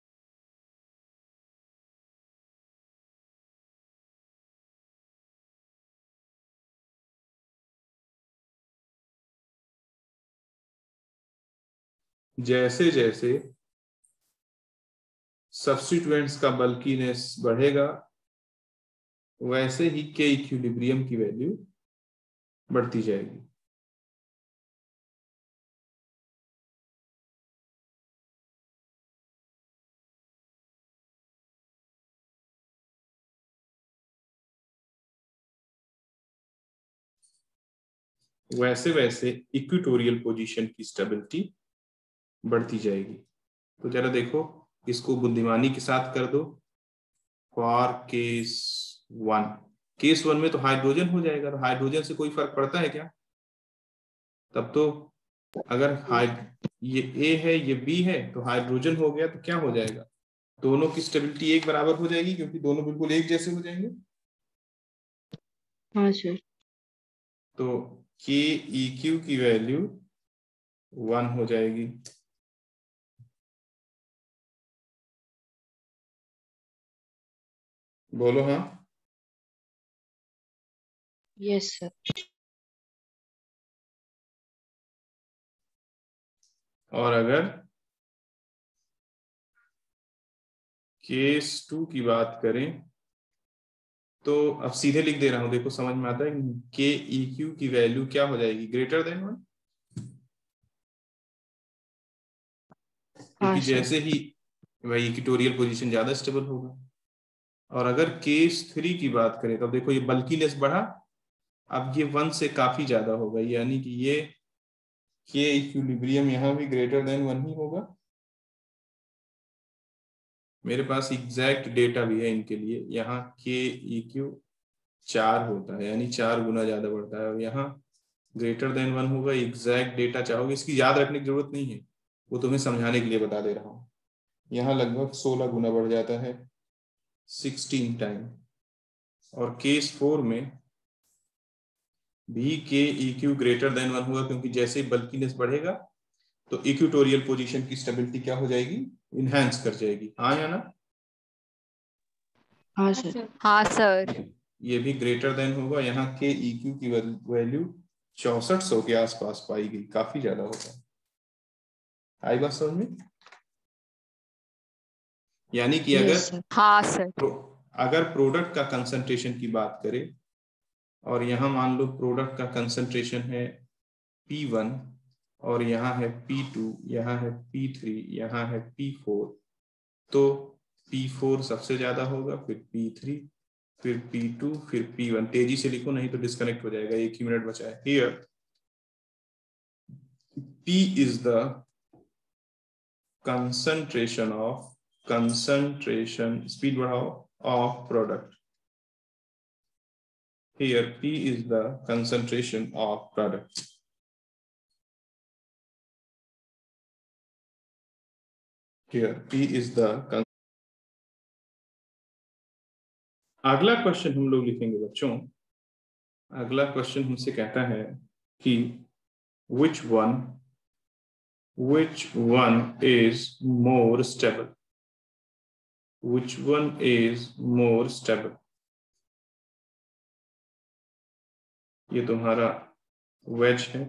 जैसे जैसे सब्स्टिट्यूएंट्स का बल्कीनेस बढ़ेगा वैसे ही के इक्विलिब्रियम की वैल्यू बढ़ती जाएगी। वैसे वैसे इक्वेटोरियल पोजीशन की स्टेबिलिटी बढ़ती जाएगी। तो जरा देखो, इसको बुद्धिमानी के साथ कर दो। For case one, case one में तो हाइड्रोजन हो जाएगा, तो हाइड्रोजन से कोई फर्क पड़ता है क्या? तब तो अगर हाइड ये ए है ये बी है तो हाइड्रोजन हो गया तो क्या हो जाएगा? दोनों की स्टेबिलिटी एक बराबर हो जाएगी क्योंकि दोनों बिल्कुल एक जैसे हो जाएंगे। हाँ सर। तो के ई क्यू की वैल्यू वन हो जाएगी। बोलो हाँ। Yes sir. और अगर केस टू की बात करें तो अब सीधे लिख दे रहा हूं, देखो समझ में आता है। के ई क्यू की वैल्यू क्या हो जाएगी? Greater than one. क्योंकि जैसे ही वही इक्वेटोरियल पोजीशन ज्यादा स्टेबल होगा। और अगर केस थ्री की बात करें तो देखो ये बल्कीनेस बढ़ा, अब ये वन से काफी ज्यादा होगा, यानी कि ये के इक्विलिब्रियम यहाँ भी ग्रेटर देन वन ही होगा। मेरे पास एग्जैक्ट डेटा भी है इनके लिए। यहाँ के ई क्यू चार होता है, यानी चार गुना ज्यादा बढ़ता है, और यहाँ ग्रेटर देन वन होगा। एग्जैक्ट डेटा चाहोगे, इसकी याद रखने की जरूरत नहीं है, वो तुम्हें समझाने के लिए बता दे रहा हूँ। यहाँ लगभग सोलह गुना बढ़ जाता है, सिक्सटीन टाइम। और केस फोर में भी K e q greater than one होगा, क्योंकि जैसे ही बल्कीनेस बढ़ेगा तो इक्वेटोरियल पोजीशन की स्टेबिलिटी क्या हो जाएगी? इनहैंस कर जाएगी। हाँ या ना? हाँ सर। हाँ सर। ये भी ग्रेटर देन होगा। यहाँ के ई क्यू की वैल्यू चौसठ सौ के आसपास पाई गई, काफी ज्यादा होगा। आई बात समझ में? यानी कि अगर हाँ सर। प्रो, अगर प्रोडक्ट का कंसंट्रेशन की बात करें और यहाँ मान लो प्रोडक्ट का कंसंट्रेशन है पी वन और यहाँ है पी टू, यहाँ है पी थ्री, यहाँ है पी फोर, तो पी फोर सबसे ज्यादा होगा, फिर पी थ्री, फिर पी टू, फिर पी वन। तेजी से लिखो नहीं तो डिस्कनेक्ट हो जाएगा, एक ही मिनट बचा है। Here P is the concentration of concentration speed बढ़ाओ of product. Here P is the concentration of product. Here P is the अगला क्वेश्चन हम लोग लिखेंगे बच्चों। अगला क्वेश्चन हमसे कहता है कि which one which one is more stable? Which one is more stable? ये तुम्हारा wedge है,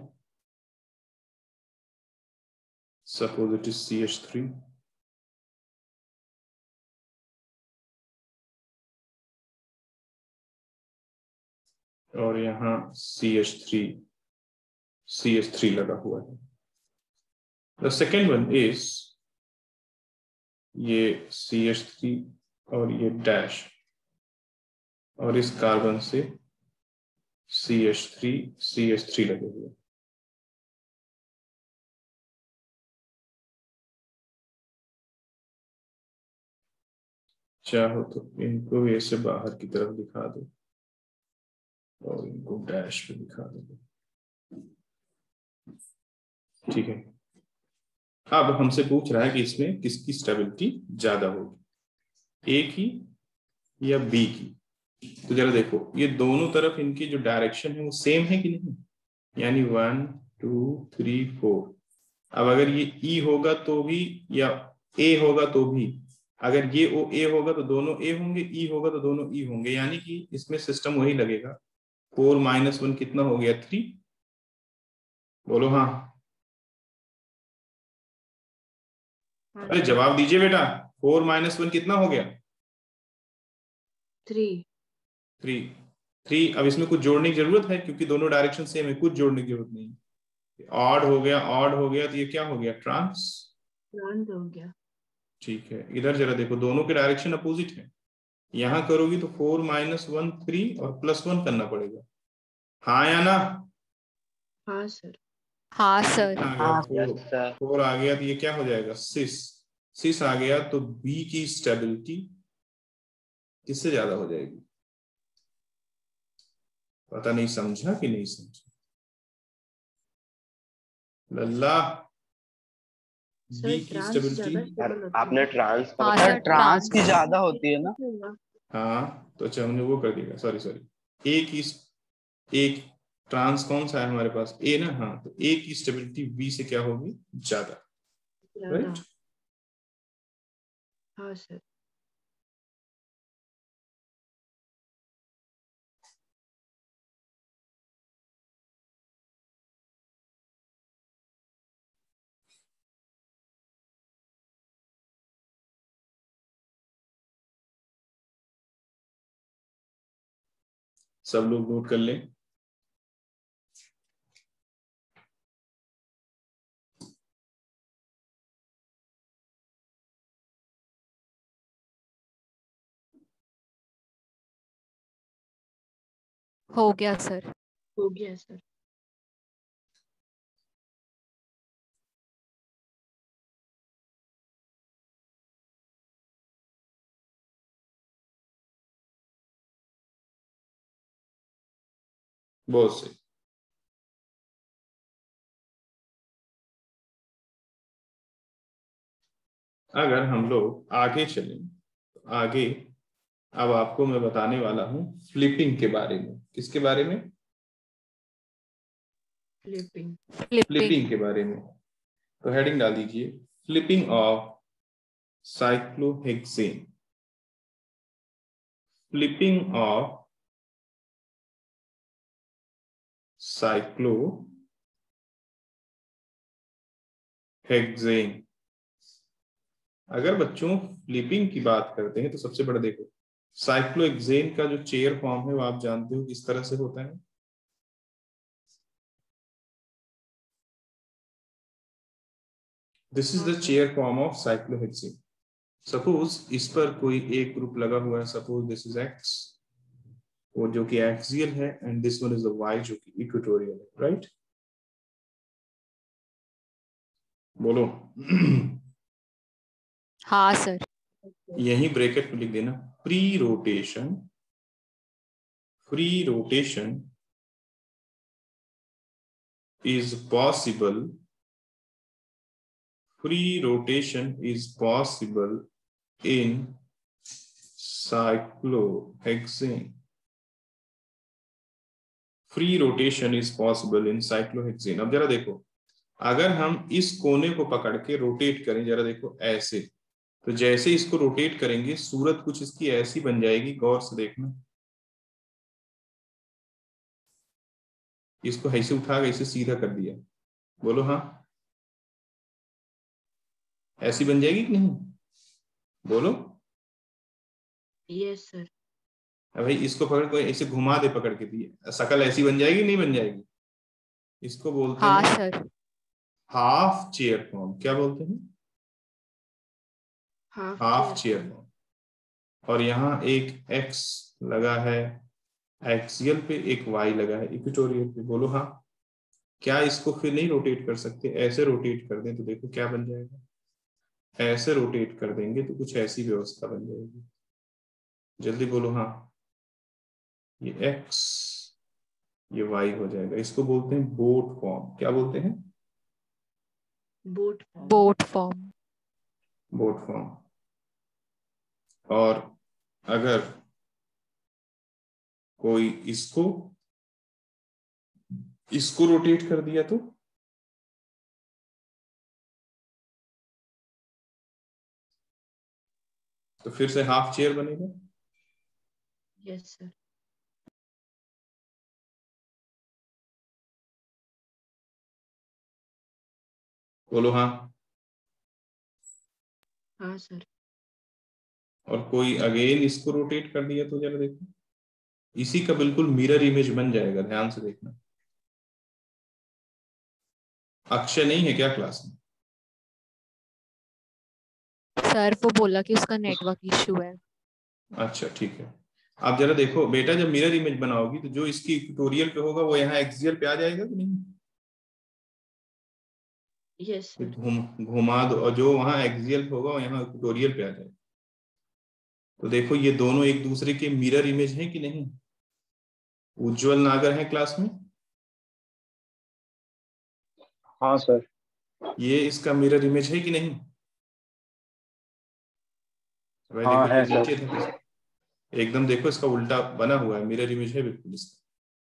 suppose it is C H three. और यहाँ C H three C H three लगा हुआ है। The second one is ये C H three और ये डैश, और इस कार्बन से C H three C H three लगे हुए। चाहो तो इनको भी ऐसे बाहर की तरफ दिखा दो और इनको डैश पे दिखा दो, ठीक है। अब हमसे पूछ रहा है कि इसमें किसकी स्टेबिलिटी ज्यादा होगी, ए की या बी की। तो जरा देखो, ये दोनों तरफ इनकी जो डायरेक्शन है वो सेम है कि नहीं, यानी वन टू थ्री फोर। अब अगर ये ई होगा तो भी या ए होगा तो भी, अगर ये ओ ए होगा तो दोनों ए होंगे, ई होगा तो दोनों ई होंगे, यानी कि इसमें सिस्टम वही लगेगा। फोर माइनस वन कितना हो गया? थ्री। बोलो हाँ। अरे जवाब दीजिए बेटा, फोर माइनस वन कितना हो गया? थ्री। Three three. अब इसमें कुछ जोड़ने की जरूरत है क्योंकि दोनों डायरेक्शन सेम है, कुछ जोड़ने की जरूरत नहीं। ऑड हो गया, ऑड हो गया तो ये क्या हो गया? ट्रांस ट्रांस हो गया। ठीक है। इधर जरा देखो, दोनों के डायरेक्शन अपोजिट है। यहां करोगी तो फोर माइनस वन थ्री और प्लस वन करना पड़ेगा। हाँ या ना? हाँ सर। हाँ सर। आ गया हाँ, फोर, यस सर। फोर आ गया तो ये क्या हो जाएगा, सिस। सिस आ गया तो बी की स्टेबिलिटी किससे ज्यादा हो जाएगी? पता नहीं समझा कि नहीं समझा लल्ला? सर बी की ट्रांस ज्यादा स्टेबिलिटी, स्टेबल होती आपने है। ट्रांस हाँ सर सर, ट्रांस की ट्रांस। ज्यादा होती है ना। हाँ तो अच्छा हमने वो कर दिया, सॉरी सॉरी। ए की, एक ट्रांस कौन सा है हमारे पास, ए ना, हाँ तो ए की स्टेबिलिटी बी से क्या होगी, ज्यादा, राइट? ज्यादा। हाँ सर। सब लोग नोट कर लें। हो गया सर। हो गया सर। बहुत सही। अगर हम लोग आगे चलें तो आगे अब आपको मैं बताने वाला हूं फ्लिपिंग के बारे में। किसके बारे में? फ्लिपिंग। फ्लिपिंग। फ्लिपिंग के बारे में। तो हेडिंग डाल दीजिए, flipping of cyclohexane. Flipping of cyclohexane. अगर बच्चों फ्लिपिंग की बात करते हैं तो सबसे बड़ा देखो, साइक्लोहेक्सेन का जो चेयर फॉर्म है वो आप जानते हो किस तरह से होता है? This is the chair form of cyclohexane. Suppose इस पर कोई एक ग्रुप लगा हुआ है, सपोज दिस इज एक्स, वो जो कि एक्सियल है, and this one is the Y जो कि इक्वेटोरियल है, राइट? बोलो। हाँ सर। यही ब्रैकेट में लिख देना, free rotation, free rotation is possible, free rotation is possible in cyclohexane. Free rotation is possible in cyclohexane. अब जरा देखो, अगर हम इस कोने को पकड़ के रोटेट करें, जरा देखो ऐसे, तो जैसे इसको रोटेट करेंगे सूरत कुछ इसकी ऐसी बन जाएगी, गौर से देखना। इसको ऐसे उठा के ऐसे सीधा कर दिया, बोलो हाँ, ऐसी बन जाएगी कि नहीं? बोलो। Yes sir. भाई इसको पकड़ के ऐसे घुमा दे, पकड़ के दिए, शकल ऐसी बन जाएगी नहीं बन जाएगी? इसको बोलते हाँ हैं सर। Half chair form. क्या बोलते हैं? Half chair form. और यहाँ एक एक्स लगा है एक्सियल पे, एक वाई लगा है इक्वेटोरियल पे। बोलो हाँ। क्या इसको फिर नहीं रोटेट कर सकते? ऐसे रोटेट कर दें तो देखो क्या बन जाएगा, ऐसे रोटेट कर देंगे तो कुछ ऐसी व्यवस्था बन जाएगी। जल्दी बोलो हाँ। ये x, ये y हो जाएगा। इसको बोलते हैं बोट फॉर्म। क्या बोलते हैं? Boat boat form. Boat form. और अगर कोई इसको इसको रोटेट कर दिया तो तो फिर से हाफ चेयर बनेगा। Yes sir. बोलो हाँ। हाँ सर। और कोई अगेन इसको रोटेट कर दिया तो जरा देखो, इसी का बिल्कुल मिरर इमेज बन जाएगा। ध्यान से देखना। अक्षय नहीं है क्या क्लास में? सर वो बोला कि उसका नेटवर्क इशू है। अच्छा ठीक है। आप जरा देखो बेटा, जब मिरर इमेज बनाओगी तो जो इसकी इक्वेटोरियल पे होगा वो यहाँ एक्सियल पे आ जाएगा कि नहीं? Yes sir. घुम घुमा दो और जो वहां एक्सियल होगा यहाँ इक्वेटोरियल पे आ जाएगा। तो देखो ये दोनों एक दूसरे के मिरर इमेज है कि नहीं। उज्जवल नागर है क्लास में, हाँ सर। ये इसका मिरर इमेज है कि नहीं। भाई हाँ देखो है ये सर। नीचे था, एकदम देखो इसका उल्टा बना हुआ है, मिरर इमेज है बिल्कुल इसका।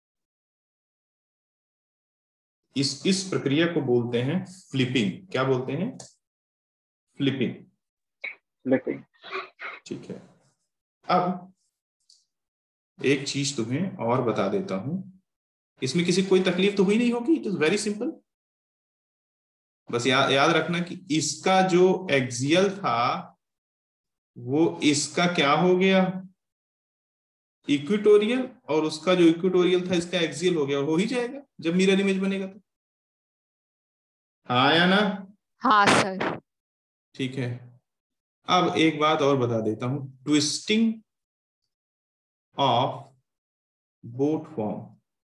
इस इस प्रक्रिया को बोलते हैं फ्लिपिंग। क्या बोलते हैं? फ्लिपिंग। फ्लिपिंग। ठीक है, अब एक चीज तुम्हें और बता देता हूं, इसमें किसी कोई तकलीफ तो हुई नहीं होगी, इट इज वेरी सिंपल। बस या, याद रखना कि इसका जो एक्सियल था वो इसका क्या हो गया, इक्वेटोरियल, और उसका जो इक्वेटोरियल था इसका एक्सियल हो गया। हो ही जाएगा जब मिरर इमेज बनेगा तो। हाँ या ना? हाँ सर। ठीक है, अब एक बात और बता देता हूं, ट्विस्टिंग ऑफ बोट फॉर्म,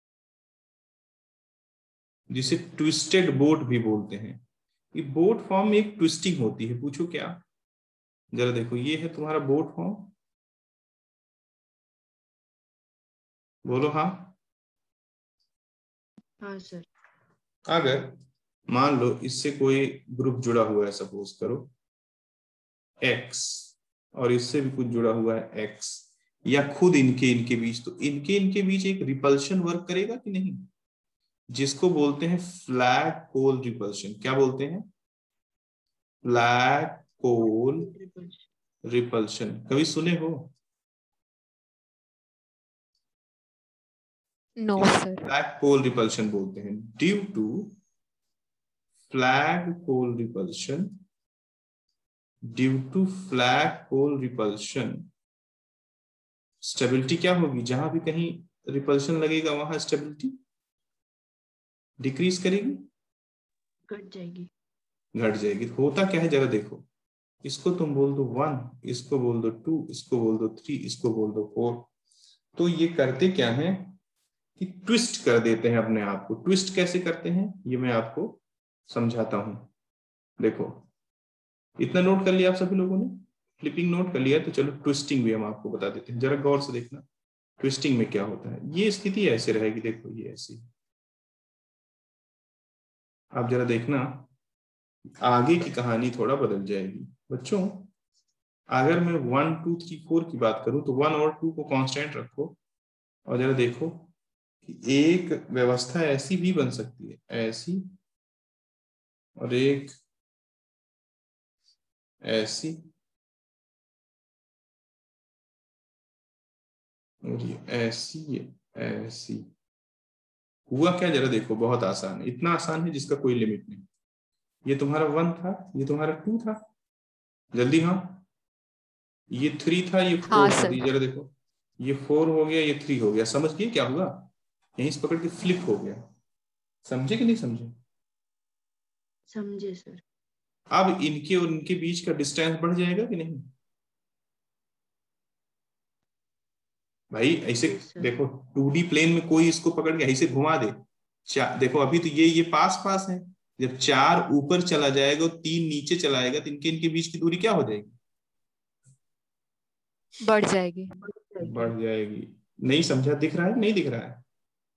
जिसे ट्विस्टेड बोट भी बोलते हैं। ये बोट फॉर्म में एक ट्विस्टिंग होती है। पूछो क्या? जरा देखो, ये है तुम्हारा बोट फॉर्म, बोलो हाँ। हाँ सर। अगर मान लो इससे कोई ग्रुप जुड़ा हुआ है, सपोज करो एक्स, और इससे भी कुछ जुड़ा हुआ है एक्स, या खुद इनके इनके बीच, तो इनके इनके बीच एक रिपल्शन वर्क करेगा कि नहीं, जिसको बोलते हैं फ्लैग पोल रिपल्शन। क्या बोलते हैं? Flag pole repulsion. कभी सुने हो? No sir. Flag pole repulsion बोलते हैं। Due to flag pole repulsion, due to flag pole repulsion, stability क्या होगी? जहां भी कहीं रिपल्शन लगेगा वहां स्टेबिलिटी डिक्रीज करेगी, घट जाएगी। घट जाएगी। होता क्या है जरा देखो, इसको तुम बोल दो वन, इसको बोल दो टू, इसको बोल दो थ्री, इसको बोल दो फोर, तो ये करते क्या है कि ट्विस्ट कर देते हैं अपने आप को। ट्विस्ट कैसे करते हैं ये मैं आपको समझाता हूं। देखो, इतना नोट कर लिया आप सभी लोगों ने, फ्लिपिंग नोट कर लिया, तो चलो ट्विस्टिंग भी हम आपको बता देते हैं। जरा गौर से देखना ट्विस्टिंग में क्या होता है। ये स्थिति ऐसे रहेगी, देखो ये ऐसी, आप जरा देखना आगे की कहानी थोड़ा बदल जाएगी। बच्चों अगर मैं वन टू थ्री फोर की बात करूं तो वन और टू को कांस्टेंट रखो, और जरा देखो कि एक व्यवस्था ऐसी भी बन सकती है, ऐसी, और एक ऐसी, और ये ऐसी, ये ऐसी। हुआ क्या जरा देखो, बहुत आसान है, इतना आसान है जिसका कोई लिमिट नहीं। ये तुम्हारा वन था, ये तुम्हारा टू था, जल्दी हाँ, ये थ्री था, ये फोर हाँ था, सर। ये जरा देखो, ये फोर हो गया, ये थ्री हो गया। समझ गए क्या हुआ? यहीं से पकड़ के फ्लिप हो गया। समझे कि नहीं समझे? समझे सर। अब इनके और इनके बीच का डिस्टेंस बढ़ जाएगा कि नहीं भाई? ऐसे Yes, sir. देखो टू डी प्लेन में कोई इसको पकड़ के ऐसे घुमा दे, चार, देखो अभी तो ये ये पास पास है, जब चार ऊपर चला जाएगा और तीन नीचे चला आएगा तो इनके इनके बीच की दूरी क्या हो जाएगी? बढ़ जाएगी। बढ़ जाएगी। नहीं समझा? दिख रहा है नहीं दिख रहा है?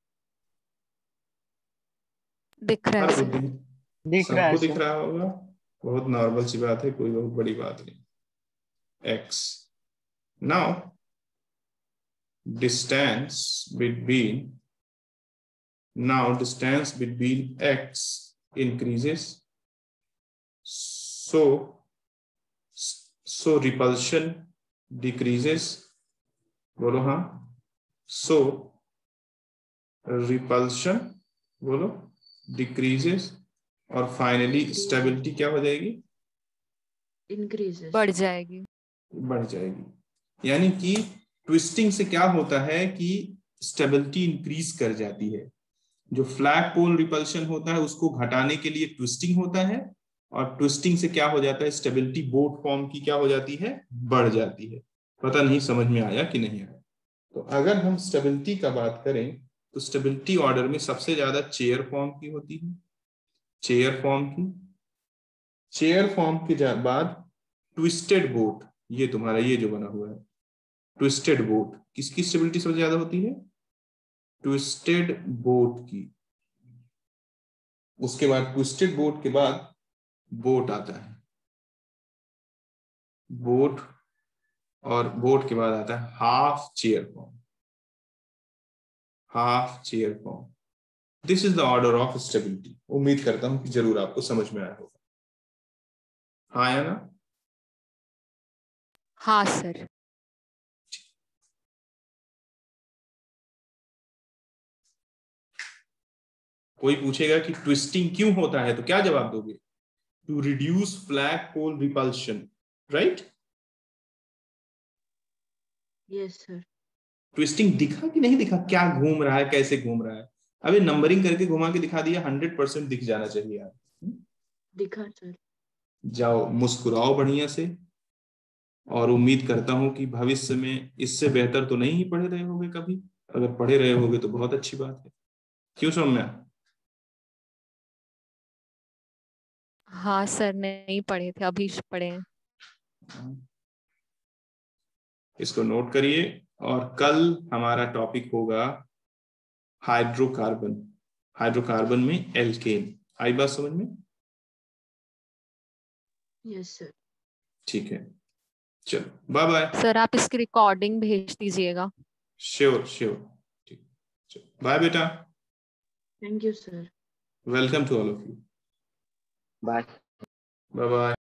दिख रहा है हर सर। बुद्धि दिख रहा है सबको दिख सर। रहा होगा, बहुत नॉर्मल सी बात है, कोई बहुत बड़ी बात नहीं। X, now distance between, now distance between x increases, so so repulsion decreases, बोलो हाँ, so repulsion बोलो decreases, और फाइनली स्टेबिलिटी क्या हो जाएगी? इंक्रीजेस। बढ़ जाएगी। बढ़ जाएगी। यानी कि ट्विस्टिंग से क्या होता है कि स्टेबिलिटी इंक्रीज कर जाती है। जो फ्लैग पोल रिपल्शन होता है उसको घटाने के लिए ट्विस्टिंग होता है, और ट्विस्टिंग से क्या हो जाता है, स्टेबिलिटी बोट फॉर्म की क्या हो जाती है, बढ़ जाती है। पता नहीं समझ में आया कि नहीं आया? तो अगर हम स्टेबिलिटी का बात करें तो स्टेबिलिटी ऑर्डर में सबसे ज्यादा चेयर फॉर्म की होती है, चेयर फॉर्म की, चेयर फॉर्म के जा- बाद ट्विस्टेड बोट, ये तुम्हारा ये जो बना हुआ है ट्विस्टेड बोट, किसकी स्टेबिलिटी सबसे ज्यादा होती है? ट्विस्टेड बोट की। उसके बाद ट्विस्टेड बोट के बाद बोट आता है, बोट, और बोट के बाद आता है half chair form, half chair form. This is the order of stability. उम्मीद करता हूं कि जरूर आपको समझ में आया होगा। हाँ या ना? हाँ सर। कोई पूछेगा कि ट्विस्टिंग क्यों होता है तो क्या जवाब दोगे? To reduce flag pole repulsion, right? Yes sir. Twisting दिखा कि नहीं दिखा? क्या घूम रहा है, कैसे घूम रहा है? अभी नंबरिंग करके घुमा के दिखा दिया, हंड्रेड परसेंट दिख जाना चाहिए यार। दिखा सर। जाओ मुस्कुराओ बढ़िया से, और उम्मीद करता हूं कि भविष्य में इससे बेहतर तो नहीं ही पढ़े रहे होगे कभी। अगर पढ़े रहे होगे तो बहुत अच्छी बात है। क्यों सौम्या? हाँ सर, नहीं पढ़े थे, अभी पढ़े हैं। इसको नोट करिए। और कल हमारा टॉपिक होगा हाइड्रोकार्बन। हाइड्रोकार्बन में एल्केन। आई बात समझ में? Yes sir. ठीक है, चलो बाय बाय। सर आप इसकी रिकॉर्डिंग भेज दीजिएगा। श्योर श्योर, ठीक, चलो बाय बेटा। Thank you sir. Welcome to all of you. Bye. Bye bye.